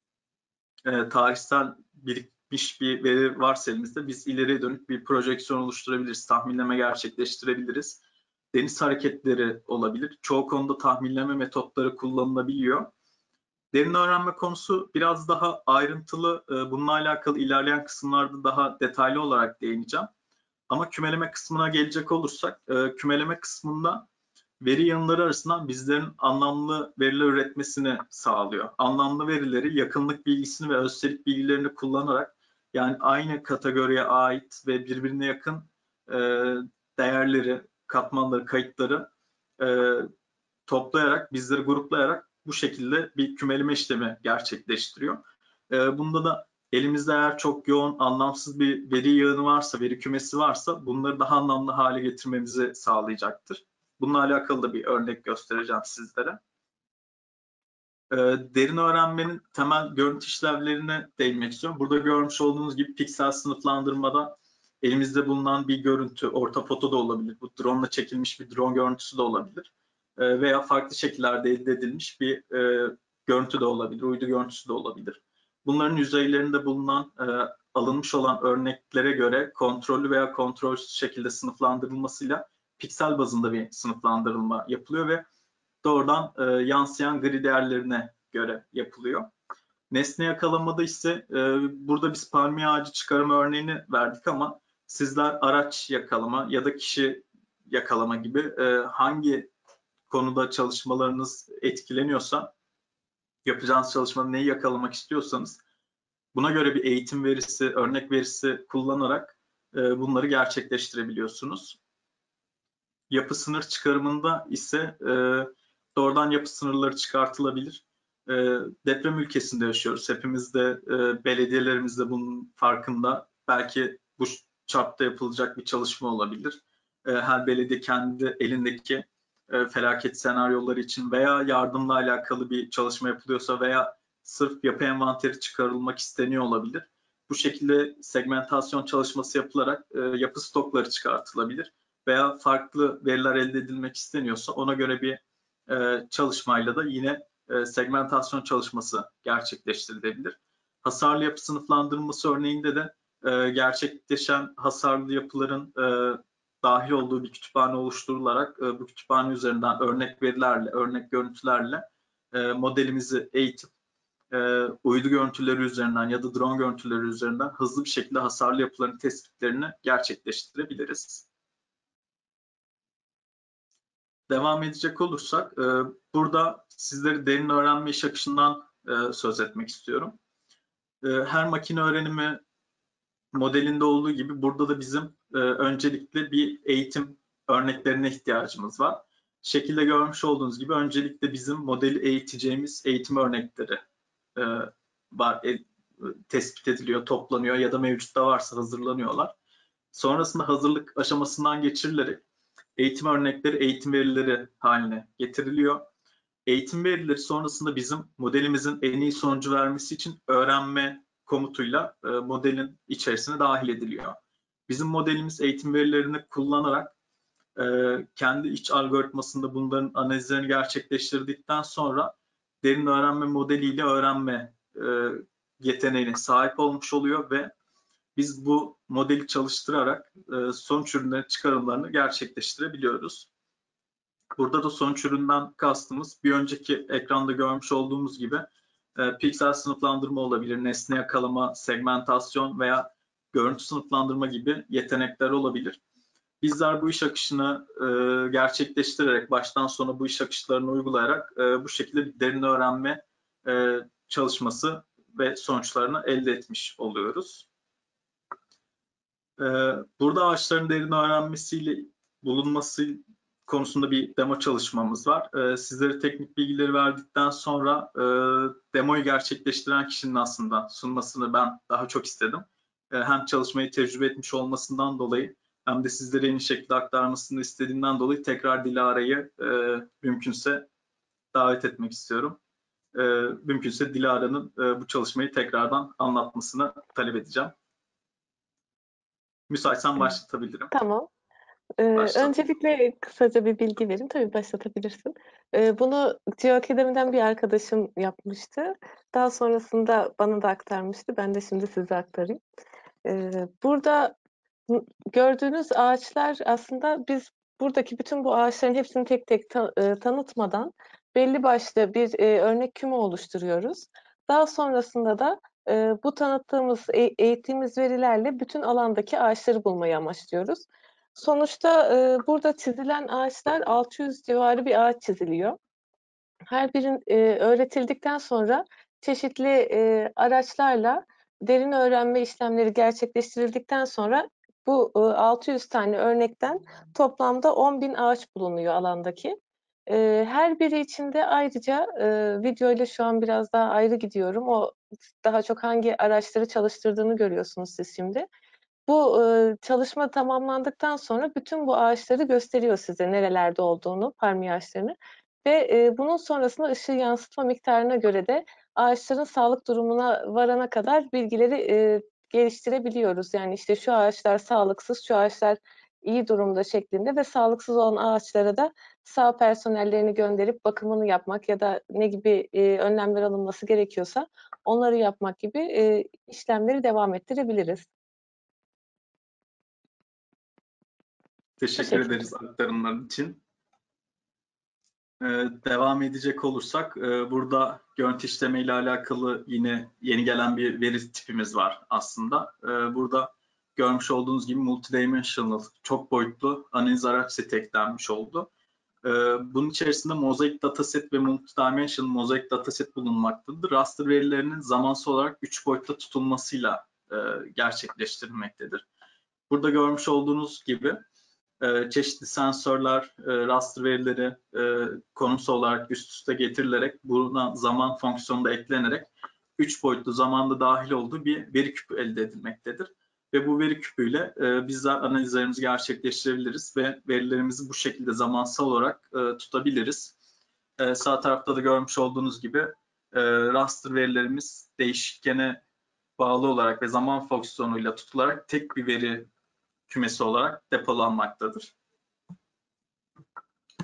Tarihsel birikmiş bir veri varsa elimizde biz ileriye dönük bir projeksiyon oluşturabiliriz, tahminleme gerçekleştirebiliriz. Deniz hareketleri olabilir. Çoğu konuda tahminleme metotları kullanılabiliyor. Derin öğrenme konusu biraz daha ayrıntılı. Bununla alakalı ilerleyen kısımlarda daha detaylı olarak değineceğim. Ama kümeleme kısmına gelecek olursak, kümeleme kısmında veri yığınları arasından bizlerin anlamlı veriler üretmesini sağlıyor. Anlamlı verileri yakınlık bilgisini ve özdelik bilgilerini kullanarak, yani aynı kategoriye ait ve birbirine yakın değerleri, katmanları, kayıtları toplayarak, bizleri gruplayarak bu şekilde bir kümeleme işlemi gerçekleştiriyor. Bunda da elimizde eğer çok yoğun, anlamsız bir veri yığını varsa, veri kümesi varsa bunları daha anlamlı hale getirmemizi sağlayacaktır. Bununla alakalı da bir örnek göstereceğim sizlere. Derin öğrenmenin temel görüntü işlevlerine değinmek istiyorum. Burada görmüş olduğunuz gibi piksel sınıflandırmada elimizde bulunan bir görüntü, orta foto da olabilir. Bu drone ile çekilmiş bir drone görüntüsü de olabilir. Veya farklı şekillerde elde edilmiş bir görüntü de olabilir, uydu görüntüsü de olabilir. Bunların yüzeylerinde bulunan, alınmış olan örneklere göre kontrollü veya kontrolsüz şekilde sınıflandırılmasıyla piksel bazında bir sınıflandırılma yapılıyor ve doğrudan yansıyan gri değerlerine göre yapılıyor. Nesne yakalamada ise burada biz palmiye ağacı çıkarma örneğini verdik ama sizler araç yakalama ya da kişi yakalama gibi hangi konuda çalışmalarınız etkileniyorsa, yapacağınız çalışmada neyi yakalamak istiyorsanız buna göre bir eğitim verisi, örnek verisi kullanarak bunları gerçekleştirebiliyorsunuz. Yapı sınır çıkarımında ise doğrudan yapı sınırları çıkartılabilir. Deprem ülkesinde yaşıyoruz. Hepimiz de belediyelerimiz de bunun farkında. Belki bu çapta yapılacak bir çalışma olabilir. Her belediye kendi elindeki felaket senaryoları için veya yardımla alakalı bir çalışma yapılıyorsa veya sırf yapı envanteri çıkarılmak isteniyor olabilir. Bu şekilde segmentasyon çalışması yapılarak yapı stokları çıkartılabilir veya farklı veriler elde edilmek isteniyorsa ona göre bir çalışmayla da yine segmentasyon çalışması gerçekleştirilebilir. Hasarlı yapı sınıflandırılması örneğinde de gerçekleşen hasarlı yapıların dahil olduğu bir kütüphane oluşturularak bu kütüphane üzerinden örnek verilerle, örnek görüntülerle modelimizi eğitip uydu görüntüleri üzerinden ya da drone görüntüleri üzerinden hızlı bir şekilde hasarlı yapıların tespitlerini gerçekleştirebiliriz. Devam edecek olursak, burada sizlere derin öğrenme iş akışından söz etmek istiyorum. Her makine öğrenimi modelinde olduğu gibi burada da bizim öncelikle bir eğitim örneklerine ihtiyacımız var. Şekilde görmüş olduğunuz gibi öncelikle bizim modeli eğiteceğimiz eğitim örnekleri tespit ediliyor, toplanıyor ya da mevcutta varsa hazırlanıyorlar. Sonrasında hazırlık aşamasından geçirilerek eğitim örnekleri, eğitim verileri haline getiriliyor. Eğitim verileri sonrasında bizim modelimizin en iyi sonucu vermesi için öğrenme komutuyla modelin içerisine dahil ediliyor. Bizim modelimiz eğitim verilerini kullanarak kendi iç algoritmasında bunların analizlerini gerçekleştirdikten sonra derin öğrenme modeliyle öğrenme yeteneğine sahip olmuş oluyor ve biz bu modeli çalıştırarak sonuç ürünleri çıkarımlarını gerçekleştirebiliyoruz. Burada da sonuç üründen kastımız bir önceki ekranda görmüş olduğumuz gibi piksel sınıflandırma olabilir, nesne yakalama, segmentasyon veya görüntü sınıflandırma gibi yetenekler olabilir. Bizler bu iş akışını gerçekleştirerek, baştan sona bu iş akışlarını uygulayarak bu şekilde bir derin öğrenme çalışması ve sonuçlarını elde etmiş oluyoruz. Burada ağaçların derin öğrenmesiyle bulunması konusunda bir demo çalışmamız var. Sizlere teknik bilgileri verdikten sonra demoyu gerçekleştiren kişinin aslında sunmasını ben daha çok istedim. Hem çalışmayı tecrübe etmiş olmasından dolayı hem de sizlere en iyi şekilde aktarmasını istediğinden dolayı tekrar Dilara'yı mümkünse davet etmek istiyorum. Mümkünse Dilara'nın bu çalışmayı tekrardan anlatmasını talep edeceğim. Müsaitsen başlatabilirim. Tamam. Öncelikle kısaca bir bilgi vereyim. Tabii başlatabilirsin. Bunu GeoAkademi'den bir arkadaşım yapmıştı. Daha sonrasında bana da aktarmıştı. Ben de şimdi size aktarayım. Burada gördüğünüz ağaçlar aslında biz buradaki bütün bu ağaçların hepsini tek tek tanıtmadan belli başlı bir örnek küme oluşturuyoruz. Daha sonrasında da bu tanıttığımız, eğittiğimiz verilerle bütün alandaki ağaçları bulmayı amaçlıyoruz. Sonuçta burada çizilen ağaçlar 600 civarı bir ağaç çiziliyor. Her birin öğretildikten sonra çeşitli araçlarla derin öğrenme işlemleri gerçekleştirildikten sonra bu 600 tane örnekten toplamda 10.000 ağaç bulunuyor alandaki. Her biri içinde ayrıca video ile şu an biraz daha ayrı gidiyorum. O daha çok hangi araçları çalıştırdığını görüyorsunuz siz şimdi. Bu çalışma tamamlandıktan sonra bütün bu ağaçları gösteriyor size nerelerde olduğunu, palmiye ağaçlarını. Ve bunun sonrasında ışığı yansıtma miktarına göre de ağaçların sağlık durumuna varana kadar bilgileri geliştirebiliyoruz. Yani işte şu ağaçlar sağlıksız, şu ağaçlar iyi durumda şeklinde ve sağlıksız olan ağaçlara da sağ personellerini gönderip bakımını yapmak ya da ne gibi önlemler alınması gerekiyorsa onları yapmak gibi işlemleri devam ettirebiliriz. Teşekkür ederiz aktarımların için. Devam edecek olursak, burada görüntü işleme ile alakalı yine yeni gelen bir veri tipimiz var aslında. Burada görmüş olduğunuz gibi multidimensional, çok boyutlu analiz araç seti eklenmiş oldu. Bunun içerisinde mozaik dataset ve multidimensional mozaik dataset bulunmaktadır. Raster verilerinin zamansal olarak 3 boyutta tutulmasıyla gerçekleştirilmektedir. Burada görmüş olduğunuz gibi çeşitli sensörler, raster verileri konumsal olarak üst üste getirilerek buna zaman fonksiyonu da eklenerek 3 boyutlu zamanda dahil olduğu bir veri küpü elde edilmektedir. Ve bu veri küpüyle bizler analizlerimizi gerçekleştirebiliriz ve verilerimizi bu şekilde zamansal olarak tutabiliriz. Sağ tarafta da görmüş olduğunuz gibi raster verilerimiz değişkene bağlı olarak ve zaman fonksiyonuyla tutularak tek bir veri kümesi olarak depolanmaktadır.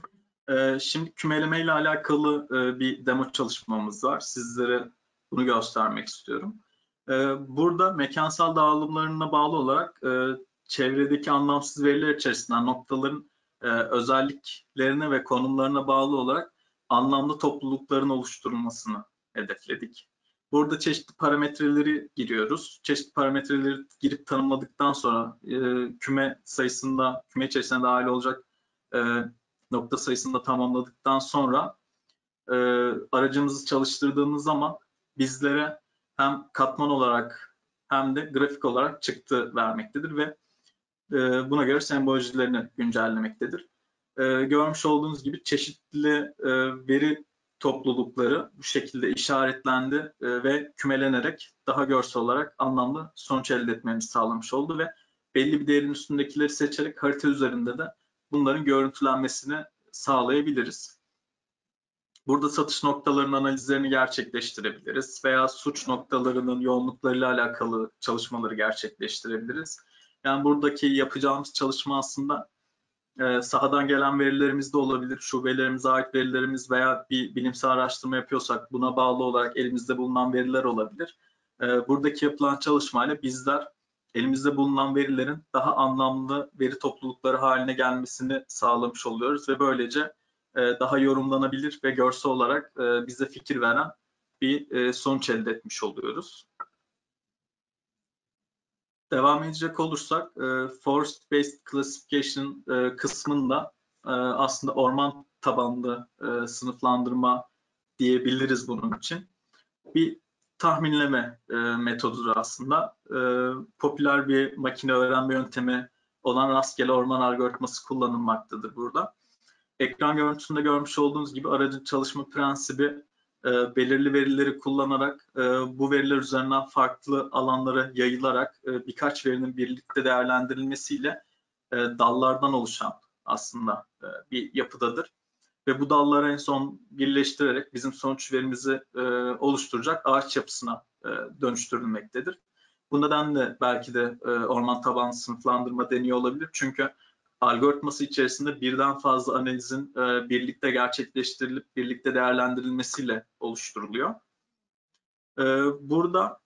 Şimdi kümeleme ile alakalı bir demo çalışmamız var. Sizlere bunu göstermek istiyorum. Burada mekansal dağılımlarına bağlı olarak çevredeki anlamsız veriler içerisinden noktaların özelliklerine ve konumlarına bağlı olarak anlamlı toplulukların oluşturulmasını hedefledik. Burada çeşitli parametreleri giriyoruz. Çeşitli parametreleri girip tanımladıktan sonra küme içerisinde dahil olacak nokta sayısını da tamamladıktan sonra aracımızı çalıştırdığımız zaman bizlere hem katman olarak hem de grafik olarak çıktı vermektedir ve buna göre sembolojilerini güncellemektedir. Görmüş olduğunuz gibi çeşitli veri toplulukları bu şekilde işaretlendi ve kümelenerek daha görsel olarak anlamlı sonuç elde etmemizi sağlamış oldu ve belli bir değerin üstündekileri seçerek harita üzerinde de bunların görüntülenmesini sağlayabiliriz. Burada satış noktalarının analizlerini gerçekleştirebiliriz veya suç noktalarının yoğunluklarıyla alakalı çalışmaları gerçekleştirebiliriz. Yani buradaki yapacağımız çalışma aslında sahadan gelen verilerimiz de olabilir, şubelerimize ait verilerimiz veya bir bilimsel araştırma yapıyorsak buna bağlı olarak elimizde bulunan veriler olabilir. Buradaki yapılan çalışmayla bizler elimizde bulunan verilerin daha anlamlı veri toplulukları haline gelmesini sağlamış oluyoruz ve böylece daha yorumlanabilir ve görsel olarak bize fikir veren bir sonuç elde etmiş oluyoruz. Devam edecek olursak Forest Based Classification kısmında aslında orman tabanlı sınıflandırma diyebiliriz bunun için. Bir tahminleme metodudur aslında. Popüler bir makine öğrenme yöntemi olan rastgele orman algoritması kullanılmaktadır burada. Ekran görüntüsünde görmüş olduğunuz gibi aracın çalışma prensibi belirli verileri kullanarak bu veriler üzerinden farklı alanlara yayılarak birkaç verinin birlikte değerlendirilmesiyle dallardan oluşan aslında bir yapıdadır. Ve bu dalları en son birleştirerek bizim sonuç verimizi oluşturacak ağaç yapısına dönüştürülmektedir. Bu nedenle belki de orman tabanlı sınıflandırma deniyor olabilir. Çünkü algoritması içerisinde birden fazla analizin birlikte gerçekleştirilip birlikte değerlendirilmesiyle oluşturuluyor. Burada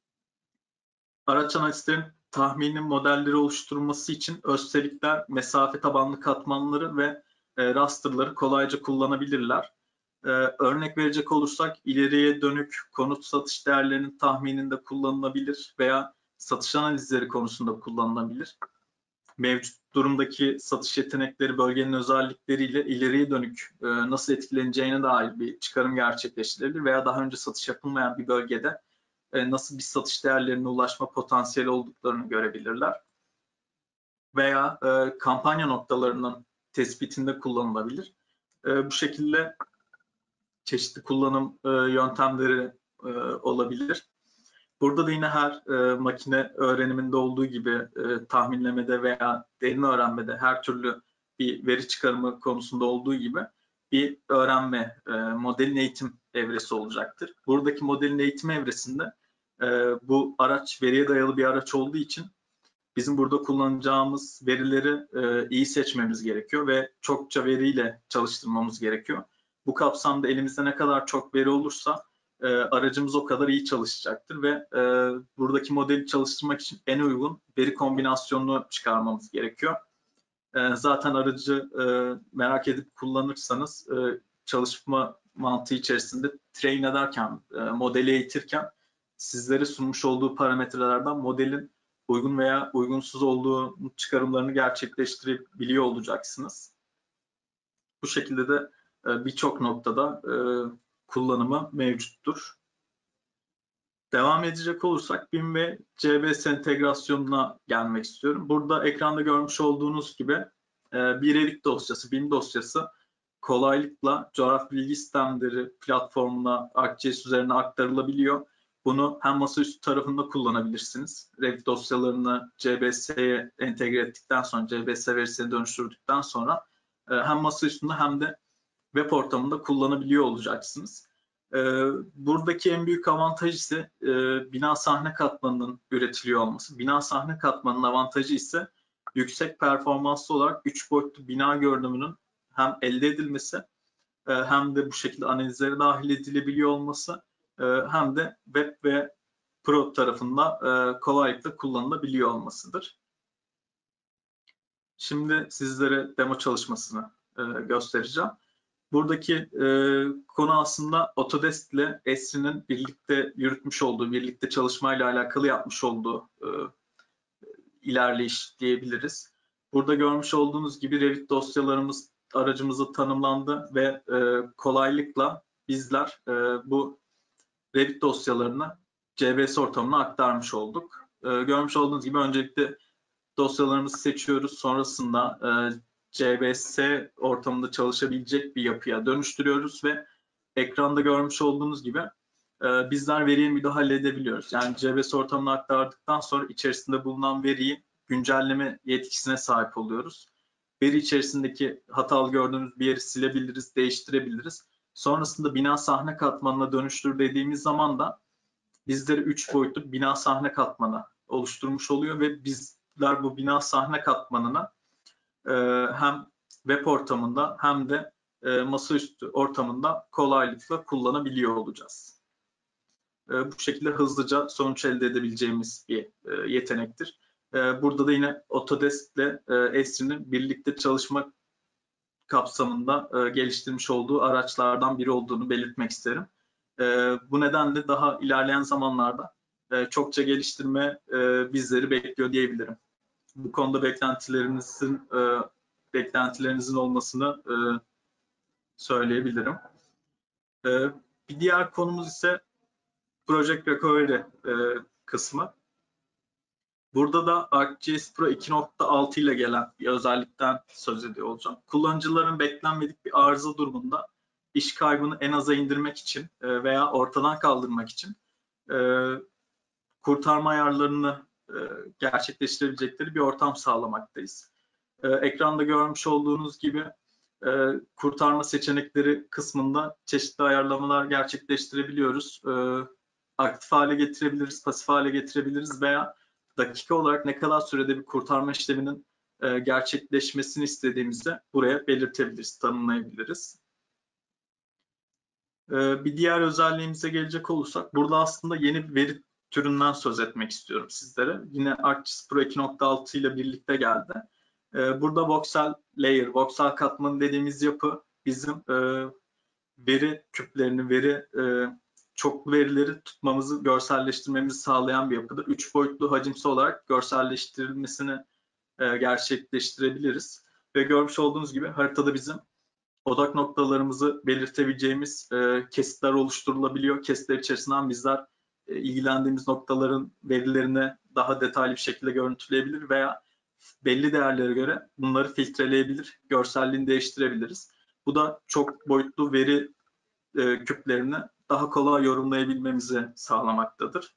araç analistlerin tahmini modelleri oluşturulması için özellikler, mesafe tabanlı katmanları ve rasterları kolayca kullanabilirler. Örnek verecek olursak ileriye dönük konut satış değerlerinin tahmininde kullanılabilir veya satış analizleri konusunda kullanılabilir. Mevcut durumdaki satış yetenekleri bölgenin özellikleriyle ileriye dönük nasıl etkileneceğine dair bir çıkarım gerçekleştirilebilir veya daha önce satış yapılmayan bir bölgede nasıl bir satış değerlerine ulaşma potansiyeli olduklarını görebilirler. Veya kampanya noktalarının tespitinde kullanılabilir. Bu şekilde çeşitli kullanım yöntemleri olabilir. Burada da yine her makine öğreniminde olduğu gibi tahminlemede veya derin öğrenmede her türlü bir veri çıkarımı konusunda olduğu gibi bir öğrenme, modelin eğitim evresi olacaktır. Buradaki modelin eğitim evresinde bu araç veriye dayalı bir araç olduğu için bizim burada kullanacağımız verileri iyi seçmemiz gerekiyor ve çokça veriyle çalıştırmamız gerekiyor. Bu kapsamda elimizde ne kadar çok veri olursa aracımız o kadar iyi çalışacaktır ve buradaki modeli çalıştırmak için en uygun veri kombinasyonunu çıkarmamız gerekiyor. Zaten aracı merak edip kullanırsanız çalışma mantığı içerisinde train ederken, modeli eğitirken sizlere sunmuş olduğu parametrelerden modelin uygun veya uygunsuz olduğu çıkarımlarını gerçekleştirebiliyor olacaksınız. Bu şekilde de birçok noktada kullanımı mevcuttur. Devam edecek olursak BIM ve CBS entegrasyonuna gelmek istiyorum. Burada ekranda görmüş olduğunuz gibi bir Revit dosyası, BIM dosyası kolaylıkla coğrafi bilgi sistemleri platformuna ArcGIS üzerine aktarılabiliyor. Bunu hem masaüstü tarafında kullanabilirsiniz. Revit dosyalarını CBS'ye entegre ettikten sonra, CBS verisine dönüştürdükten sonra hem masaüstünde hem de web ortamında kullanabiliyor olacaksınız. Buradaki en büyük avantaj ise bina sahne katmanının üretiliyor olması. Bina sahne katmanının avantajı ise yüksek performanslı olarak 3 boyutlu bina görünümünün hem elde edilmesi hem de bu şekilde analizlere dahil edilebiliyor olması hem de web ve Pro tarafında kolaylıkla kullanılabiliyor olmasıdır. Şimdi sizlere demo çalışmasını göstereceğim. Buradaki konu aslında Autodesk ile Esri'nin birlikte yürütmüş olduğu, birlikte çalışmayla alakalı yapmış olduğu ilerleyiş diyebiliriz. Burada görmüş olduğunuz gibi Revit dosyalarımız aracımıza tanımlandı ve kolaylıkla bizler bu Revit dosyalarını CBS ortamına aktarmış olduk. Görmüş olduğunuz gibi öncelikle dosyalarımızı seçiyoruz. Sonrasında CBS ortamında çalışabilecek bir yapıya dönüştürüyoruz ve ekranda görmüş olduğunuz gibi bizler veriye müdahale edebiliyoruz. Yani CBS ortamına aktardıktan sonra içerisinde bulunan veriyi güncelleme yetkisine sahip oluyoruz. Veri içerisindeki hatalı gördüğümüz bir yeri silebiliriz, değiştirebiliriz. Sonrasında bina sahne katmanına dönüştür dediğimiz zaman da bizleri 3 boyutlu bina sahne katmanı oluşturmuş oluyor ve bizler bu bina sahne katmanına hem web ortamında hem de masaüstü ortamında kolaylıkla kullanabiliyor olacağız. Bu şekilde hızlıca sonuç elde edebileceğimiz bir yetenektir. Burada da yine Autodesk ile Esri'nin birlikte çalışma kapsamında geliştirmiş olduğu araçlardan biri olduğunu belirtmek isterim. Bu nedenle daha ilerleyen zamanlarda çokça geliştirme bizleri bekliyor diyebilirim. Bu konuda beklentilerinizin olmasını söyleyebilirim. Bir diğer konumuz ise Project Recovery kısmı. Burada da ArcGIS Pro 2.6 ile gelen bir özellikten söz ediyor olacağım. Kullanıcıların beklenmedik bir arıza durumunda iş kaybını en aza indirmek için veya ortadan kaldırmak için kurtarma ayarlarını gerçekleştirebilecekleri bir ortam sağlamaktayız. Ekranda görmüş olduğunuz gibi kurtarma seçenekleri kısmında çeşitli ayarlamalar gerçekleştirebiliyoruz. Aktif hale getirebiliriz, pasif hale getirebiliriz veya dakika olarak ne kadar sürede bir kurtarma işleminin gerçekleşmesini istediğimizde buraya belirtebiliriz, tanımlayabiliriz. Bir diğer özelliğimize gelecek olursak, burada aslında yeni bir veri türünden söz etmek istiyorum sizlere. Yine ArcGIS Pro 2.6 ile birlikte geldi. Burada voxel layer, voxel katmanı dediğimiz yapı bizim veri küplerini, çoklu verileri tutmamızı, görselleştirmemizi sağlayan bir yapıdır. 3 boyutlu hacimsi olarak görselleştirilmesini gerçekleştirebiliriz. Ve görmüş olduğunuz gibi haritada bizim odak noktalarımızı belirtebileceğimiz kesitler oluşturulabiliyor. Kesitler içerisinden bizler ilgilendiğimiz noktaların verilerini daha detaylı bir şekilde görüntüleyebilir veya belli değerlere göre bunları filtreleyebilir, görselliğini değiştirebiliriz. Bu da çok boyutlu veri küplerini daha kolay yorumlayabilmemizi sağlamaktadır.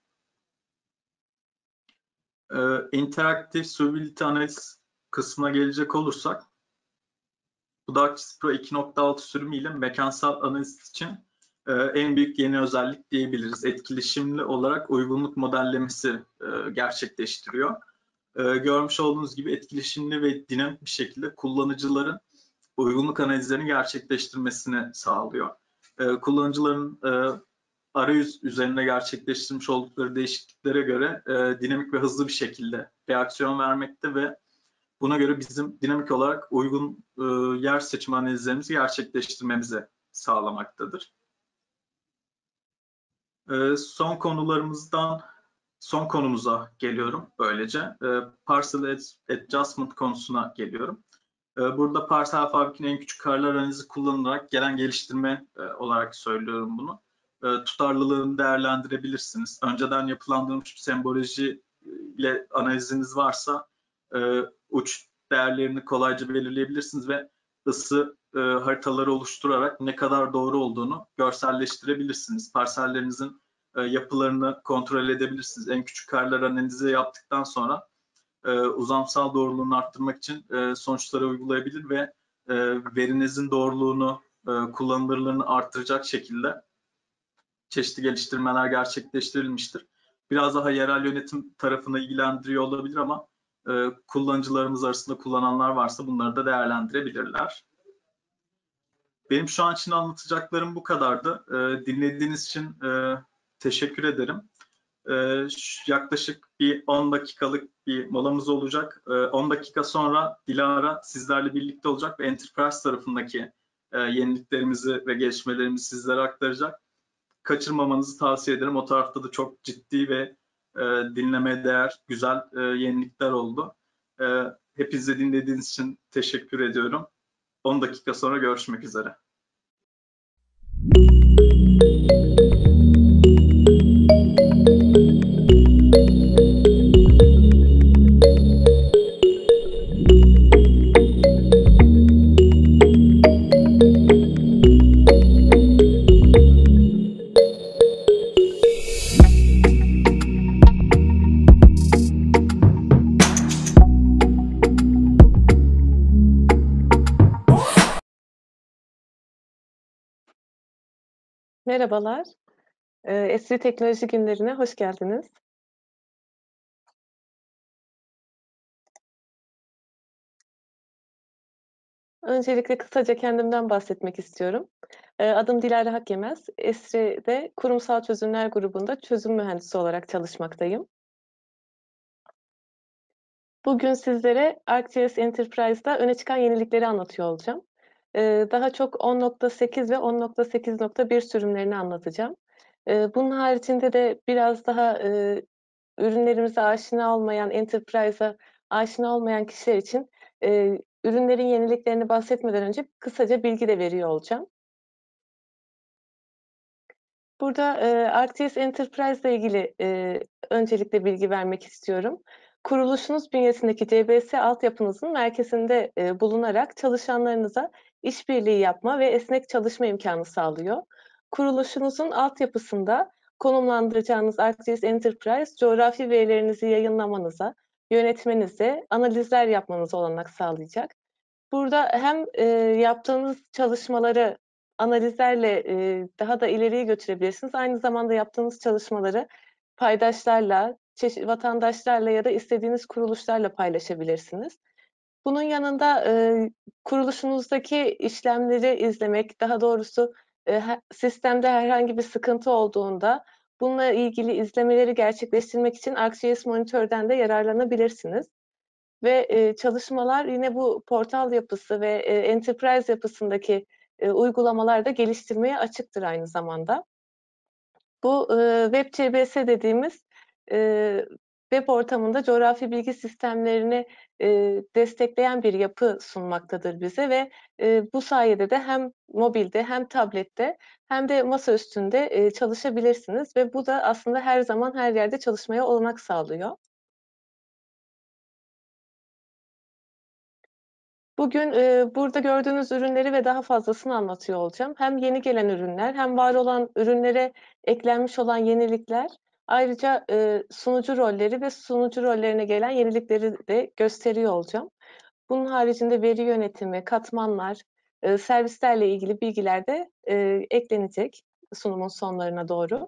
Interaktif Suitability Analiz kısmına gelecek olursak, bu da ArcGIS Pro 2.6 sürümüyle mekansal analiz için en büyük yeni özellik diyebiliriz. Etkileşimli olarak uygunluk modellemesi gerçekleştiriyor. Görmüş olduğunuz gibi etkileşimli ve dinamik bir şekilde kullanıcıların uygunluk analizlerini gerçekleştirmesini sağlıyor. Kullanıcıların arayüz üzerinde gerçekleştirmiş oldukları değişikliklere göre dinamik ve hızlı bir şekilde reaksiyon vermekte ve buna göre bizim dinamik olarak uygun yer seçimi analizlerimizi gerçekleştirmemizi sağlamaktadır. Son konumuza geliyorum böylece. Parcel Adjustment konusuna geliyorum. Burada parsel fabrikin en küçük karlar analizi kullanılarak gelen geliştirme olarak söylüyorum bunu. Tutarlılığını değerlendirebilirsiniz. Önceden yapılandırılmış bir semboloji ile analiziniz varsa uç değerlerini kolayca belirleyebilirsiniz ve ısı haritaları oluşturarak ne kadar doğru olduğunu görselleştirebilirsiniz. Parsellerinizin yapılarını kontrol edebilirsiniz. En küçük karlar analizi yaptıktan sonra uzamsal doğruluğunu arttırmak için sonuçları uygulayabilir ve verinizin doğruluğunu, kullanılırlığını arttıracak şekilde çeşitli geliştirmeler gerçekleştirilmiştir. Biraz daha yerel yönetim tarafını ilgilendiriyor olabilir ama kullanıcılarımız arasında kullananlar varsa bunları da değerlendirebilirler. Benim şu an için anlatacaklarım bu kadardı. Dinlediğiniz için teşekkür ederim. Yaklaşık bir 10 dakikalık bir molamız olacak. 10 dakika sonra Dilara sizlerle birlikte olacak ve Enterprise tarafındaki yeniliklerimizi ve gelişmelerimizi sizlere aktaracak. Kaçırmamanızı tavsiye ederim. O tarafta da çok ciddi ve dinlemeye değer güzel yenilikler oldu. Hepinize dinlediğiniz için teşekkür ediyorum. 10 dakika sonra görüşmek üzere. Merhabalar. Esri Teknoloji Günlerine hoş geldiniz. Öncelikle kısaca kendimden bahsetmek istiyorum. Adım Dilara Hakyemez. Esri'de Kurumsal Çözümler grubunda çözüm mühendisi olarak çalışmaktayım. Bugün sizlere ArcGIS Enterprise'da öne çıkan yenilikleri anlatıyor olacağım. Daha çok 10.8 ve 10.8.1 sürümlerini anlatacağım. Bunun haricinde de biraz daha ürünlerimize aşina olmayan, Enterprise'a aşina olmayan kişiler için ürünlerin yeniliklerini bahsetmeden önce kısaca bilgi de veriyor olacağım. Burada ArcGIS Enterprise ile ilgili öncelikle bilgi vermek istiyorum. Kuruluşunuz bünyesindeki CBS altyapınızın merkezinde bulunarak çalışanlarınıza işbirliği yapma ve esnek çalışma imkanı sağlıyor. Kuruluşunuzun altyapısında konumlandıracağınız ArcGIS Enterprise, coğrafi verilerinizi yayınlamanıza, yönetmenize, analizler yapmanıza olanak sağlayacak. Burada hem yaptığınız çalışmaları analizlerle daha da ileriye götürebilirsiniz. Aynı zamanda yaptığınız çalışmaları paydaşlarla, vatandaşlarla ya da istediğiniz kuruluşlarla paylaşabilirsiniz. Bunun yanında kuruluşunuzdaki işlemleri izlemek, daha doğrusu sistemde herhangi bir sıkıntı olduğunda bununla ilgili izlemeleri gerçekleştirmek için ArcGIS Monitör'den de yararlanabilirsiniz. Ve çalışmalar yine bu portal yapısı ve enterprise yapısındaki uygulamalar da geliştirmeye açıktır aynı zamanda. Bu Web CBS dediğimiz web ortamında coğrafi bilgi sistemlerini destekleyen bir yapı sunmaktadır bize ve bu sayede de hem mobilde hem tablette hem de masa üstünde çalışabilirsiniz ve bu da aslında her zaman her yerde çalışmaya olanak sağlıyor. Bugün burada gördüğünüz ürünleri ve daha fazlasını anlatıyor olacağım. Hem yeni gelen ürünler hem var olan ürünlere eklenmiş olan yenilikler. Ayrıca sunucu rolleri ve sunucu rollerine gelen yenilikleri de gösteriyor olacağım. Bunun haricinde veri yönetimi, katmanlar, servislerle ilgili bilgiler de eklenecek sunumun sonlarına doğru.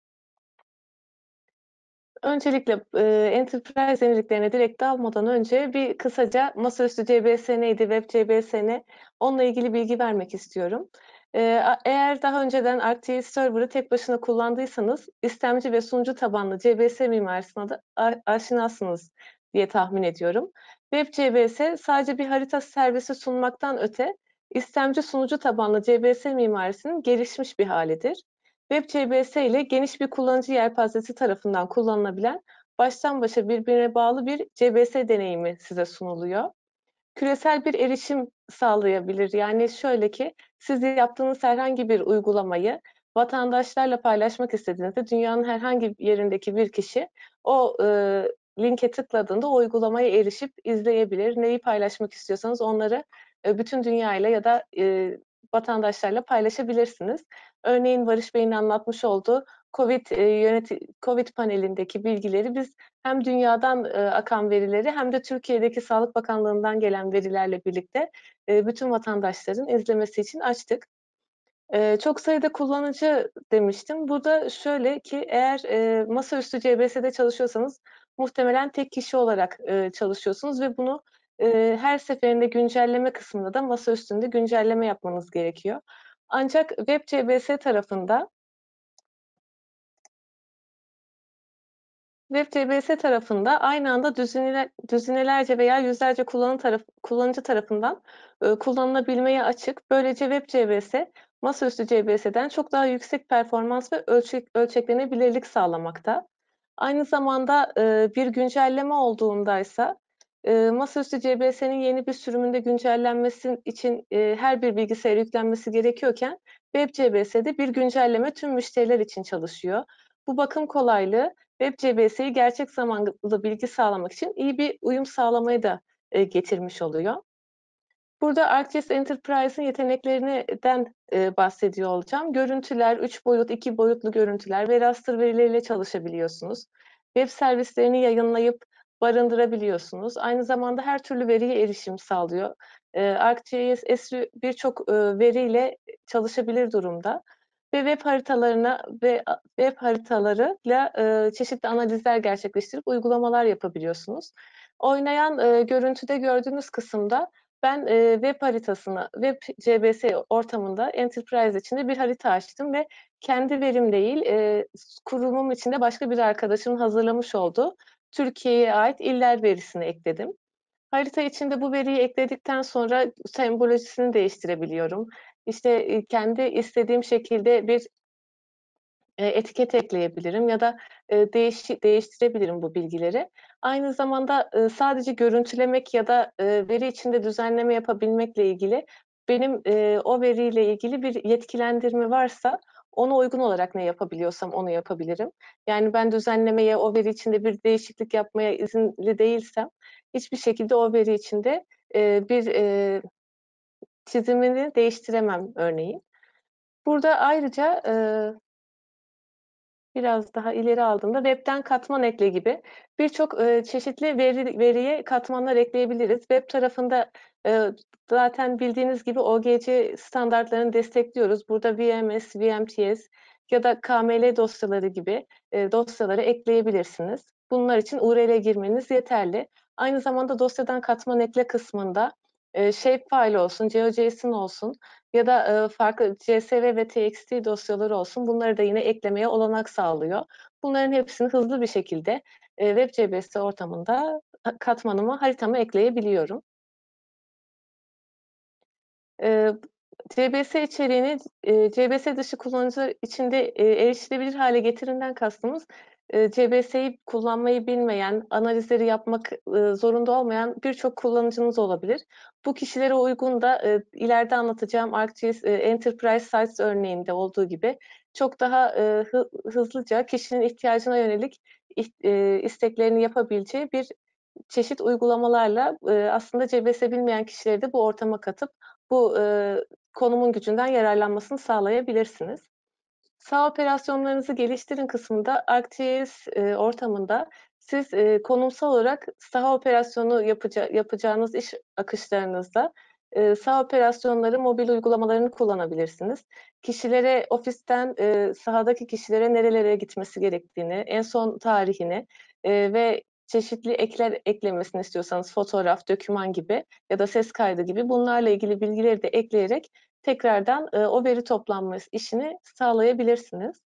Öncelikle Enterprise yeniliklerine direkt dalmadan önce bir kısaca masaüstü CBS neydi, Web CBS ne? Onunla ilgili bilgi vermek istiyorum. Eğer daha önceden ArcGIS Server'ı tek başına kullandıysanız, istemci ve sunucu tabanlı CBS mimarisine de aşinasınız diye tahmin ediyorum. Web CBS sadece bir harita servisi sunmaktan öte, istemci sunucu tabanlı CBS mimarisinin gelişmiş bir halidir. Web CBS ile geniş bir kullanıcı yelpazesi tarafından kullanılabilen baştan başa birbirine bağlı bir CBS deneyimi size sunuluyor. Küresel bir erişim sağlayabilir. Yani şöyle ki siz yaptığınız herhangi bir uygulamayı vatandaşlarla paylaşmak istediğinizde dünyanın herhangi bir yerindeki bir kişi o linke tıkladığında o uygulamaya erişip izleyebilir. Neyi paylaşmak istiyorsanız onları bütün dünyayla ya da vatandaşlarla paylaşabilirsiniz. Örneğin Barış Bey'in anlatmış olduğu COVID panelindeki bilgileri biz hem dünyadan akan verileri hem de Türkiye'deki Sağlık Bakanlığı'ndan gelen verilerle birlikte bütün vatandaşların izlemesi için açtık. Çok sayıda kullanıcı demiştim. Bu da şöyle ki eğer masaüstü CBS'de çalışıyorsanız muhtemelen tek kişi olarak çalışıyorsunuz ve bunu her seferinde güncelleme kısmında da masa üstünde güncelleme yapmanız gerekiyor. Ancak WebCBS tarafında aynı anda düzinelerce veya yüzlerce kullanıcı tarafından kullanılabilmeye açık. Böylece WebCBS, masaüstü CBS'den çok daha yüksek performans ve ölçeklenebilirlik sağlamakta. Aynı zamanda bir güncelleme olduğundaysa masaüstü CBS'nin yeni bir sürümünde güncellenmesi için her bir bilgisayara yüklenmesi gerekiyorken WebCBS'de bir güncelleme tüm müşteriler için çalışıyor. Bu bakım kolaylığı WebCBS'yi gerçek zamanlı bilgi sağlamak için iyi bir uyum sağlamayı da getirmiş oluyor. Burada ArcGIS Enterprise'ın yeteneklerinden bahsediyor olacağım. Görüntüler, 3 boyut, 2 boyutlu görüntüler ve raster verileriyle çalışabiliyorsunuz. Web servislerini yayınlayıp barındırabiliyorsunuz. Aynı zamanda her türlü veriye erişim sağlıyor. ArcGIS Esri birçok veriyle çalışabilir durumda ve web haritalarıyla çeşitli analizler gerçekleştirip uygulamalar yapabiliyorsunuz. Oynayan görüntüde gördüğünüz kısımda ben web haritasını, web CBS ortamında Enterprise içinde bir harita açtım ve kendi verim değil, kurumum içinde başka bir arkadaşımın hazırlamış olduğu Türkiye'ye ait iller verisini ekledim. Harita içinde bu veriyi ekledikten sonra sembolojisini değiştirebiliyorum. İşte kendi istediğim şekilde bir etiket ekleyebilirim ya da değiştirebilirim bu bilgileri. Aynı zamanda sadece görüntülemek ya da veri içinde düzenleme yapabilmekle ilgili benim o veriyle ilgili bir yetkilendirme varsa ona uygun olarak ne yapabiliyorsam onu yapabilirim. Yani ben düzenlemeye, o veri içinde bir değişiklik yapmaya izinli değilsem hiçbir şekilde o veri içinde bir çizimini değiştiremem örneğin. Burada ayrıca biraz daha ileri aldığımda web'ten katman ekle gibi birçok çeşitli veriye katmanlar ekleyebiliriz. Web tarafında zaten bildiğiniz gibi OGC standartlarını destekliyoruz. Burada VMS, VMTS ya da KML dosyaları gibi dosyaları ekleyebilirsiniz. Bunlar için URL'e girmeniz yeterli. Aynı zamanda dosyadan katman ekle kısmında shapefile olsun, GeoJSON olsun ya da farklı CSV ve TXT dosyaları olsun. Bunları da yine eklemeye olanak sağlıyor. Bunların hepsini hızlı bir şekilde WebCBS ortamında katmanıma, haritama ekleyebiliyorum. CBS içeriğini CBS dışı kullanıcı içinde erişilebilir hale getirinden kastımız CBS'yi kullanmayı bilmeyen, analizleri yapmak zorunda olmayan birçok kullanıcınız olabilir. Bu kişilere uygun da ileride anlatacağım ArcGIS Enterprise Sites örneğinde olduğu gibi çok daha hızlıca kişinin ihtiyacına yönelik isteklerini yapabileceği bir çeşit uygulamalarla aslında CBS bilmeyen kişileri de bu ortama katıp bu konumun gücünden yararlanmasını sağlayabilirsiniz. Saha operasyonlarınızı geliştirin kısmında ArcGIS ortamında siz konumsal olarak saha operasyonu yapacağınız iş akışlarınızda saha operasyonları, mobil uygulamalarını kullanabilirsiniz. Kişilere ofisten sahadaki kişilere nerelere gitmesi gerektiğini, en son tarihini ve çeşitli ekler eklemesini istiyorsanız fotoğraf, doküman gibi ya da ses kaydı gibi bunlarla ilgili bilgileri de ekleyerek tekrardan o veri toplanması işini sağlayabilirsiniz.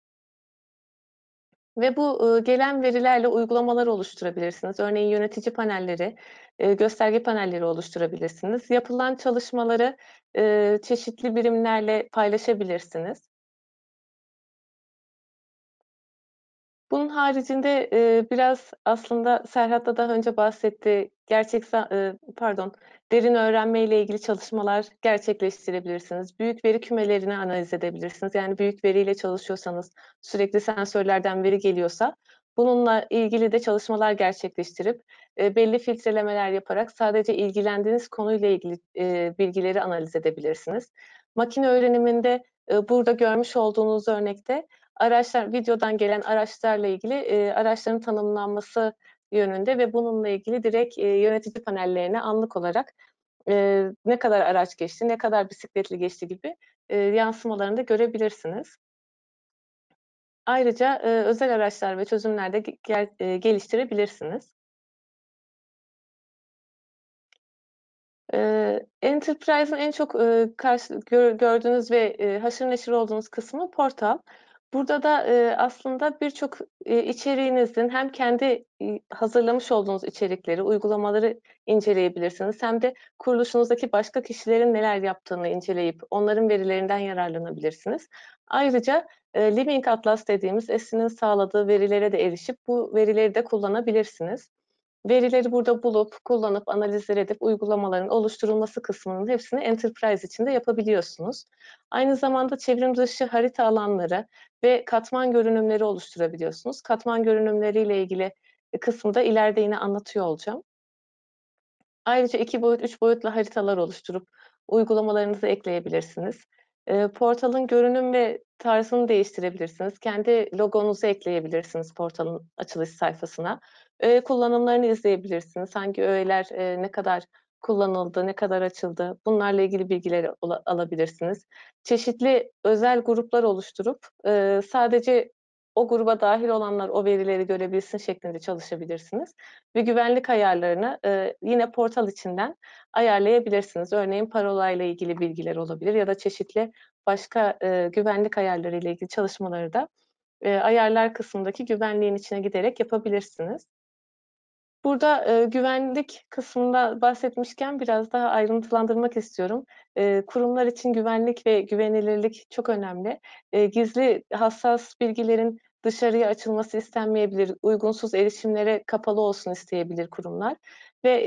Ve bu gelen verilerle uygulamalar oluşturabilirsiniz. Örneğin yönetici panelleri, gösterge panelleri oluşturabilirsiniz. Yapılan çalışmaları çeşitli birimlerle paylaşabilirsiniz. Bunun haricinde biraz aslında Serhat da daha önce bahsetti. Derin öğrenme ile ilgili çalışmalar gerçekleştirebilirsiniz. Büyük veri kümelerini analiz edebilirsiniz. Yani büyük veriyle çalışıyorsanız, sürekli sensörlerden veri geliyorsa, bununla ilgili de çalışmalar gerçekleştirip belli filtrelemeler yaparak sadece ilgilendiğiniz konuyla ilgili bilgileri analiz edebilirsiniz. Makine öğreniminde burada görmüş olduğunuz örnekte videodan gelen araçlarla ilgili araçların tanımlanması yönünde ve bununla ilgili direkt yönetici panellerine anlık olarak ne kadar araç geçti, ne kadar bisikletli geçti gibi yansımalarını da görebilirsiniz. Ayrıca özel araçlar ve çözümler de geliştirebilirsiniz. Enterprise'ın en çok gördüğünüz ve haşır neşir olduğunuz kısmı portal. Burada da aslında birçok içeriğinizin hem kendi hazırlamış olduğunuz içerikleri, uygulamaları inceleyebilirsiniz. Hem de kuruluşunuzdaki başka kişilerin neler yaptığını inceleyip onların verilerinden yararlanabilirsiniz. Ayrıca Living Atlas dediğimiz Esin'in sağladığı verilere de erişip bu verileri de kullanabilirsiniz. Verileri burada bulup, kullanıp, analizler edip uygulamaların oluşturulması kısmının hepsini Enterprise içinde yapabiliyorsunuz. Aynı zamanda çevrim dışı harita alanları ve katman görünümleri oluşturabiliyorsunuz. Katman görünümleriyle ilgili kısmı ileride yine anlatıyor olacağım. Ayrıca 2 boyut, 3 boyutlu haritalar oluşturup uygulamalarınızı ekleyebilirsiniz. Portalın görünüm ve tarzını değiştirebilirsiniz. Kendi logonuzu ekleyebilirsiniz portalın açılış sayfasına. Öğe kullanımlarını izleyebilirsiniz. Hangi öğeler ne kadar kullanıldı, ne kadar açıldı, bunlarla ilgili bilgileri alabilirsiniz. Çeşitli özel gruplar oluşturup sadece o gruba dahil olanlar o verileri görebilsin şeklinde çalışabilirsiniz. Ve güvenlik ayarlarını yine portal içinden ayarlayabilirsiniz. Örneğin parolayla ilgili bilgiler olabilir ya da çeşitli başka güvenlik ayarları ile ilgili çalışmaları da ayarlar kısmındaki güvenliğin içine giderek yapabilirsiniz. Burada güvenlik kısmında bahsetmişken biraz daha ayrıntılandırmak istiyorum. Kurumlar için güvenlik ve güvenilirlik çok önemli. Gizli, hassas bilgilerin dışarıya açılması istenmeyebilir. Uygunsuz erişimlere kapalı olsun isteyebilir kurumlar ve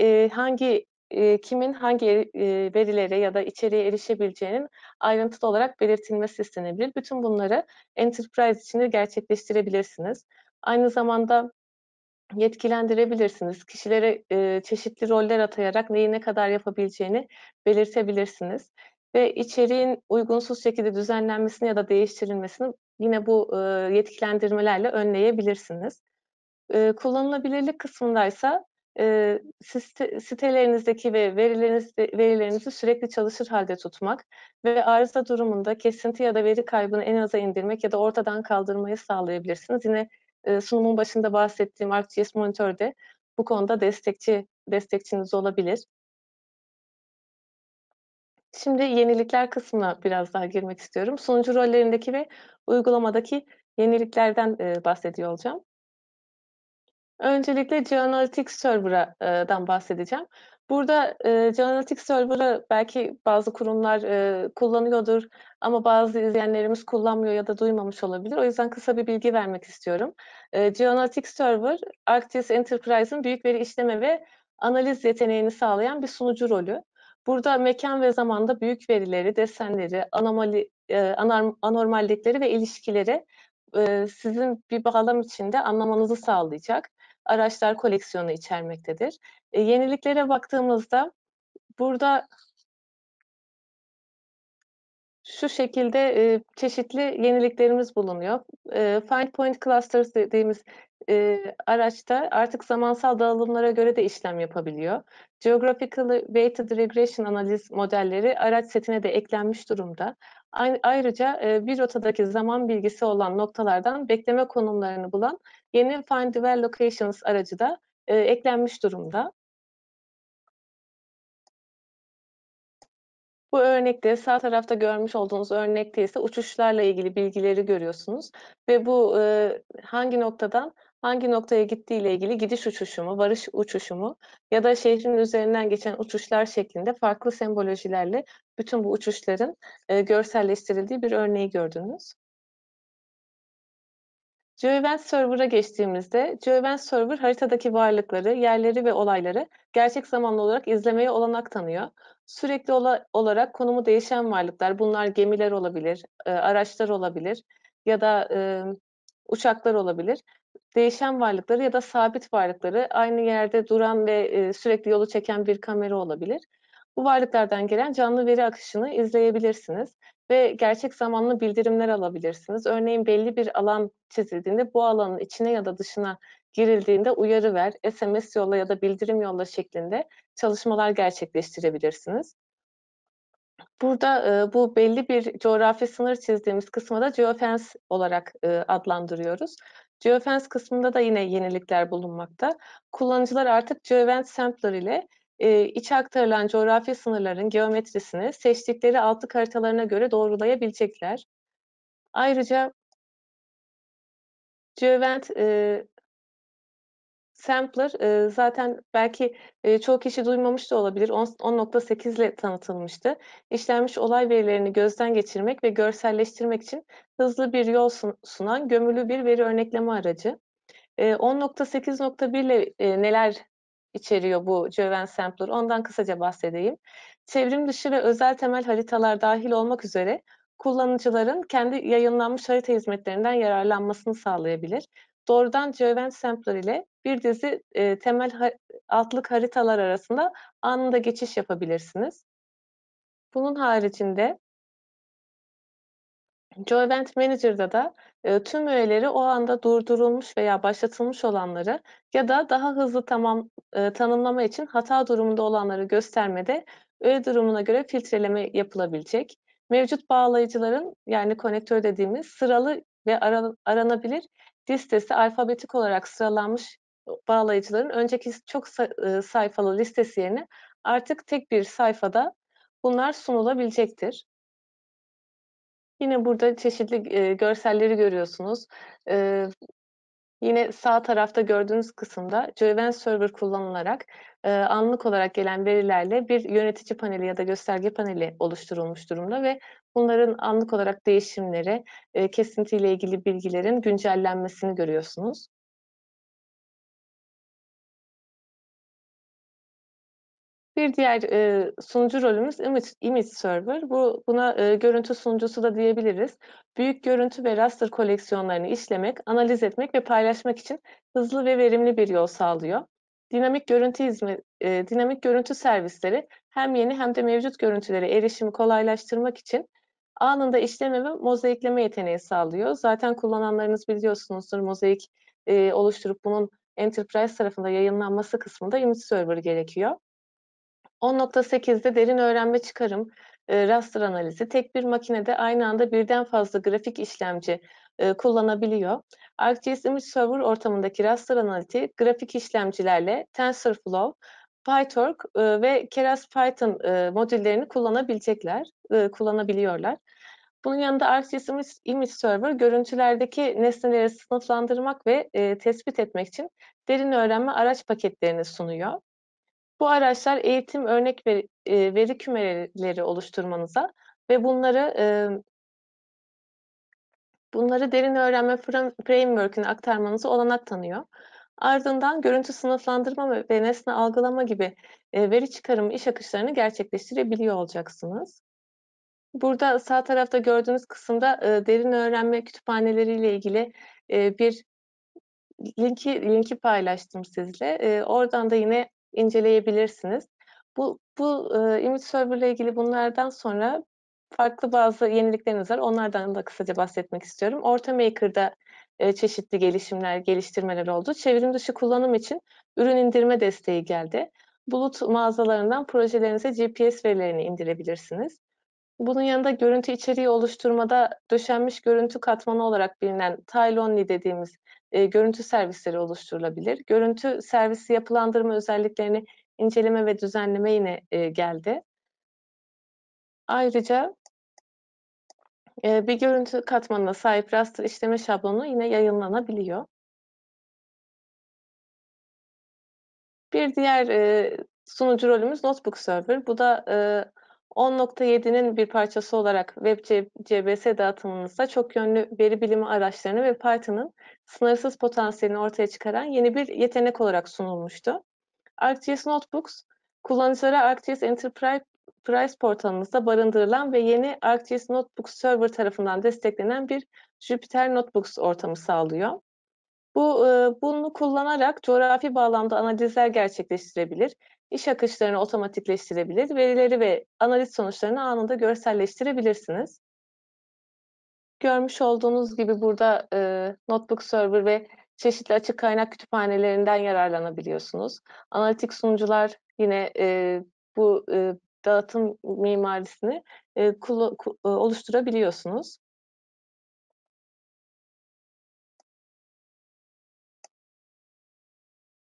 kimin hangi verilere ya da içeriğe erişebileceğinin ayrıntılı olarak belirtilmesi istenebilir. Bütün bunları Enterprise içinde gerçekleştirebilirsiniz. Aynı zamanda yetkilendirebilirsiniz. Kişilere çeşitli roller atayarak neyi ne kadar yapabileceğini belirtebilirsiniz ve içeriğin uygunsuz şekilde düzenlenmesini ya da değiştirilmesini yine bu yetkilendirmelerle önleyebilirsiniz. Kullanılabilirlik kısmındaysa sitelerinizdeki ve verilerinizi sürekli çalışır halde tutmak ve arıza durumunda kesinti ya da veri kaybını en aza indirmek ya da ortadan kaldırmayı sağlayabilirsiniz. Yine sunumun başında bahsettiğim ArcGIS Monitör de bu konuda destekçiniz olabilir. Şimdi yenilikler kısmına biraz daha girmek istiyorum. Sunucu rollerindeki ve uygulamadaki yeniliklerden bahsediyor olacağım. Öncelikle Geoanalytics Server'dan bahsedeceğim. Burada Geoanalytics Server'ı belki bazı kurumlar kullanıyordur ama bazı izleyenlerimiz kullanmıyor ya da duymamış olabilir. O yüzden kısa bir bilgi vermek istiyorum. Geoanalytics Server, ArcGIS Enterprise'ın büyük veri işleme ve analiz yeteneğini sağlayan bir sunucu rolü. Burada mekan ve zamanda büyük verileri, desenleri, anormallikleri ve ilişkileri sizin bir bağlam içinde anlamanızı sağlayacak araçlar koleksiyonu içermektedir. Yeniliklere baktığımızda burada şu şekilde çeşitli yeniliklerimiz bulunuyor. Find Point Clusters dediğimiz araçta artık zamansal dağılımlara göre de işlem yapabiliyor. Geographically Weighted Regression analiz modelleri araç setine de eklenmiş durumda. Ayrıca bir rotadaki zaman bilgisi olan noktalardan bekleme konumlarını bulan yeni Find Dwell Locations aracı da eklenmiş durumda. Bu örnekte sağ tarafta görmüş olduğunuz örnekte ise uçuşlarla ilgili bilgileri görüyorsunuz ve bu hangi noktadan hangi noktaya gittiği ile ilgili gidiş uçuşu mu, varış uçuşu mu ya da şehrin üzerinden geçen uçuşlar şeklinde farklı sembolojilerle bütün bu uçuşların görselleştirildiği bir örneği gördünüz. GeoEvent Server'a geçtiğimizde, GeoEvent Server haritadaki varlıkları, yerleri ve olayları gerçek zamanlı olarak izlemeye olanak tanıyor. Sürekli olarak konumu değişen varlıklar, bunlar gemiler olabilir, araçlar olabilir ya da uçaklar olabilir. Değişen varlıkları ya da sabit varlıkları aynı yerde duran ve sürekli yolu çeken bir kamera olabilir. Bu varlıklardan gelen canlı veri akışını izleyebilirsiniz ve gerçek zamanlı bildirimler alabilirsiniz. Örneğin belli bir alan çizildiğinde bu alanın içine ya da dışına girildiğinde uyarı ver, SMS yolla ya da bildirim yolla şeklinde çalışmalar gerçekleştirebilirsiniz. Burada bu belli bir coğrafi sınır çizdiğimiz kısma da geofence olarak adlandırıyoruz. Geofence kısmında da yine yenilikler bulunmakta. Kullanıcılar artık GeoEvent Sampler ile içe aktarılan coğrafi sınırların geometrisini seçtikleri altlık haritalarına göre doğrulayabilecekler. Ayrıca GeoEvent Sampler zaten belki çoğu kişi duymamış da olabilir. 10.8 ile tanıtılmıştı. İşlenmiş olay verilerini gözden geçirmek ve görselleştirmek için hızlı bir yol sunan gömülü bir veri örnekleme aracı. 10.8.1 ile neler içeriyor bu GeoEvent Sampler? Ondan kısaca bahsedeyim. Çevrim dışı ve özel temel haritalar dahil olmak üzere kullanıcıların kendi yayınlanmış harita hizmetlerinden yararlanmasını sağlayabilir. Doğrudan GeoEvent Sampler ile bir dizi temel altlık haritalar arasında anında geçiş yapabilirsiniz. Bunun haricinde GeoEvent Manager'da da tüm öğeleri o anda durdurulmuş veya başlatılmış olanları ya da daha hızlı tanımlama için hata durumunda olanları göstermede öğe durumuna göre filtreleme yapılabilecek. Mevcut bağlayıcıların, yani konektör dediğimiz, sıralı ve aranabilir listesi alfabetik olarak sıralanmış bağlayıcıların önceki çok sayfalı listesi yerine artık tek bir sayfada bunlar sunulabilecektir. Yine burada çeşitli görselleri görüyorsunuz. Yine sağ tarafta gördüğünüz kısımda GeoEvent Server kullanılarak anlık olarak gelen verilerle bir yönetici paneli ya da gösterge paneli oluşturulmuş durumda ve bunların anlık olarak değişimleri, kesintiyle ilgili bilgilerin güncellenmesini görüyorsunuz. Bir diğer sunucu rolümüz Image Server. Buna görüntü sunucusu da diyebiliriz. Büyük görüntü ve raster koleksiyonlarını işlemek, analiz etmek ve paylaşmak için hızlı ve verimli bir yol sağlıyor. Dinamik görüntü servisleri hem yeni hem de mevcut görüntülere erişimi kolaylaştırmak için anında işleme ve mozaikleme yeteneği sağlıyor. Zaten kullananlarınız biliyorsunuzdur, mozaik oluşturup bunun Enterprise tarafında yayınlanması kısmında Image Server gerekiyor. 10.8'de derin öğrenme çıkarım, raster analizi tek bir makinede aynı anda birden fazla grafik işlemci kullanabiliyor. ArcGIS Image Server ortamındaki raster analitiği grafik işlemcilerle TensorFlow, PyTorch ve Keras Python modüllerini kullanabiliyorlar. Bunun yanında ArcGIS Image Server görüntülerdeki nesneleri sınıflandırmak ve tespit etmek için derin öğrenme araç paketlerini sunuyor. Bu araçlar eğitim örnek veri kümeleri oluşturmanıza ve bunları derin öğrenme framework'üne aktarmanıza olanak tanıyor. Ardından görüntü sınıflandırma ve nesne algılama gibi veri çıkarımı iş akışlarını gerçekleştirebiliyor olacaksınız. Burada sağ tarafta gördüğünüz kısımda derin öğrenme kütüphaneleriyle ilgili bir linki paylaştım sizle. Oradan da yine inceleyebilirsiniz. Bu Image Server ile ilgili bunlardan sonra farklı bazı yeniliklerimiz var. Onlardan da kısaca bahsetmek istiyorum. OrtaMaker'da çeşitli geliştirmeler oldu. Çevrim dışı kullanım için ürün indirme desteği geldi. Bulut mağazalarından projelerinize GPS verilerini indirebilirsiniz. Bunun yanında görüntü içeriği oluşturmada döşenmiş görüntü katmanı olarak bilinen Tile-Only dediğimiz görüntü servisleri oluşturulabilir. Görüntü servisi yapılandırma özelliklerini inceleme ve düzenleme yine geldi. Ayrıca bir görüntü katmanına sahip raster işleme şablonu yine yayınlanabiliyor. Bir diğer sunucu rolümüz Notebook Server. Bu da 10.7'nin bir parçası olarak WebGBS dağıtımınızda çok yönlü veri bilimi araçlarını ve Python'ın sınırsız potansiyelini ortaya çıkaran yeni bir yetenek olarak sunulmuştu. ArcGIS Notebooks, kullanıcılara ArcGIS Enterprise portalımızda barındırılan ve yeni ArcGIS Notebooks Server tarafından desteklenen bir Jupyter Notebooks ortamı sağlıyor. Bunu kullanarak coğrafi bağlamda analizler gerçekleştirebilir, iş akışlarını otomatikleştirebilir, verileri ve analiz sonuçlarını anında görselleştirebilirsiniz. Görmüş olduğunuz gibi burada Notebook Server ve çeşitli açık kaynak kütüphanelerinden yararlanabiliyorsunuz. Analitik sunucular yine bu dağıtım mimarisini oluşturabiliyorsunuz.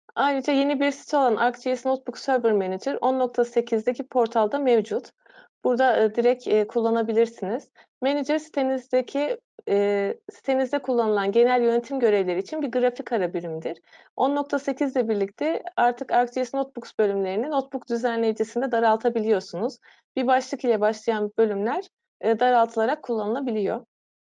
Ayrıca yeni bir site olan ArcGIS Notebook Server Manager 10.8'deki portalda mevcut. Burada direkt kullanabilirsiniz. Manager sitenizde kullanılan genel yönetim görevleri için bir grafik ara birimdir. 10.8 ile birlikte artık ArcGIS Notebooks bölümlerini notebook düzenleyicisinde daraltabiliyorsunuz. Bir başlık ile başlayan bölümler daraltılarak kullanılabiliyor.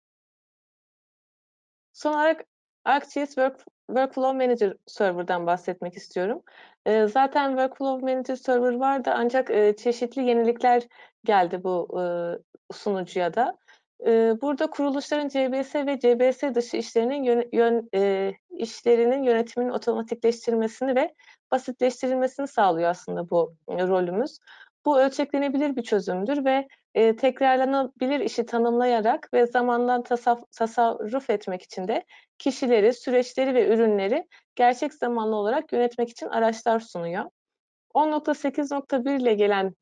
Son olarak ArcGIS Workflow Manager Server'dan bahsetmek istiyorum. Zaten Workflow Manager Server vardı ancak çeşitli yenilikler geldi bu sunucuya da. Burada kuruluşların CBS ve CBS dışı işlerinin yönetiminin otomatikleştirilmesini ve basitleştirilmesini sağlıyor aslında bu rolümüz. Bu ölçeklenebilir bir çözümdür ve tekrarlanabilir işi tanımlayarak ve zamandan tasarruf etmek için de kişileri, süreçleri ve ürünleri gerçek zamanlı olarak yönetmek için araçlar sunuyor. 10.8.1 ile gelen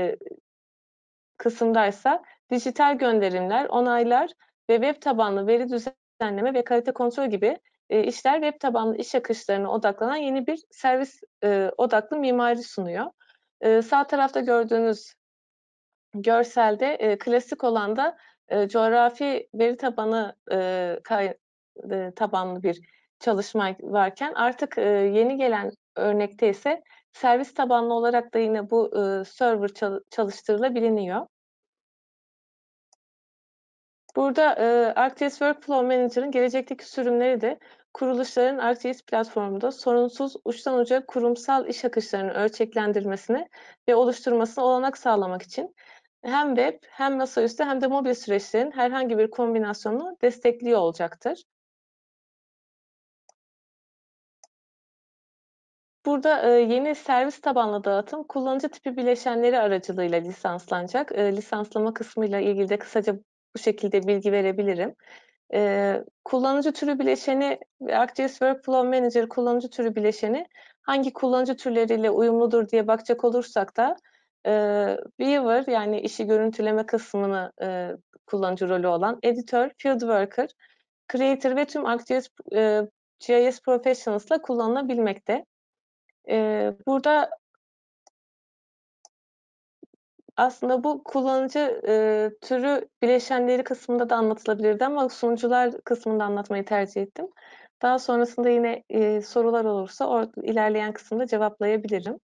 kısımdaysa dijital gönderimler, onaylar ve web tabanlı veri düzenleme ve kalite kontrol gibi işler web tabanlı iş akışlarına odaklanan yeni bir servis odaklı mimari sunuyor. Sağ tarafta gördüğünüz görselde klasik olan da coğrafi veri tabanı tabanlı bir çalışma varken artık yeni gelen örnekte ise servis tabanlı olarak da yine bu server çalıştırılabiliyor. Burada ArcGIS Workflow Manager'ın gelecekteki sürümleri de kuruluşların ArcGIS platformunda sorunsuz, uçtan uca kurumsal iş akışlarının ölçeklendirmesine ve oluşturmasına olanak sağlamak için hem web, hem masaüstü hem de mobil süreçlerin herhangi bir kombinasyonunu destekliyor olacaktır. Burada yeni servis tabanlı dağıtım kullanıcı tipi bileşenleri aracılığıyla lisanslanacak. Lisanslama kısmıyla ilgili de kısaca bu şekilde bilgi verebilirim. Kullanıcı türü bileşeni ve ArcGIS Workflow Manager kullanıcı türü bileşeni hangi kullanıcı türleriyle uyumludur diye bakacak olursak da Viewer yani işi görüntüleme kısmını kullanıcı rolü olan Editor, Fieldworker, Creator ve tüm ArcGIS GIS Professionals'la kullanılabilmekte. Burada aslında bu kullanıcı türü bileşenleri kısmında da anlatılabilirdi ama sunucular kısmında anlatmayı tercih ettim. Daha sonrasında yine sorular olursa ilerleyen kısımda cevaplayabilirim.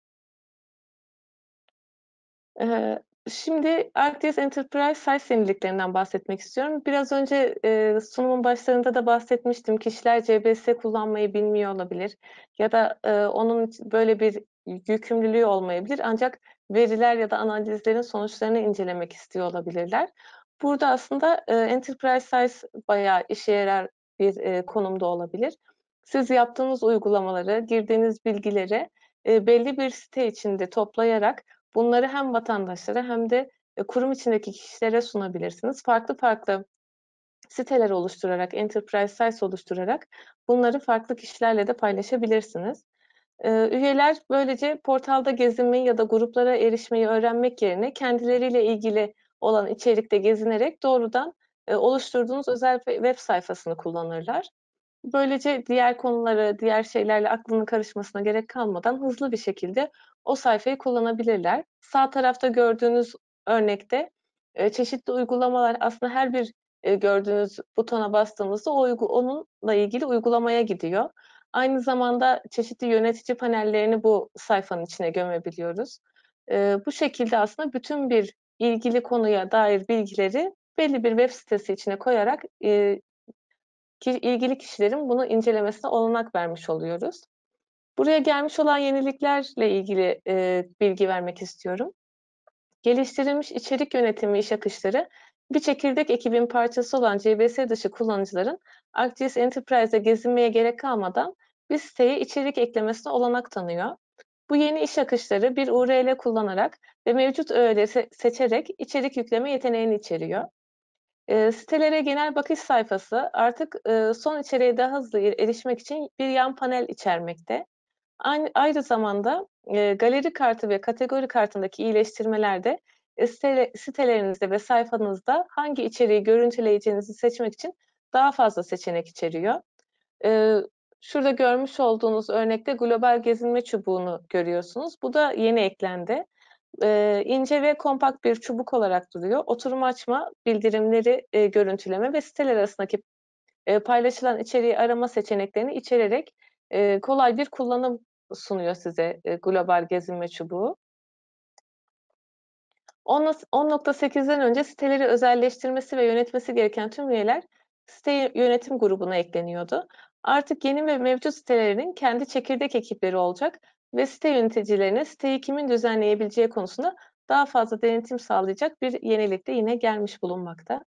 Şimdi ArcGIS Enterprise Size yeniliklerinden bahsetmek istiyorum. Biraz önce sunumun başlarında da bahsetmiştim. Kişiler CBS kullanmayı bilmiyor olabilir ya da onun böyle bir yükümlülüğü olmayabilir. Ancak veriler ya da analizlerin sonuçlarını incelemek istiyor olabilirler. Burada aslında Enterprise Size bayağı işe yarar bir konumda olabilir. Siz yaptığınız uygulamaları, girdiğiniz bilgileri belli bir site içinde toplayarak bunları hem vatandaşlara hem de kurum içindeki kişilere sunabilirsiniz. Farklı farklı siteler oluşturarak, enterprise size oluşturarak bunları farklı kişilerle de paylaşabilirsiniz. Üyeler böylece portalda gezinmeyi ya da gruplara erişmeyi öğrenmek yerine kendileriyle ilgili olan içerikte gezinerek doğrudan oluşturduğunuz özel web sayfasını kullanırlar. Böylece diğer konuları, diğer şeylerle aklının karışmasına gerek kalmadan hızlı bir şekilde o sayfayı kullanabilirler. Sağ tarafta gördüğünüz örnekte çeşitli uygulamalar aslında her bir gördüğünüz butona bastığımızda onunla ilgili uygulamaya gidiyor. Aynı zamanda çeşitli yönetici panellerini bu sayfanın içine gömebiliyoruz. Bu şekilde aslında bütün bir ilgili konuya dair bilgileri belli bir web sitesi içine koyarak ilgili kişilerin bunu incelemesine olanak vermiş oluyoruz. Buraya gelmiş olan yeniliklerle ilgili bilgi vermek istiyorum. Geliştirilmiş içerik yönetimi iş akışları, bir çekirdek ekibin parçası olan CBS dışı kullanıcıların ArcGIS Enterprise'de gezinmeye gerek kalmadan bir siteye içerik eklemesine olanak tanıyor. Bu yeni iş akışları bir URL kullanarak ve mevcut öğeleri seçerek içerik yükleme yeteneğini içeriyor. Sitelere genel bakış sayfası artık son içeriğe daha hızlı erişmek için bir yan panel içermekte. Aynı zamanda galeri kartı ve kategori kartındaki iyileştirmelerde sitelerinizde ve sayfanızda hangi içeriği görüntüleyeceğinizi seçmek için daha fazla seçenek içeriyor. Şurada görmüş olduğunuz örnekte global gezinme çubuğunu görüyorsunuz. Bu da yeni eklendi. İnce ve kompakt bir çubuk olarak duruyor. Oturum açma, bildirimleri görüntüleme ve siteler arasındaki paylaşılan içeriği arama seçeneklerini içererek kolay bir kullanım sunuyor size global gezinme çubuğu. 10.8'den önce siteleri özelleştirmesi ve yönetmesi gereken tüm üyeler site yönetim grubuna ekleniyordu. Artık yeni ve mevcut sitelerinin kendi çekirdek ekipleri olacak ve site yöneticilerine siteyi kimin düzenleyebileceği konusunda daha fazla denetim sağlayacak bir yenilik de yine gelmiş bulunmakta.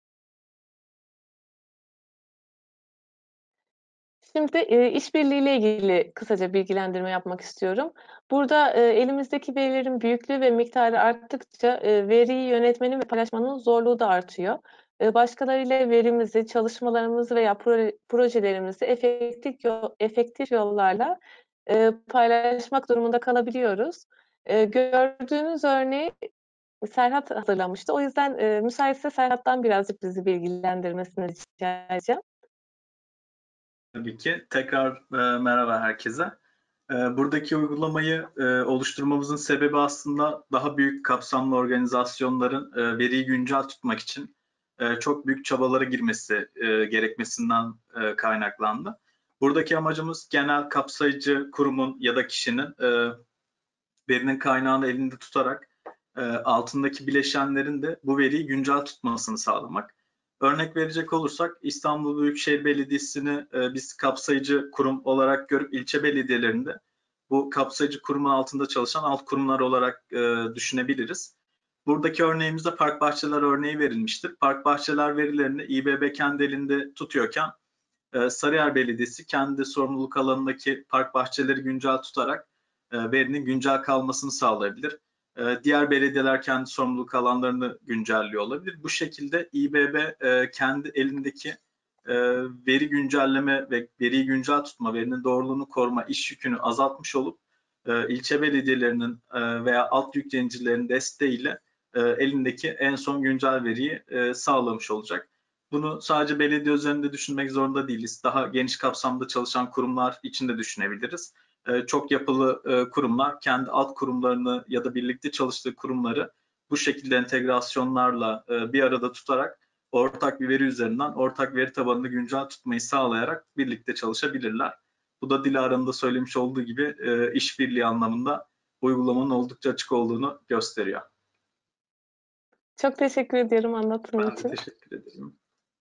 Şimdi işbirliğiyle ilgili kısaca bilgilendirme yapmak istiyorum. Burada elimizdeki verilerin büyüklüğü ve miktarı arttıkça veriyi yönetmenin ve paylaşmanın zorluğu da artıyor. Başkalarıyla verimizi, çalışmalarımızı veya projelerimizi efektif yollarla paylaşmak durumunda kalabiliyoruz. Gördüğünüz örneği Serhat hazırlamıştı. O yüzden müsaitse Serhat'tan birazcık bizi bilgilendirmesini rica edeceğim. Tabii ki. Tekrar merhaba herkese. Buradaki uygulamayı oluşturmamızın sebebi aslında daha büyük kapsamlı organizasyonların veriyi güncel tutmak için çok büyük çabalara girmesi gerekmesinden kaynaklandı. Buradaki amacımız genel kapsayıcı kurumun ya da kişinin verinin kaynağını elinde tutarak altındaki bileşenlerin de bu veriyi güncel tutmasını sağlamak. Örnek verecek olursak İstanbul Büyükşehir Belediyesi'ni biz kapsayıcı kurum olarak görüp ilçe belediyelerinde bu kapsayıcı kurumun altında çalışan alt kurumlar olarak düşünebiliriz. Buradaki örneğimizde park bahçeler örneği verilmiştir. Park bahçeler verilerini İBB kendi elinde tutuyorken Sarıyer Belediyesi kendi sorumluluk alanındaki park bahçeleri güncel tutarak verinin güncel kalmasını sağlayabilir. Diğer belediyeler kendi sorumluluk alanlarını güncelliyor olabilir. Bu şekilde İBB kendi elindeki veri güncelleme ve veriyi güncel tutma, verinin doğruluğunu koruma iş yükünü azaltmış olup ilçe belediyelerinin veya alt yüklenicilerin desteğiyle elindeki en son güncel veriyi sağlamış olacak. Bunu sadece belediye üzerinde düşünmek zorunda değiliz. Daha geniş kapsamda çalışan kurumlar için de düşünebiliriz. Çok yapılı kurumlar kendi alt kurumlarını ya da birlikte çalıştığı kurumları bu şekilde entegrasyonlarla bir arada tutarak ortak bir veri üzerinden ortak veri tabanını güncel tutmayı sağlayarak birlikte çalışabilirler. Bu da Dilara'nın da söylemiş olduğu gibi işbirliği anlamında uygulamanın oldukça açık olduğunu gösteriyor. Çok teşekkür ediyorum anlatımın Ben de için. teşekkür ederim.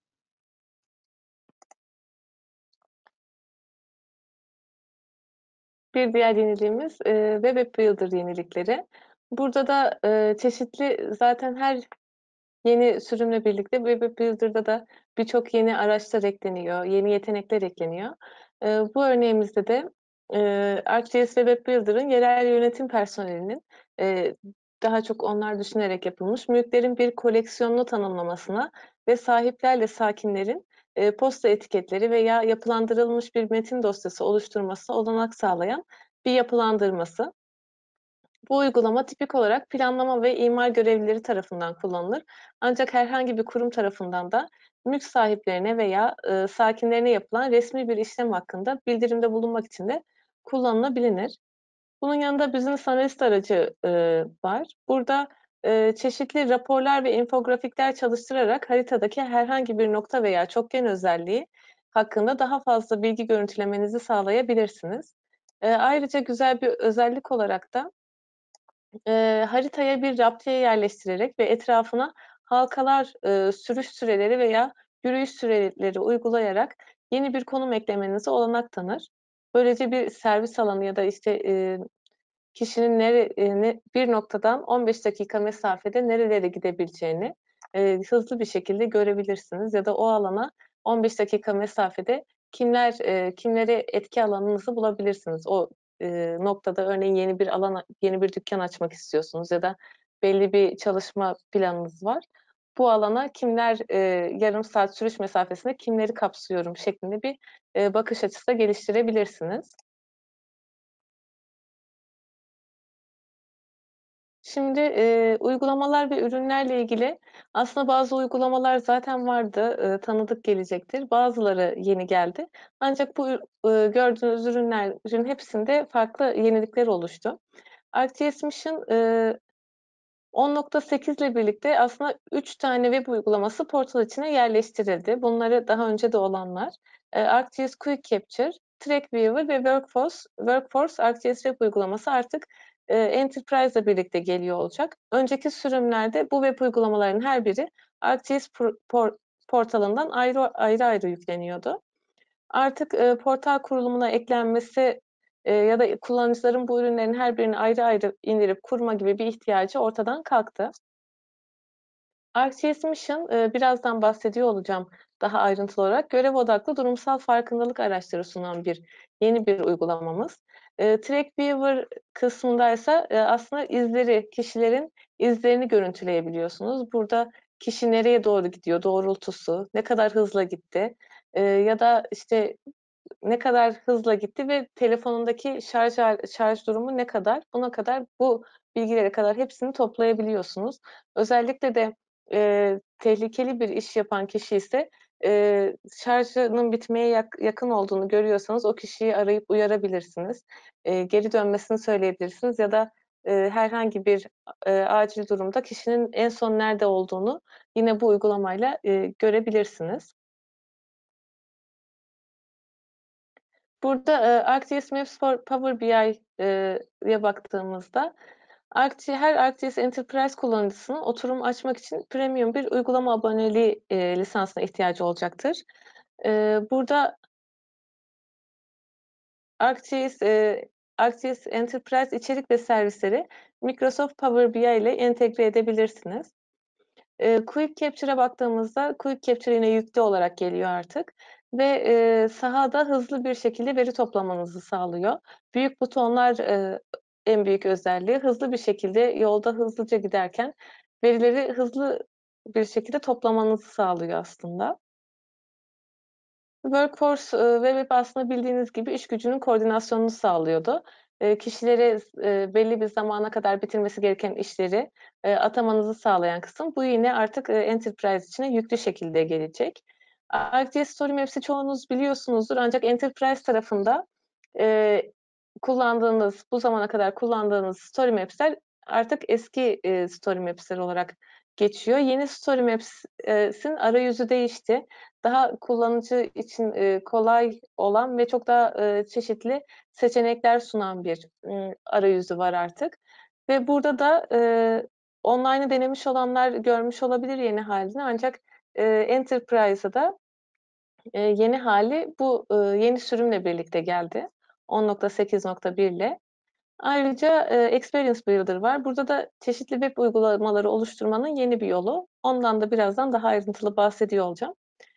Bir diğer yeniliğimiz Web App Builder yenilikleri. Burada da çeşitli zaten her yeni sürümle birlikte Web App Builder'da da birçok yeni araçlar ekleniyor, yeni yetenekler ekleniyor. Bu örneğimizde de ArcGIS Web App Builder'ın yerel yönetim personelinin daha çok onlar düşünerek yapılmış mülklerin bir koleksiyonunu tanımlamasına ve sahiplerle sakinlerin posta etiketleri veya yapılandırılmış bir metin dosyası oluşturmasına olanak sağlayan bir yapılandırması. Bu uygulama tipik olarak planlama ve imar görevlileri tarafından kullanılır. Ancak herhangi bir kurum tarafından da mülk sahiplerine veya sakinlerine yapılan resmi bir işlem hakkında bildirimde bulunmak için de kullanılabilir. Bunun yanında Business Analyst aracı var. Burada çeşitli raporlar ve infografikler çalıştırarak haritadaki herhangi bir nokta veya çokgen özelliği hakkında daha fazla bilgi görüntülemenizi sağlayabilirsiniz. Ayrıca güzel bir özellik olarak da haritaya bir raptiye yerleştirerek ve etrafına halkalar, sürüş süreleri veya yürüyüş süreleri uygulayarak yeni bir konum eklemenize olanak tanır. Böylece bir servis alanı ya da işte kişinin bir noktadan 15 dakika mesafede nerelere gidebileceğini hızlı bir şekilde görebilirsiniz ya da o alana 15 dakika mesafede kimlere etki alanınızı bulabilirsiniz. O noktada örneğin yeni bir dükkan açmak istiyorsunuz ya da belli bir çalışma planınız var. Bu alana yarım saat sürüş mesafesinde kimleri kapsıyorum şeklinde bir bakış açısı da geliştirebilirsiniz. Şimdi uygulamalar ve ürünlerle ilgili aslında bazı uygulamalar zaten vardı, tanıdık gelecektir. Bazıları yeni geldi. Ancak bu gördüğünüz ürünlerin hepsinde farklı yenilikler oluştu. ArcGIS Mission 10.8 ile birlikte aslında 3 tane web uygulaması portal içine yerleştirildi. Bunları daha önce de olanlar. ArcGIS Quick Capture, TrackViewer ve Workforce ArcGIS Web uygulaması artık Enterprise ile birlikte geliyor olacak. Önceki sürümlerde bu web uygulamaların her biri ArcGIS portalından ayrı yükleniyordu. Artık portal kurulumuna eklenmesi ya da kullanıcıların bu ürünlerin her birini ayrı indirip kurma gibi bir ihtiyacı ortadan kalktı. ArcGIS Mission, birazdan bahsediyor olacağım daha ayrıntılı olarak. Görev odaklı durumsal farkındalık araçları sunan yeni bir uygulamamız. TrackViewer kısmındaysa aslında kişilerin izlerini görüntüleyebiliyorsunuz. Burada kişi nereye doğru gidiyor, doğrultusu, ne kadar hızla gitti ya da işte ne kadar hızla gitti ve telefonundaki şarj durumu ne kadar? Bu bilgilere kadar hepsini toplayabiliyorsunuz. Özellikle de tehlikeli bir iş yapan kişi ise şarjının bitmeye yakın olduğunu görüyorsanız o kişiyi arayıp uyarabilirsiniz. Geri dönmesini söyleyebilirsiniz ya da herhangi bir acil durumda kişinin en son nerede olduğunu yine bu uygulamayla görebilirsiniz. Burada ArcGIS Maps for Power BI'ye baktığımızda her ArcGIS Enterprise kullanıcısının oturum açmak için premium bir uygulama aboneliği lisansına ihtiyacı olacaktır. Burada ArcGIS Enterprise içerik ve servisleri Microsoft Power BI ile entegre edebilirsiniz. Quick Capture'a baktığımızda Quick Capture yine yüklü olarak geliyor artık ve sahada hızlı bir şekilde veri toplamanızı sağlıyor. Büyük butonlar en büyük özelliği. Hızlı bir şekilde yolda hızlıca giderken verileri hızlı bir şekilde toplamanızı sağlıyor aslında. Workforce ve web aslında bildiğiniz gibi iş gücünün koordinasyonunu sağlıyordu. Kişilere belli bir zamana kadar bitirmesi gereken işleri atamanızı sağlayan kısım. Bu yine artık Enterprise içine yüklü şekilde gelecek. ArcGIS Story Maps'i çoğunuz biliyorsunuzdur ancak Enterprise tarafında bu zamana kadar kullandığınız Story Maps'ler artık eski Story Maps'ler olarak geçiyor. Yeni Story Maps'in arayüzü değişti. Daha kullanıcı için kolay olan ve çok daha çeşitli seçenekler sunan bir arayüzü var artık. Ve burada da online'ı denemiş olanlar görmüş olabilir yeni halini ancak Enterprise'a da yeni hali bu yeni sürümle birlikte geldi. 10.8.1 ile. Ayrıca Experience Builder var. Burada da çeşitli web uygulamaları oluşturmanın yeni bir yolu. Ondan da birazdan daha ayrıntılı bahsediyor olacağım.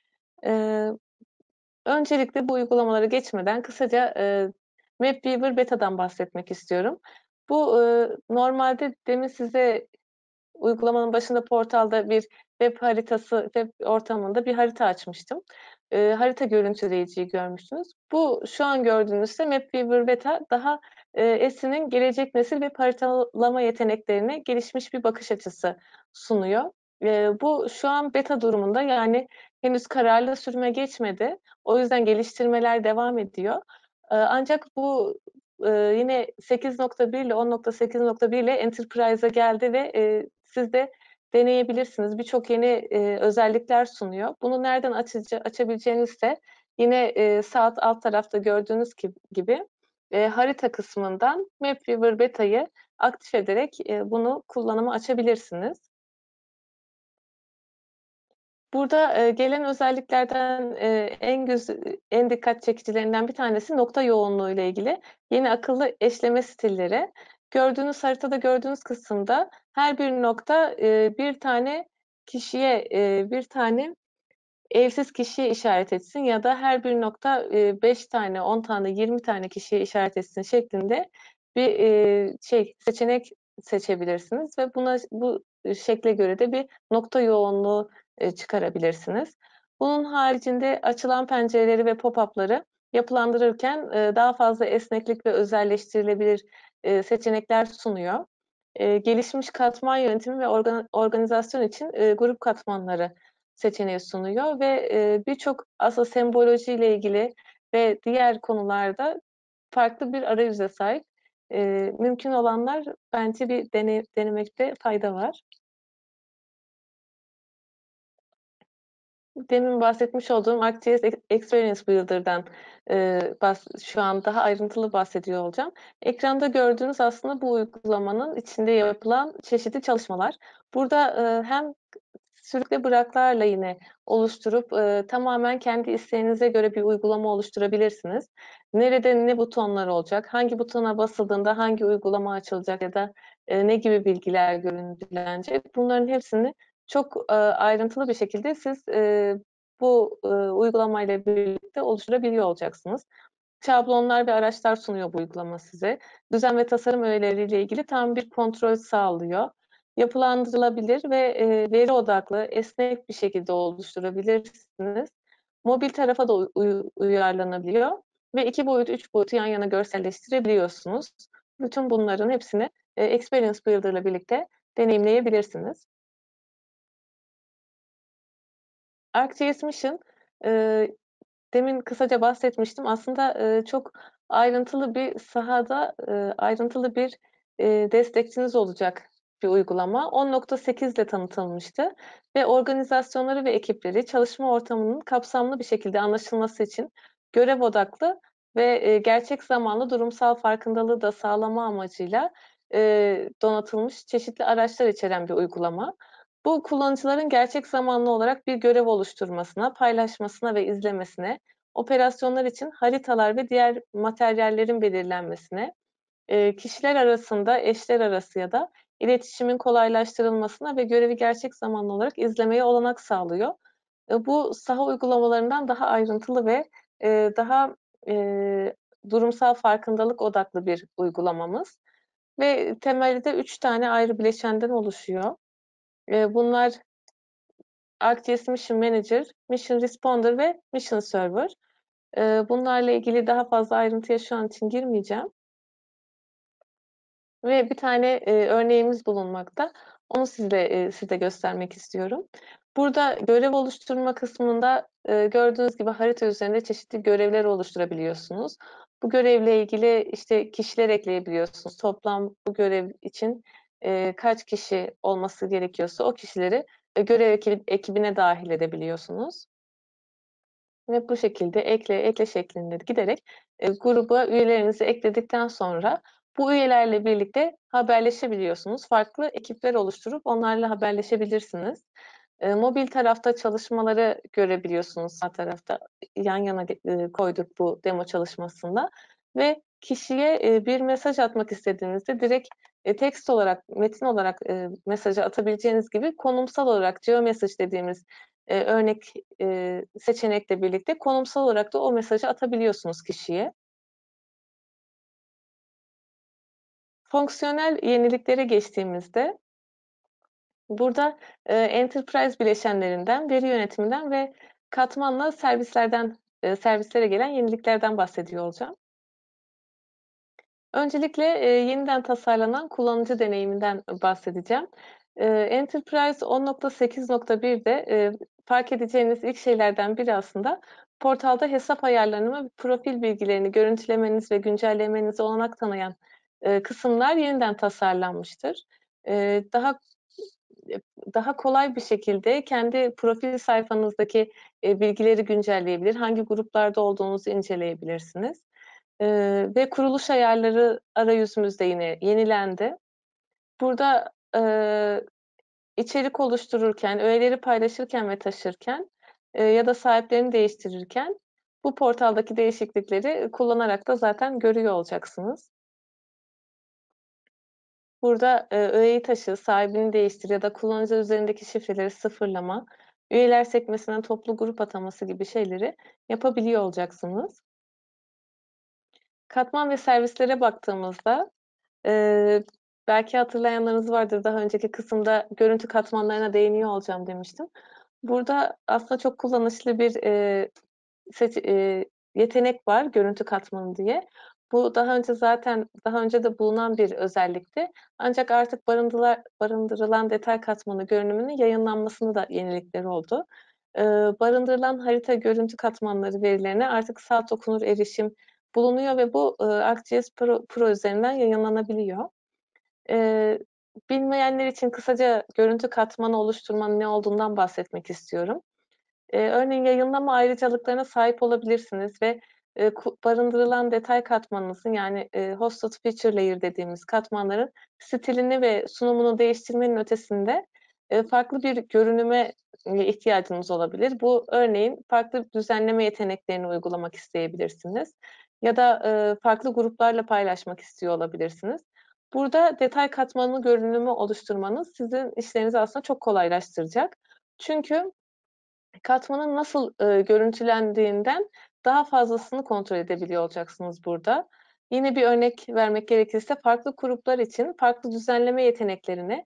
Öncelikle bu uygulamalara geçmeden kısaca MapViewer Beta'dan bahsetmek istiyorum. Bu normalde demin size uygulamanın başında portalda bir web ortamında bir harita açmıştım. Harita görüntüleyiciyi görmüştünüz. Bu şu an gördüğünüz ise MapViewer Beta daha ESI'nin gelecek nesil web haritalama yeteneklerine gelişmiş bir bakış açısı sunuyor. Bu şu an beta durumunda yani henüz kararlı sürüme geçmedi. O yüzden geliştirmeler devam ediyor. Ancak bu yine 8.1 ile 10.8.1 ile Enterprise'a geldi ve siz de deneyebilirsiniz. Birçok yeni özellikler sunuyor. Bunu nereden açabileceğiniz ise yine sağ alt tarafta gördüğünüz gibi harita kısmından MapViewer Beta'yı aktif ederek bunu kullanıma açabilirsiniz. Burada gelen özelliklerden en dikkat çekicilerinden bir tanesi nokta yoğunluğu ile ilgili yeni akıllı eşleme stilleri. Haritada gördüğünüz kısımda her bir nokta bir tane evsiz kişiye işaret etsin ya da her bir nokta 5 tane, 10 tane, 20 tane kişiye işaret etsin şeklinde bir seçenek seçebilirsiniz ve bu şekle göre de bir nokta yoğunluğu çıkarabilirsiniz. Bunun haricinde açılan pencereleri ve pop-up'ları yapılandırırken daha fazla esneklik ve özelleştirilebilir seçenekler sunuyor. gelişmiş katman yönetimi ve organizasyon için grup katmanları seçeneği sunuyor ve birçok aslında semboloji ile ilgili ve diğer konularda farklı bir arayüze sahip. Mümkün olanlar bence bir denemekte fayda var. Demin bahsetmiş olduğum ArcGIS Experience Builder'dan şu an daha ayrıntılı bahsediyor olacağım. Ekranda gördüğünüz aslında bu uygulamanın içinde yapılan çeşitli çalışmalar. Burada hem sürükle bıraklarla yine oluşturup tamamen kendi isteğinize göre bir uygulama oluşturabilirsiniz. Nerede ne butonlar olacak, hangi butona basıldığında hangi uygulama açılacak ya da ne gibi bilgiler görüntülenecek, bunların hepsini çok ayrıntılı bir şekilde siz bu uygulamayla birlikte oluşturabiliyor olacaksınız. Şablonlar ve araçlar sunuyor bu uygulama size. Düzen ve tasarım öğeleriyle ilgili tam bir kontrol sağlıyor. Yapılandırılabilir ve veri odaklı, esnek bir şekilde oluşturabilirsiniz. Mobil tarafa da uyarlanabiliyor ve 2 boyut, 3 boyutu yan yana görselleştirebiliyorsunuz. Bütün bunların hepsini Experience Builder ile birlikte deneyimleyebilirsiniz. ArcGIS Mission, demin kısaca bahsetmiştim. Aslında çok ayrıntılı bir sahada ayrıntılı bir destekçiniz olacak bir uygulama. 10.8 ile tanıtılmıştı ve organizasyonları ve ekipleri çalışma ortamının kapsamlı bir şekilde anlaşılması için görev odaklı ve gerçek zamanlı durumsal farkındalığı da sağlama amacıyla donatılmış çeşitli araçlar içeren bir uygulama. Bu kullanıcıların gerçek zamanlı olarak bir görev oluşturmasına, paylaşmasına ve izlemesine, operasyonlar için haritalar ve diğer materyallerin belirlenmesine, kişiler arasında, eşler arası ya da iletişimin kolaylaştırılmasına ve görevi gerçek zamanlı olarak izlemeye olanak sağlıyor. Bu saha uygulamalarından daha ayrıntılı ve daha durumsal farkındalık odaklı bir uygulamamız ve temelde 3 tane ayrı bileşenden oluşuyor. Bunlar ArcGIS Mission Manager, Mission Responder ve Mission Server. Bunlarla ilgili daha fazla ayrıntıya şu an için girmeyeceğim. Ve bir tane örneğimiz bulunmakta. Onu size göstermek istiyorum. Burada görev oluşturma kısmında gördüğünüz gibi harita üzerinde çeşitli görevler oluşturabiliyorsunuz. Bu görevle ilgili işte kişiler ekleyebiliyorsunuz. Toplam bu görev için kaç kişi olması gerekiyorsa o kişileri görev ekibine dahil edebiliyorsunuz. Ve bu şekilde ekle şeklinde giderek gruba üyelerinizi ekledikten sonra bu üyelerle birlikte haberleşebiliyorsunuz. Farklı ekipler oluşturup onlarla haberleşebilirsiniz. Mobil tarafta çalışmaları görebiliyorsunuz. Sağ tarafta yan yana koyduk bu demo çalışmasında ve kişiye bir mesaj atmak istediğinizde direkt text olarak, metin olarak mesajı atabileceğiniz gibi konumsal olarak geomessage dediğimiz örnek seçenekle birlikte konumsal olarak da o mesajı atabiliyorsunuz kişiye. Fonksiyonel yeniliklere geçtiğimizde burada enterprise bileşenlerinden, veri yönetiminden ve katmanla servislere gelen yeniliklerden bahsediyor olacağım. Öncelikle yeniden tasarlanan kullanıcı deneyiminden bahsedeceğim. Enterprise 10.8.1'de fark edeceğiniz ilk şeylerden biri aslında portalda hesap ayarlarını ve profil bilgilerini görüntülemeniz ve güncellemenize olanak tanıyan kısımlar yeniden tasarlanmıştır. Daha kolay bir şekilde kendi profil sayfanızdaki bilgileri güncelleyebilir, hangi gruplarda olduğunuzu inceleyebilirsiniz. Ve kuruluş ayarları arayüzümüz de yine yenilendi. Burada içerik oluştururken, öğeleri paylaşırken ve taşırken ya da sahiplerini değiştirirken bu portaldaki değişiklikleri kullanarak da zaten görüyor olacaksınız. Burada öğeyi taşı, sahibini değiştir ya da kullanıcı üzerindeki şifreleri sıfırlama, üyeler sekmesinden toplu grup ataması gibi şeyleri yapabiliyor olacaksınız. Katman ve servislere baktığımızda belki hatırlayanlarınız vardır. Daha önceki kısımda görüntü katmanlarına değiniyor olacağım demiştim. Burada aslında çok kullanışlı bir yetenek var, görüntü katmanı diye. Bu daha önce de bulunan bir özellikti. Ancak artık barındırılan detay katmanı görünümünün yayınlanmasında da yenilikler oldu. Barındırılan harita görüntü katmanları verilerine artık sağ okunur erişim bulunuyor ve bu ArcGIS Pro üzerinden yayınlanabiliyor. Eee, Bilmeyenler için kısaca görüntü katmanı oluşturmanın ne olduğundan bahsetmek istiyorum. Örneğin yayınlama ayrıcalıklarına sahip olabilirsiniz ve barındırılan detay katmanınızın yani hosted feature layer dediğimiz katmanların stilini ve sunumunu değiştirmenin ötesinde farklı bir görünüme ihtiyacınız olabilir. Bu örneğin farklı düzenleme yeteneklerini uygulamak isteyebilirsiniz ya da farklı gruplarla paylaşmak istiyor olabilirsiniz. Burada detay katmanı görünümü oluşturmanız sizin işlerinizi aslında çok kolaylaştıracak. Çünkü katmanın nasıl görüntülendiğinden daha fazlasını kontrol edebiliyor olacaksınız burada. Yine bir örnek vermek gerekirse farklı gruplar için farklı düzenleme yeteneklerini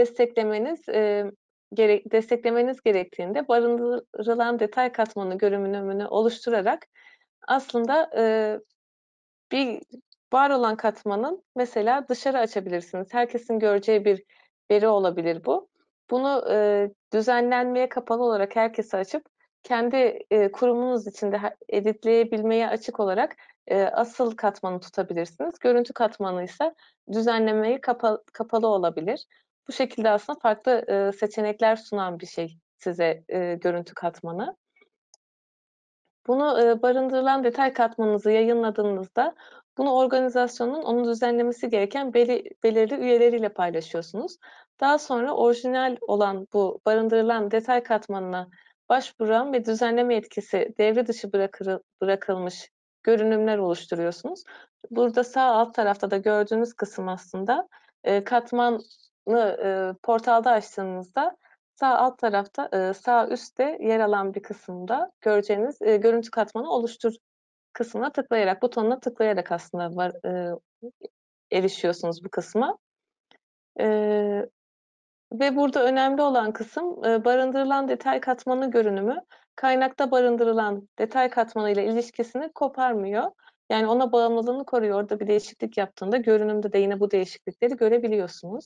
desteklemeniz gerektiğinde barındırılan detay katmanı görünümünü oluşturarak aslında bir var olan katmanın mesela dışarı açabilirsiniz. Herkesin göreceği bir veri olabilir bu. Bunu düzenlenmeye kapalı olarak herkese açıp kendi kurumunuz içinde editleyebilmeye açık olarak asıl katmanı tutabilirsiniz. Görüntü katmanı ise düzenlemeye kapalı olabilir. Bu şekilde aslında farklı seçenekler sunan bir şey size görüntü katmanı. Bunu barındırılan detay katmanınızı yayınladığınızda bunu organizasyonun onu düzenlemesi gereken belirli üyeleriyle paylaşıyorsunuz. Daha sonra orijinal olan bu barındırılan detay katmanına başvuran ve düzenleme yetkisi devre dışı bırakılmış görünümler oluşturuyorsunuz. Burada sağ alt tarafta da gördüğünüz kısım aslında katmanı portalda açtığınızda sağ alt tarafta, sağ üstte yer alan bir kısımda göreceğiniz görüntü katmanı oluştur kısmına tıklayarak, butonuna tıklayarak aslında erişiyorsunuz bu kısma. Eee, Ve burada önemli olan kısım barındırılan detay katmanı görünümü kaynakta barındırılan detay katmanı ile ilişkisini koparmıyor. Yani ona bağımlılığını koruyor. Orada bir değişiklik yaptığında görünümde de yine bu değişiklikleri görebiliyorsunuz.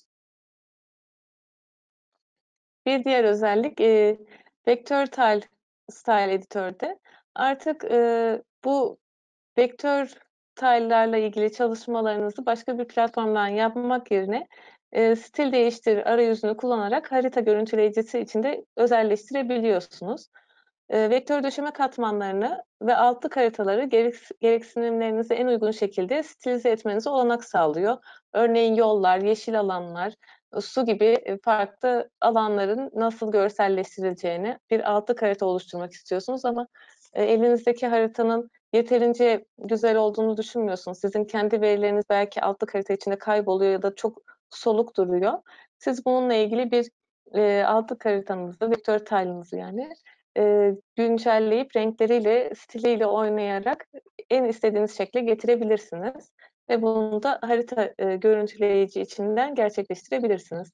Bir diğer özellik vektör style editörde artık bu vektör tile'larla ilgili çalışmalarınızı başka bir platformdan yapmak yerine stil değiştir arayüzünü kullanarak harita görüntüleyicisi içinde özelleştirebiliyorsunuz. Vektör döşeme katmanlarını ve altlık haritaları gereksinimlerinize en uygun şekilde stilize etmenize olanak sağlıyor. Örneğin yollar, yeşil alanlar, su gibi farklı alanların nasıl görselleştirileceğini bir altlık harita oluşturmak istiyorsunuz ama elinizdeki haritanın yeterince güzel olduğunu düşünmüyorsunuz. Sizin kendi verileriniz belki altlık harita içinde kayboluyor ya da çok soluk duruyor. Siz bununla ilgili bir altlık haritanızı, vektör tile'ınızı yani güncelleyip renkleriyle, stiliyle oynayarak en istediğiniz şekle getirebilirsiniz ve bunu da harita görüntüleyici içinden gerçekleştirebilirsiniz.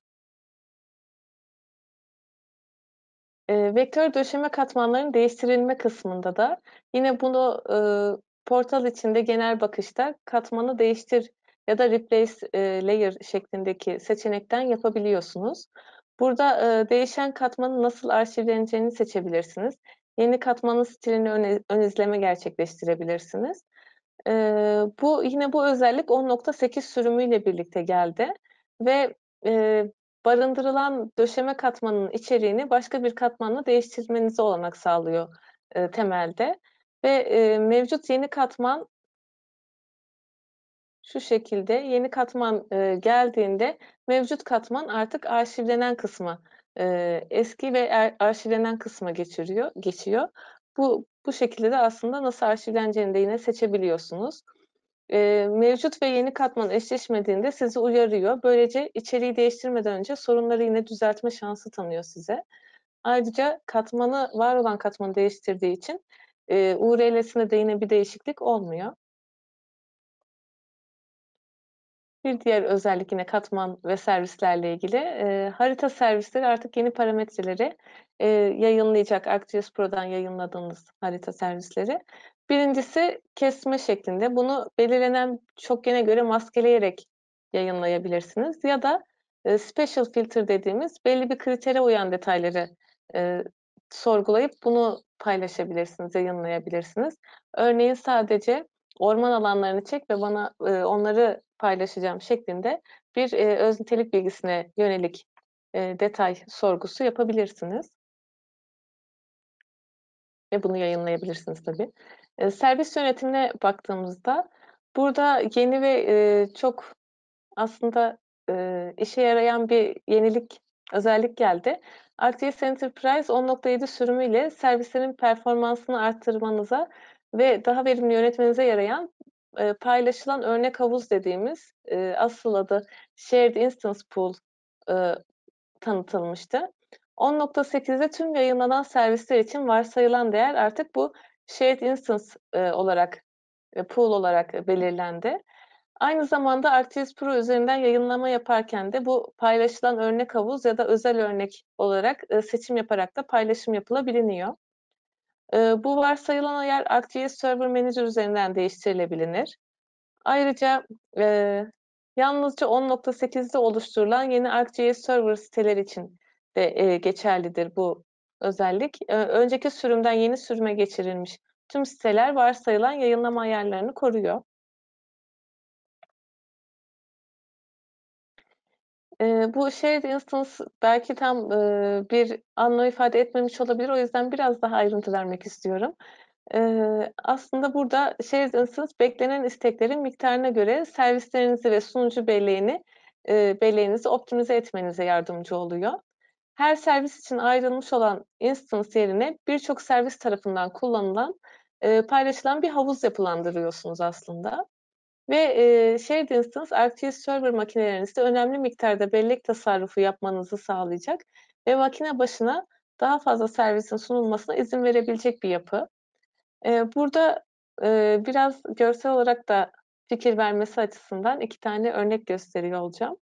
Vektör döşeme katmanlarının değiştirilme kısmında da yine bunu portal içinde genel bakışta katmanı değiştir ya da replace layer şeklindeki seçenekten yapabiliyorsunuz. Burada değişen katmanın nasıl arşivleneceğini seçebilirsiniz. Yeni katmanın stilini ön izleme gerçekleştirebilirsiniz. Bu özellik 10.8 sürümüyle birlikte geldi ve barındırılan döşeme katmanının içeriğini başka bir katmanla değiştirmenize olanak sağlıyor temelde ve mevcut yeni katman şu şekilde yeni katman geldiğinde mevcut katman artık arşivlenen kısma eski ve arşivlenen kısma geçiyor. Bu şekilde de aslında nasıl arşivleneceğini de yine seçebiliyorsunuz. Mevcut ve yeni katman eşleşmediğinde sizi uyarıyor. Böylece içeriği değiştirmeden önce sorunları yine düzeltme şansı tanıyor size. Ayrıca var olan katmanı değiştirdiği için URL'sinde de yine bir değişiklik olmuyor. Bir diğer özellik yine katman ve servislerle ilgili. Harita servisleri artık yeni parametreleri yayınlayacak. ArcGIS Pro'dan yayınladığınız harita servisleri. Birincisi kesme şeklinde. Bunu belirlenen çokgene göre maskeleyerek yayınlayabilirsiniz. Ya da special filter dediğimiz belli bir kritere uyan detayları sorgulayıp bunu paylaşabilirsiniz, yayınlayabilirsiniz. Örneğin sadece orman alanlarını çek ve bana onları paylaşacağım şeklinde bir öz nitelik bilgisine yönelik detay sorgusu yapabilirsiniz. Ve bunu yayınlayabilirsiniz tabii. Servis yönetimine baktığımızda burada yeni ve çok aslında işe yarayan bir özellik geldi. RTS Enterprise 10.7 sürümüyle servislerin performansını arttırmanıza ve daha verimli yönetmenize yarayan paylaşılan örnek havuz dediğimiz asıl adı Shared Instance Pool tanıtılmıştı. 10.8'de tüm yayınlanan servisler için varsayılan değer artık bu Shared Instance olarak, pool olarak belirlendi. Aynı zamanda RTS Pro üzerinden yayınlama yaparken de bu paylaşılan örnek havuz ya da özel örnek olarak seçim yaparak da paylaşım yapılabiliyor. Bu varsayılan ayar ArcGIS Server Manager üzerinden değiştirilebilir. Ayrıca yalnızca 10.8'de oluşturulan yeni ArcGIS Server siteler için de geçerlidir bu özellik. Önceki sürümden yeni sürüme geçirilmiş tüm siteler varsayılan yayınlama ayarlarını koruyor. Bu Shared Instance belki tam bir anlam ifade etmemiş olabilir. O yüzden biraz daha ayrıntı vermek istiyorum. Aslında burada Shared Instance beklenen isteklerin miktarına göre servislerinizi ve sunucu belleğinizi optimize etmenize yardımcı oluyor. Her servis için ayrılmış olan instance yerine birçok servis tarafından kullanılan, paylaşılan bir havuz yapılandırıyorsunuz aslında. Ve Shared Instance, ArcGIS Server makinelerinizde önemli miktarda bellek tasarrufu yapmanızı sağlayacak ve makine başına daha fazla servisin sunulmasına izin verebilecek bir yapı. Burada biraz görsel olarak da fikir vermesi açısından 2 tane örnek gösteriyor olacağım.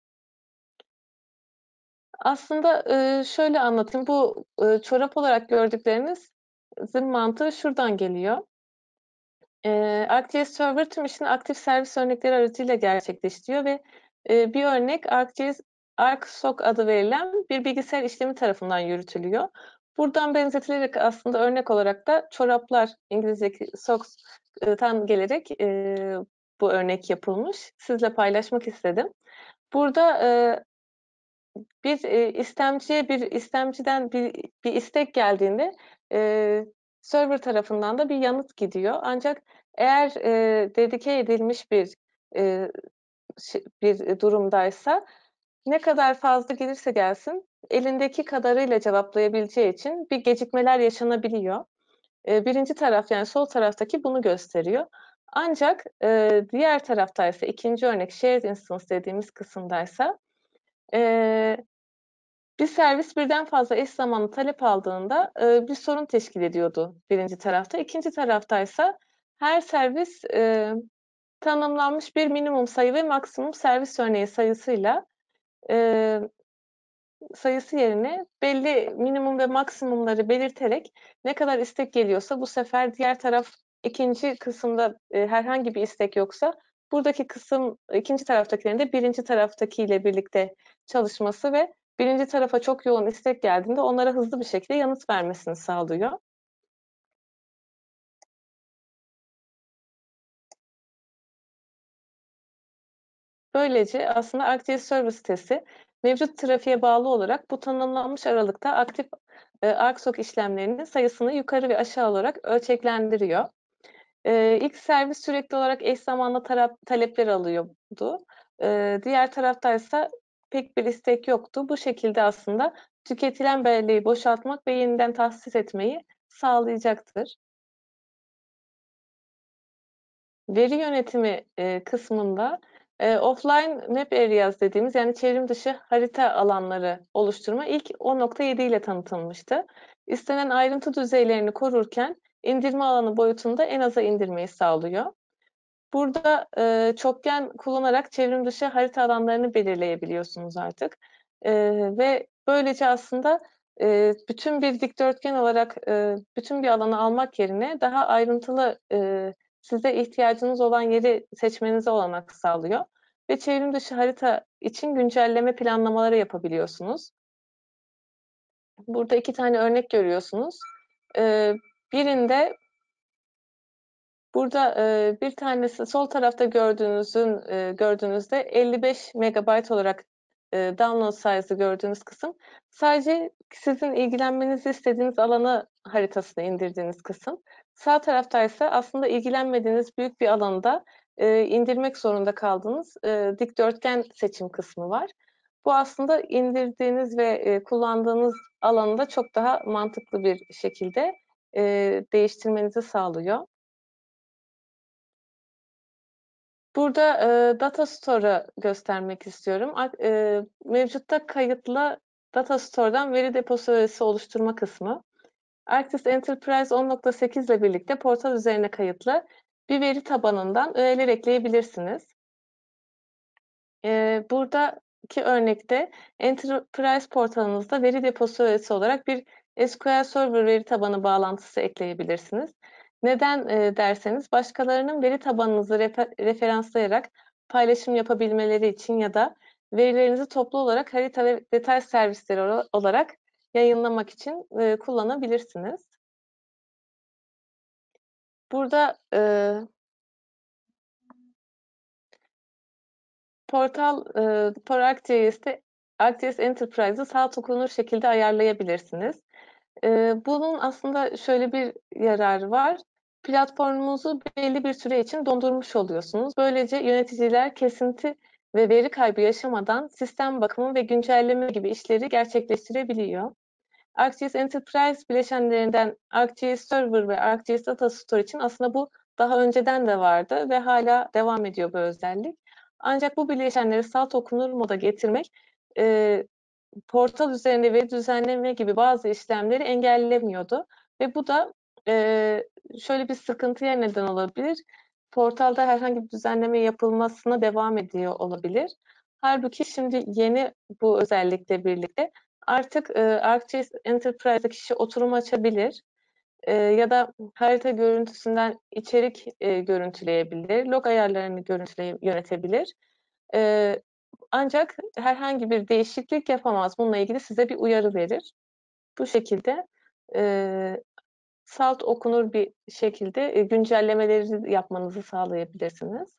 Aslında şöyle anlatayım, bu çorap olarak gördüklerinizin mantığı şuradan geliyor. ArcGIS Server tüm işini aktif servis örnekleri aracıyla gerçekleştiriyor ve bir örnek ArcGIS ArcSoc adı verilen bir bilgisayar işlemi tarafından yürütülüyor. Buradan benzetilerek aslında örnek olarak da çoraplar, İngilizce'deki socks'tan gelerek bu örnek yapılmış. Sizle paylaşmak istedim. Burada bir istemciden bir istek geldiğinde server tarafından da bir yanıt gidiyor. Ancak eğer dedike edilmiş eee, bir durumdaysa ne kadar fazla gelirse gelsin elindeki kadarıyla cevaplayabileceği için bir gecikmeler yaşanabiliyor. Birinci taraf yani sol taraftaki bunu gösteriyor. Ancak diğer taraftaysa ikinci örnek shared instance dediğimiz kısımdaysa bir servis birden fazla eş zamanlı talep aldığında bir sorun teşkil ediyordu birinci tarafta. İkinci taraftaysa her servis tanımlanmış bir minimum sayı ve maksimum servis örneği sayısı yerine belli minimum ve maksimumları belirterek ne kadar istek geliyorsa bu sefer diğer taraf ikinci kısımda herhangi bir istek yoksa buradaki kısım ikinci taraftakilerin de birinci taraftakiyle birlikte çalışması ve birinci tarafa çok yoğun istek geldiğinde onlara hızlı bir şekilde yanıt vermesini sağlıyor. Böylece aslında ArcGIS Server sitesi mevcut trafiğe bağlı olarak bu tanımlanmış aralıkta aktif ArcSoc işlemlerinin sayısını yukarı ve aşağı olarak ölçeklendiriyor. İlk servis sürekli olarak eş zamanlı talepler alıyordu. Diğer taraftaysa pek bir istek yoktu. Bu şekilde aslında tüketilen belleği boşaltmak ve yeniden tahsis etmeyi sağlayacaktır. Veri yönetimi kısmında offline map areas dediğimiz yani çevrim dışı harita alanları oluşturma ilk 10.7 ile tanıtılmıştı. İstenen ayrıntı düzeylerini korurken indirme alanı boyutunda en aza indirmeyi sağlıyor. Burada çokgen kullanarak çevrim dışı harita alanlarını belirleyebiliyorsunuz artık. Ve böylece aslında bütün bir dikdörtgen olarak bütün bir alanı almak yerine daha ayrıntılı size ihtiyacınız olan yeri seçmenize olanak sağlıyor. Ve çevrim dışı harita için güncelleme planlamaları yapabiliyorsunuz. Burada 2 tane örnek görüyorsunuz. Birinde burada bir tanesi sol tarafta gördüğünüzde 55 MB olarak download size'ı gördüğünüz kısım sadece sizin ilgilenmenizi istediğiniz alanı haritasına indirdiğiniz kısım. Sağ taraftaysa aslında ilgilenmediğiniz büyük bir alanda indirmek zorunda kaldığınız dikdörtgen seçim kısmı var. Bu aslında indirdiğiniz ve kullandığınız alanı da çok daha mantıklı bir şekilde değiştirmenizi sağlıyor. Burada Data Store'u göstermek istiyorum. Mevcutta kayıtlı Data Store'dan veri deposu oluşturma kısmı. ArcGIS Enterprise 10.8 ile birlikte portal üzerine kayıtlı bir veri tabanından öğeler ekleyebilirsiniz. Buradaki örnekte Enterprise portalınızda veri deposu öğesi olarak bir SQL Server veri tabanı bağlantısı ekleyebilirsiniz. Neden derseniz başkalarının veri tabanınızı referanslayarak paylaşım yapabilmeleri için ya da verilerinizi toplu olarak harita ve detay servisleri olarak yayınlamak için kullanabilirsiniz. Burada portal for ArcGIS'te ArcGIS Enterprise'ı sağ dokunur şekilde ayarlayabilirsiniz. Bunun aslında şöyle bir yararı var. Platformunuzu belli bir süre için dondurmuş oluyorsunuz. Böylece yöneticiler kesinti ve veri kaybı yaşamadan sistem bakımı ve güncelleme gibi işleri gerçekleştirebiliyor. ArcGIS Enterprise bileşenlerinden ArcGIS Server ve ArcGIS Data Store için aslında bu daha önceden de vardı ve hala devam ediyor bu özellik. Ancak bu bileşenleri salt okunur moda getirmek portal üzerinde veri düzenleme gibi bazı işlemleri engellemiyordu ve bu da şöyle bir sıkıntıya neden olabilir. Portalda herhangi bir düzenleme yapılmasına devam ediyor olabilir. Halbuki şimdi yeni bu özellikle birlikte artık ArcGIS Enterprise'da kişi oturum açabilir ya da harita görüntüsünden içerik görüntüleyebilir, log ayarlarını yönetebilir. Ancak herhangi bir değişiklik yapamaz. Bununla ilgili size bir uyarı verir. Bu şekilde salt okunur bir şekilde güncellemeleri yapmanızı sağlayabilirsiniz.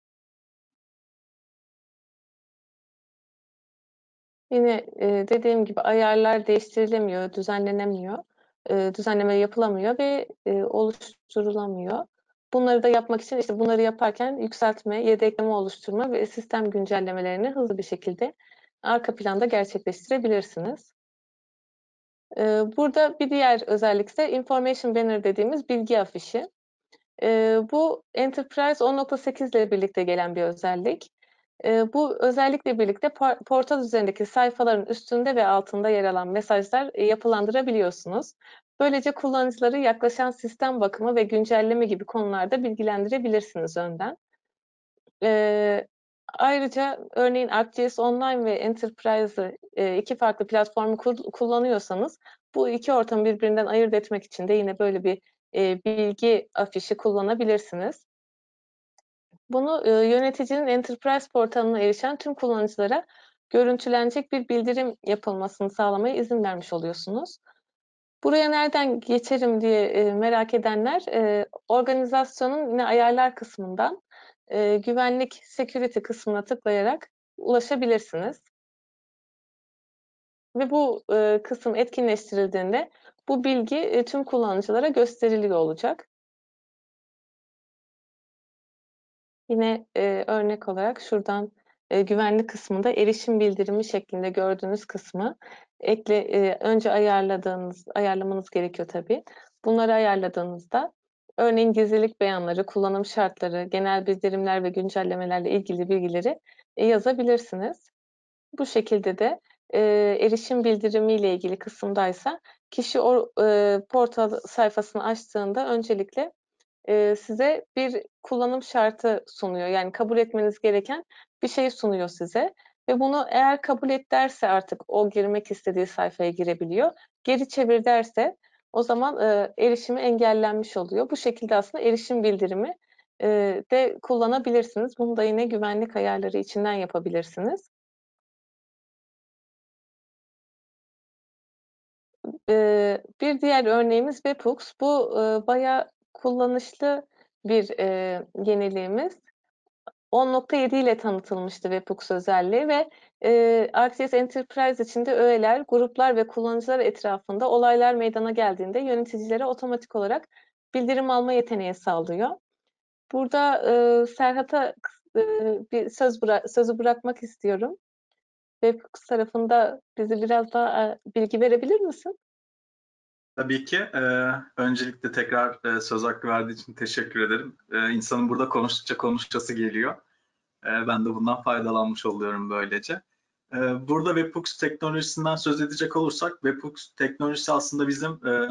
Yine dediğim gibi ayarlar değiştirilemiyor, düzenlenemiyor, düzenleme yapılamıyor ve oluşturulamıyor. Bunları da yapmak için işte bunları yaparken yükseltme, yedekleme oluşturma ve sistem güncellemelerini hızlı bir şekilde arka planda gerçekleştirebilirsiniz. Burada bir diğer özellik ise Information Banner dediğimiz bilgi afişi. Bu Enterprise 10.8 ile birlikte gelen bir özellik. Bu özellikle birlikte portal üzerindeki sayfaların üstünde ve altında yer alan mesajlar yapılandırabiliyorsunuz. Böylece kullanıcıları yaklaşan sistem bakımı ve güncelleme gibi konularda bilgilendirebilirsiniz önden. Ayrıca örneğin ArcGIS Online ve Enterprise'ı iki farklı platformu kullanıyorsanız bu iki ortamı birbirinden ayırt etmek için de yine böyle bir bilgi afişi kullanabilirsiniz. Bunu yöneticinin Enterprise portalına erişen tüm kullanıcılara görüntülenecek bir bildirim yapılmasını sağlamaya izin vermiş oluyorsunuz. Buraya nereden geçerim diye merak edenler organizasyonun yine ayarlar kısmından güvenlik, security kısmına tıklayarak ulaşabilirsiniz. Ve bu kısım etkinleştirildiğinde bu bilgi tüm kullanıcılara gösteriliyor olacak. Yine örnek olarak şuradan güvenlik kısmında erişim bildirimi şeklinde gördüğünüz kısmı önce ayarlamanız gerekiyor tabii. Bunları ayarladığınızda örneğin gizlilik beyanları, kullanım şartları, genel bildirimler ve güncellemelerle ilgili bilgileri yazabilirsiniz. Bu şekilde de erişim bildirimiyle ilgili kısımdaysa kişi o portal sayfasını açtığında öncelikle size bir kullanım şartı sunuyor. Yani kabul etmeniz gereken bir şey sunuyor size ve bunu eğer kabul et derse artık o girmek istediği sayfaya girebiliyor. geri çevir derse o zaman erişimi engellenmiş oluyor. Bu şekilde aslında erişim bildirimi de kullanabilirsiniz. Bunu da yine güvenlik ayarları içinden yapabilirsiniz. Bir diğer örneğimiz Webhooks. Bu bayağı kullanışlı bir yeniliğimiz. 10.7 ile tanıtılmıştı Webhooks özelliği ve ArcGIS Enterprise içinde öğeler, gruplar ve kullanıcılar etrafında olaylar meydana geldiğinde yöneticilere otomatik olarak bildirim alma yeteneği sağlıyor. Burada Serhat'a bir sözü bırakmak istiyorum. Webhooks tarafında bize biraz daha bilgi verebilir misin? Tabii ki. Öncelikle tekrar söz hakkı verdiği için teşekkür ederim. İnsanın burada konuştukça konuşası geliyor. Ben de bundan faydalanmış oluyorum böylece. Burada Webhooks teknolojisinden söz edecek olursak, Webhooks teknolojisi aslında bizim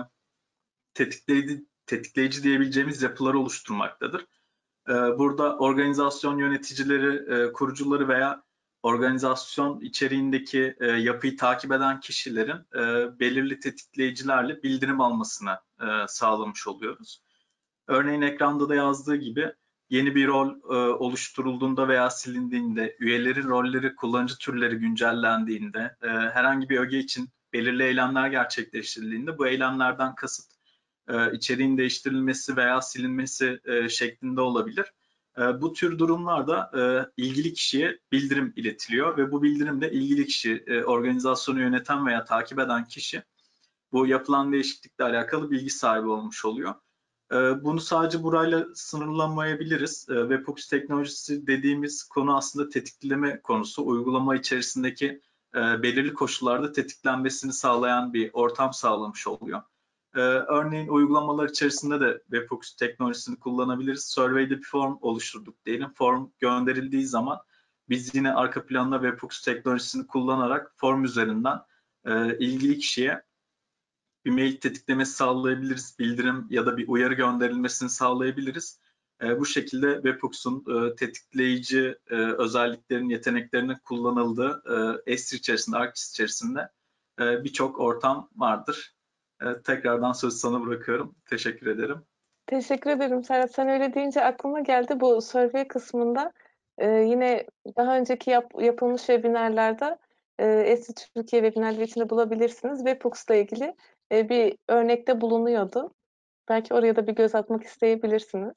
tetikleyici diyebileceğimiz yapıları oluşturmaktadır. Burada organizasyon yöneticileri, kurucuları veya organizasyon içeriğindeki yapıyı takip eden kişilerin belirli tetikleyicilerle bildirim almasını sağlamış oluyoruz. Örneğin ekranda da yazdığı gibi yeni bir rol oluşturulduğunda veya silindiğinde, üyelerin rolleri, kullanıcı türleri güncellendiğinde, herhangi bir öge için belirli eylemler gerçekleştirildiğinde bu eylemlerden kasıt içeriğin değiştirilmesi veya silinmesi şeklinde olabilir. Bu tür durumlarda ilgili kişiye bildirim iletiliyor ve bu bildirim de ilgili kişi, organizasyonu yöneten veya takip eden kişi bu yapılan değişiklikle alakalı bilgi sahibi olmuş oluyor. Bunu sadece burayla sınırlamayabiliriz. Webhooks teknolojisi dediğimiz konu aslında tetikleme konusu. Uygulama içerisindeki belirli koşullarda tetiklenmesini sağlayan bir ortam sağlamış oluyor. Örneğin uygulamalar içerisinde de Webhooks teknolojisini kullanabiliriz. Survey'de bir form oluşturduk diyelim. Form gönderildiği zaman biz yine arka planda Webhooks teknolojisini kullanarak form üzerinden ilgili kişiye bir mail tetiklemesi sağlayabiliriz. Bildirim ya da bir uyarı gönderilmesini sağlayabiliriz. Bu şekilde Webhooks'un tetikleyici özelliklerin, yeteneklerinin kullanıldığı Esri içerisinde, ArcGIS içerisinde birçok ortam vardır. Tekrardan sözü sana bırakıyorum. Teşekkür ederim. Teşekkür ederim Serhat. Sen öyle deyince aklıma geldi. Bu survey kısmında yine daha önceki yapılmış webinarlarda ESI Türkiye webinarları içinde bulabilirsiniz. Webhooks'la ilgili bir örnekte bulunuyordu. Belki oraya da bir göz atmak isteyebilirsiniz.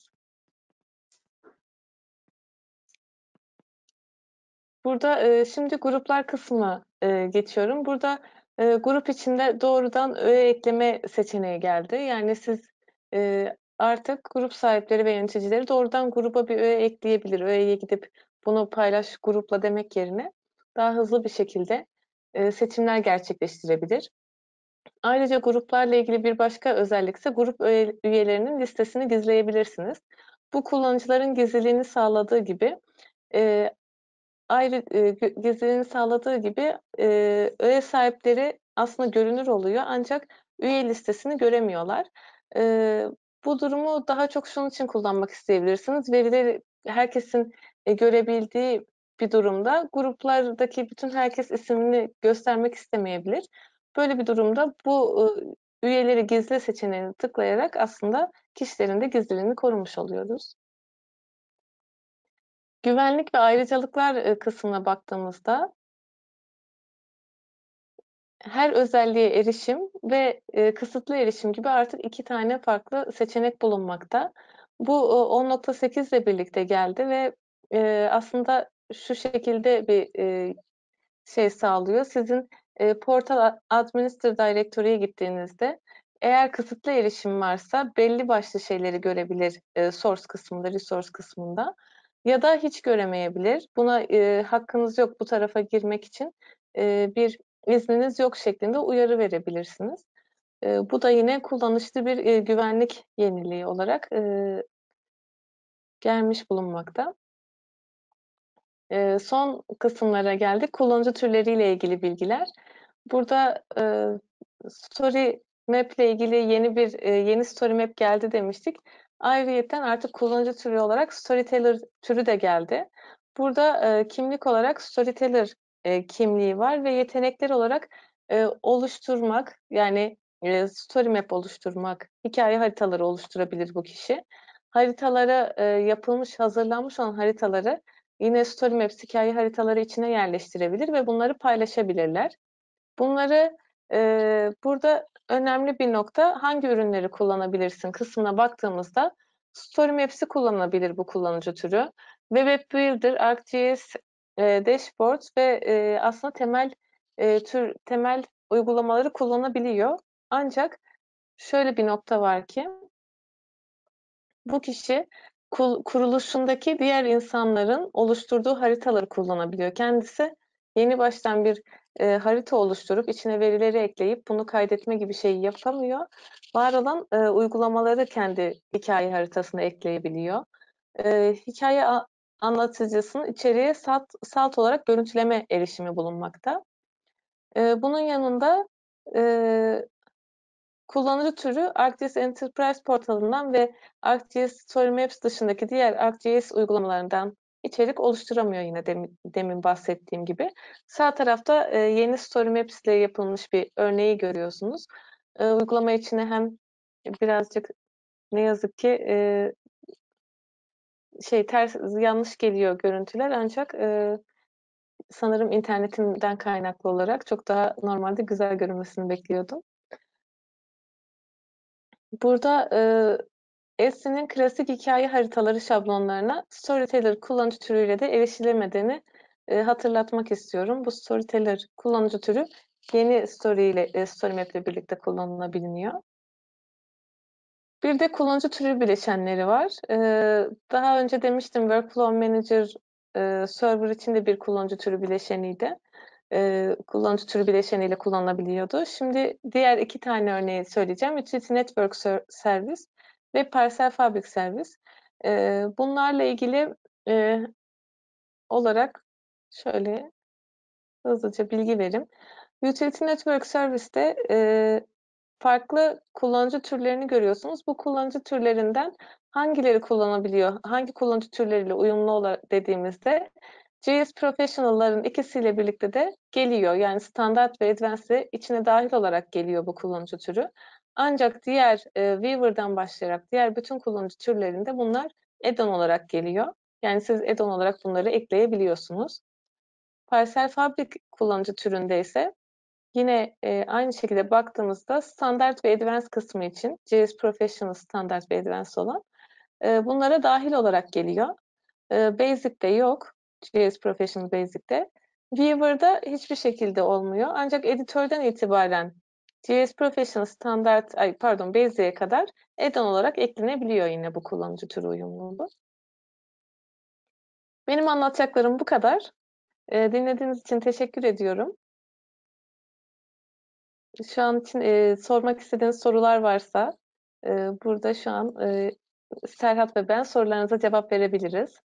Burada şimdi gruplar kısmına geçiyorum. Burada grup içinde doğrudan öğe ekleme seçeneği geldi. Yani siz artık grup sahipleri ve yöneticileri doğrudan gruba bir öğe ekleyebilir. Öğeye gidip bunu paylaş grupla demek yerine daha hızlı bir şekilde seçimler gerçekleştirebilir. Ayrıca gruplarla ilgili bir başka özellik ise grup üyelerinin listesini gizleyebilirsiniz. Bu kullanıcıların gizliliğini sağladığı gibi gizliliğini sağladığı gibi öğe sahipleri aslında görünür oluyor ancak üye listesini göremiyorlar. Bu durumu daha çok şunun için kullanmak isteyebilirsiniz. Verileri herkesin görebildiği bir durumda gruplardaki bütün herkes ismini göstermek istemeyebilir. Böyle bir durumda bu üyeleri gizle seçeneğini tıklayarak aslında kişilerin de gizliliğini korumuş oluyoruz. Güvenlik ve ayrıcalıklar kısmına baktığımızda her özelliğe erişim ve kısıtlı erişim gibi artık 2 tane farklı seçenek bulunmakta. Bu 10.8 ile birlikte geldi ve aslında şu şekilde bir şey sağlıyor. Sizin Portal Administrator Directory'ye gittiğinizde eğer kısıtlı erişim varsa belli başlı şeyleri görebilir source kısmında, resource kısmında ya da hiç göremeyebilir. Buna hakkınız yok bu tarafa girmek için bir izniniz yok şeklinde uyarı verebilirsiniz. Bu da yine kullanışlı bir güvenlik yeniliği olarak gelmiş bulunmakta. Son kısımlara geldik. Kullanıcı türleriyle ilgili bilgiler. Burada Story Map ile ilgili yeni Story Map geldi demiştik. Ayrıyeten artık kullanıcı türü olarak Storyteller türü de geldi. Burada kimlik olarak Storyteller kimliği var ve yetenekler olarak oluşturmak, yani story map oluşturmak, hikaye haritaları oluşturabilir bu kişi. Haritalara yapılmış, hazırlanmış olan haritaları yine story maps hikaye haritaları içine yerleştirebilir ve bunları paylaşabilirler. Bunları burada önemli bir nokta, hangi ürünleri kullanabilirsin kısmına baktığımızda Story Maps'i kullanabilir bu kullanıcı türü. Ve Web Builder, ArcGIS, Dashboard ve aslında temel uygulamaları kullanabiliyor. Ancak şöyle bir nokta var ki bu kişi kuruluşundaki diğer insanların oluşturduğu haritaları kullanabiliyor. Kendisi yeni baştan bir harita oluşturup içine verileri ekleyip bunu kaydetme gibi şeyi yapamıyor. Var olan uygulamaları kendi hikaye haritasına ekleyebiliyor. Hikaye anlatıcısının içeriye salt olarak görüntüleme erişimi bulunmakta. Bunun yanında kullanıcı türü ArcGIS Enterprise portalından ve ArcGIS Story Maps dışındaki diğer ArcGIS uygulamalarından içerik oluşturamıyor yine demin bahsettiğim gibi. Sağ tarafta yeni Story Maps ile yapılmış bir örneği görüyorsunuz. Uygulama içine hem birazcık ne yazık ki yanlış geliyor görüntüler, ancak sanırım internetimden kaynaklı olarak çok daha normalde güzel görünmesini bekliyordum. Burada Etsy'nin klasik hikaye haritaları şablonlarına Storyteller kullanıcı türüyle de erişilemediğini hatırlatmak istiyorum. Bu Storyteller kullanıcı türü yeni Story Map ile birlikte kullanılabiliyor. Bir de kullanıcı türü bileşenleri var. Daha önce demiştim, Workflow Manager server için de bir kullanıcı türü bileşeniydi. Kullanıcı türü bileşeniyle kullanılabiliyordu. Şimdi diğer iki tane örneği söyleyeceğim. Utility Network Service ve Parsel Fabric Service. Bunlarla ilgili olarak şöyle hızlıca bilgi vereyim. Utility Network Service'te farklı kullanıcı türlerini görüyorsunuz. Bu kullanıcı türlerinden hangileri kullanabiliyor, hangi kullanıcı türleriyle uyumlu olarak dediğimizde JS Professional'ların ikisiyle birlikte de geliyor. Yani standart ve advanced içine dahil olarak geliyor bu kullanıcı türü. Ancak diğer Weaver'dan başlayarak diğer bütün kullanıcı türlerinde bunlar add-on olarak geliyor. Yani siz add-on olarak bunları ekleyebiliyorsunuz. Parsel Fabric kullanıcı türünde ise yine aynı şekilde baktığımızda standart ve advanced kısmı için JS Professional standart ve advanced olan bunlara dahil olarak geliyor. Basic'te yok. JS Professional Basic'te. Weaver'da hiçbir şekilde olmuyor. Ancak editörden itibaren JS Professional Basic'e kadar add-on olarak eklenebiliyor yine bu kullanıcı türü uyumluluğu. Benim anlatacaklarım bu kadar. Dinlediğiniz için teşekkür ediyorum. Şu an için sormak istediğiniz sorular varsa burada şu an Serhat ve ben sorularınıza cevap verebiliriz.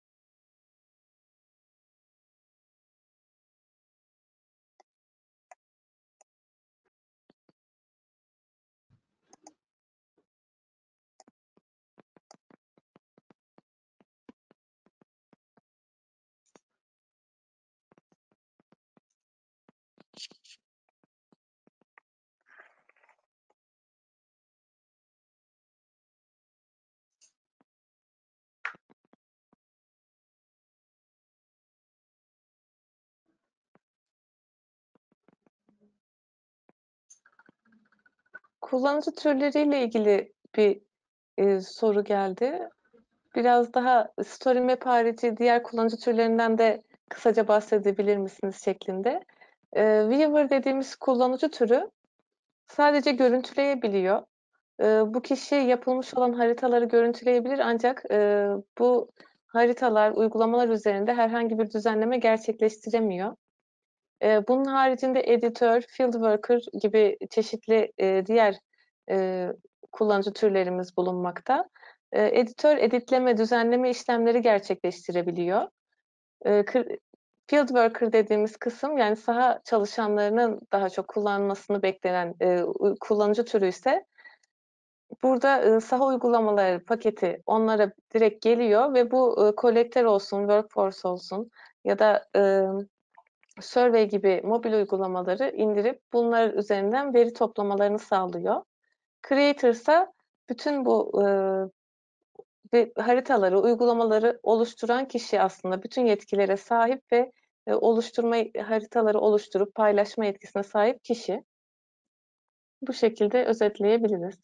Kullanıcı türleriyle ilgili bir soru geldi. Biraz daha Story Map harici diğer kullanıcı türlerinden de kısaca bahsedebilir misiniz şeklinde. Viewer dediğimiz kullanıcı türü sadece görüntüleyebiliyor. Bu kişi yapılmış olan haritaları görüntüleyebilir, ancak bu haritalar, uygulamalar üzerinde herhangi bir düzenleme gerçekleştiremiyor. Bunun haricinde editör, field worker gibi çeşitli diğer kullanıcı türlerimiz bulunmakta. Editör, editleme, düzenleme işlemleri gerçekleştirebiliyor. Field worker dediğimiz kısım, yani saha çalışanlarının daha çok kullanmasını beklenen kullanıcı türü ise burada saha uygulamaları paketi onlara direkt geliyor ve bu kolektör olsun, workforce olsun ya da Survey gibi mobil uygulamaları indirip bunlar üzerinden veri toplamalarını sağlıyor. Creator ise bütün bu haritaları, uygulamaları oluşturan kişi aslında. Bütün yetkilere sahip ve haritaları oluşturup paylaşma yetkisine sahip kişi. Bu şekilde özetleyebiliriz.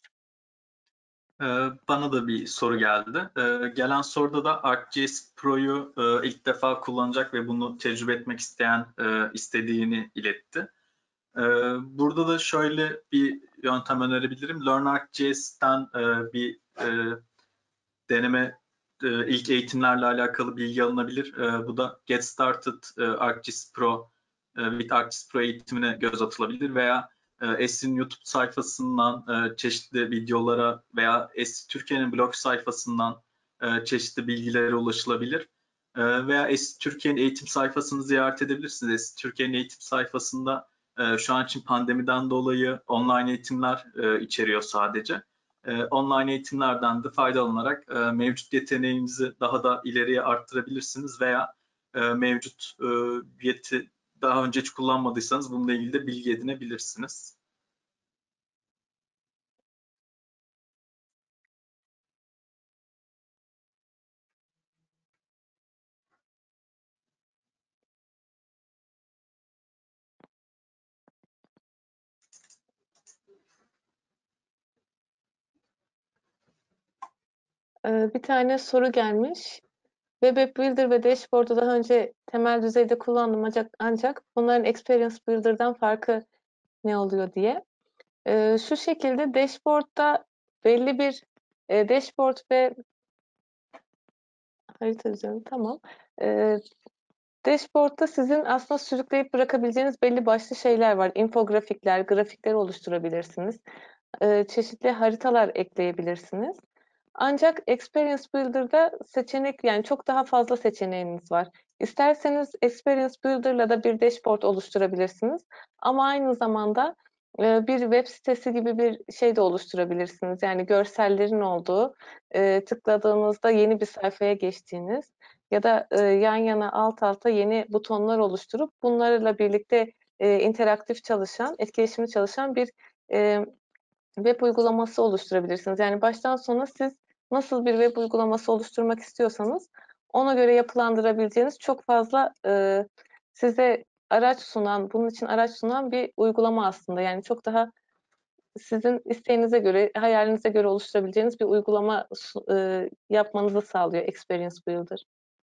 Bana da bir soru geldi. Gelen soruda da ArcGIS Pro'yu ilk defa kullanacak ve bunu tecrübe etmek istediğini iletti. Burada da şöyle bir yöntem önerebilirim. LearnArcGIS'ten bir deneme ilk eğitimlerle alakalı bilgi alınabilir. Bu da Get Started ArcGIS Pro with ArcGIS Pro eğitimine göz atılabilir veya ESSI'nin YouTube sayfasından çeşitli videolara veya ESSI Türkiye'nin blog sayfasından çeşitli bilgilere ulaşılabilir. Veya ESSI Türkiye'nin eğitim sayfasını ziyaret edebilirsiniz. ESSI Türkiye'nin eğitim sayfasında şu an için pandemiden dolayı online eğitimler içeriyor sadece. Online eğitimlerden de faydalanarak mevcut yeteneğinizi daha da ileriye arttırabilirsiniz veya mevcut yeti daha önce hiç kullanmadıysanız bununla ilgili de bilgi edinebilirsiniz. Bir tane soru gelmiş. Web App Builder ve Dashboard'u daha önce temel düzeyde kullandım ancak bunların Experience Builder'dan farkı ne oluyor diye. Şu şekilde Dashboard'da belli bir dashboard ve harita üzerinde tamam. Dashboard'da sizin aslında sürükleyip bırakabileceğiniz belli başlı şeyler var. İnfografikler, grafikler oluşturabilirsiniz. Çeşitli haritalar ekleyebilirsiniz. Ancak Experience Builder'da yani çok daha fazla seçeneğiniz var. İsterseniz Experience Builder'la da bir dashboard oluşturabilirsiniz. Ama aynı zamanda bir web sitesi gibi bir şey de oluşturabilirsiniz. Yani görsellerin olduğu, tıkladığınızda yeni bir sayfaya geçtiğiniz ya da yan yana alt alta yeni butonlar oluşturup bunlarla birlikte interaktif çalışan, etkileşimli çalışan bir web uygulaması oluşturabilirsiniz. Yani baştan sona siz nasıl bir web uygulaması oluşturmak istiyorsanız ona göre yapılandırabileceğiniz çok fazla size bunun için araç sunan bir uygulama aslında. Yani çok daha sizin isteğinize göre, hayalinize göre oluşturabileceğiniz bir uygulama yapmanızı sağlıyor Experience Builder.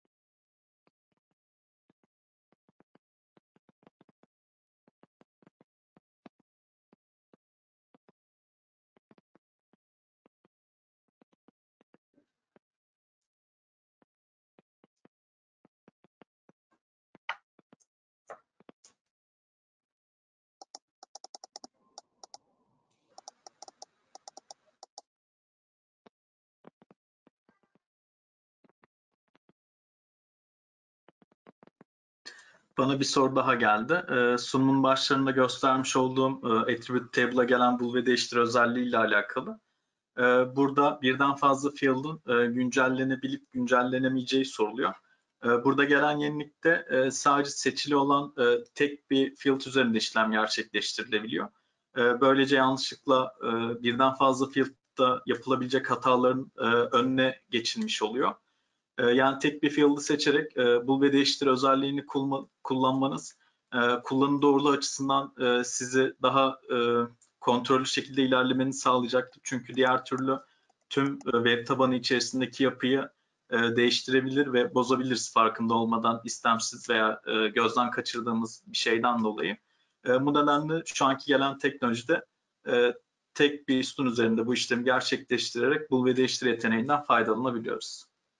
Bana bir soru daha geldi. Sunumun başlarında göstermiş olduğum Attribute Table'a gelen bul ve değiştir özelliği ile alakalı. Burada birden fazla field'ın güncellenebilip güncellenemeyeceği soruluyor. Burada gelen yenilikte sadece seçili olan tek bir field üzerinde işlem gerçekleştirilebiliyor. Böylece yanlışlıkla birden fazla field'da yapılabilecek hataların önüne geçilmiş oluyor. Yani tek bir field'ı seçerek bul ve değiştir özelliğini kullanmanız kullanım doğruluğu açısından sizi daha kontrollü şekilde ilerlemeni sağlayacaktır. Çünkü diğer türlü tüm veri tabanı içerisindeki yapıyı değiştirebilir ve bozabiliriz farkında olmadan, istemsiz veya gözden kaçırdığımız bir şeyden dolayı. Bu nedenle şu anki gelen teknolojide tek bir sütun üzerinde bu işlemi gerçekleştirerek bul ve değiştir yeteneğinden faydalanabiliyoruz.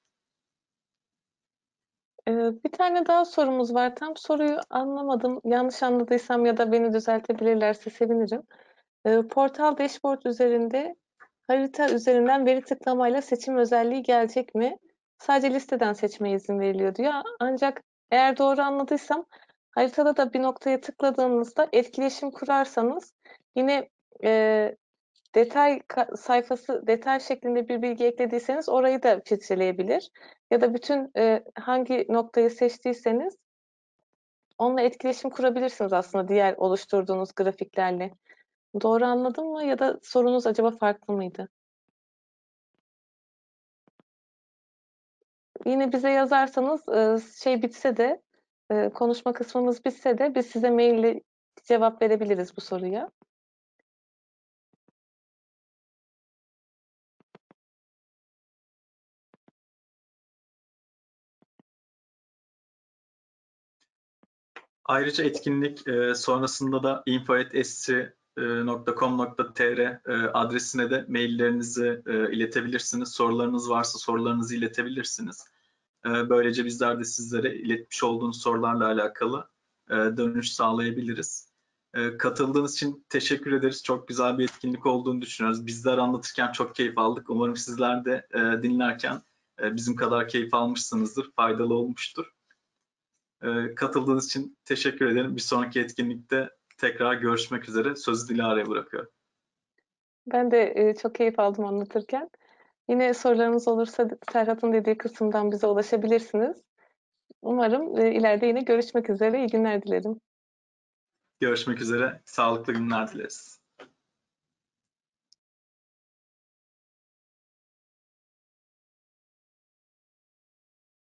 Bir tane daha sorumuz var. Tam soruyu anlamadım. Yanlış anladıysam ya da beni düzeltebilirlerse sevinirim. Portal Dashboard üzerinde harita üzerinden veri tıklamayla seçim özelliği gelecek mi? Sadece listeden seçmeye izin veriliyor diyor. Ancak eğer doğru anladıysam haritada da bir noktaya tıkladığınızda etkileşim kurarsanız yine detay şeklinde bir bilgi eklediyseniz orayı da filtreleyebilir. Ya da bütün hangi noktayı seçtiyseniz onunla etkileşim kurabilirsiniz aslında diğer oluşturduğunuz grafiklerle. Doğru anladım mı ya da sorunuz acaba farklı mıydı? Yine bize yazarsanız şey bitse de konuşma kısmımız bitse de biz size maille cevap verebiliriz bu soruya. Ayrıca etkinlik sonrasında da info@esri.com.tr adresine de maillerinizi iletebilirsiniz. Sorularınız varsa sorularınızı iletebilirsiniz. Böylece bizler de sizlere iletmiş olduğunuz sorularla alakalı dönüş sağlayabiliriz. Katıldığınız için teşekkür ederiz. Çok güzel bir etkinlik olduğunu düşünüyoruz. Bizler anlatırken çok keyif aldık. Umarım sizler de dinlerken bizim kadar keyif almışsınızdır, faydalı olmuştur. Katıldığınız için teşekkür ederim. Bir sonraki etkinlikte tekrar görüşmek üzere. Sözü Dilara'ya bırakıyorum. Ben de çok keyif aldım anlatırken. Yine sorularınız olursa Serhat'ın dediği kısımdan bize ulaşabilirsiniz. Umarım ileride yine görüşmek üzere. İyi günler dilerim. Görüşmek üzere. Sağlıklı günler dileriz.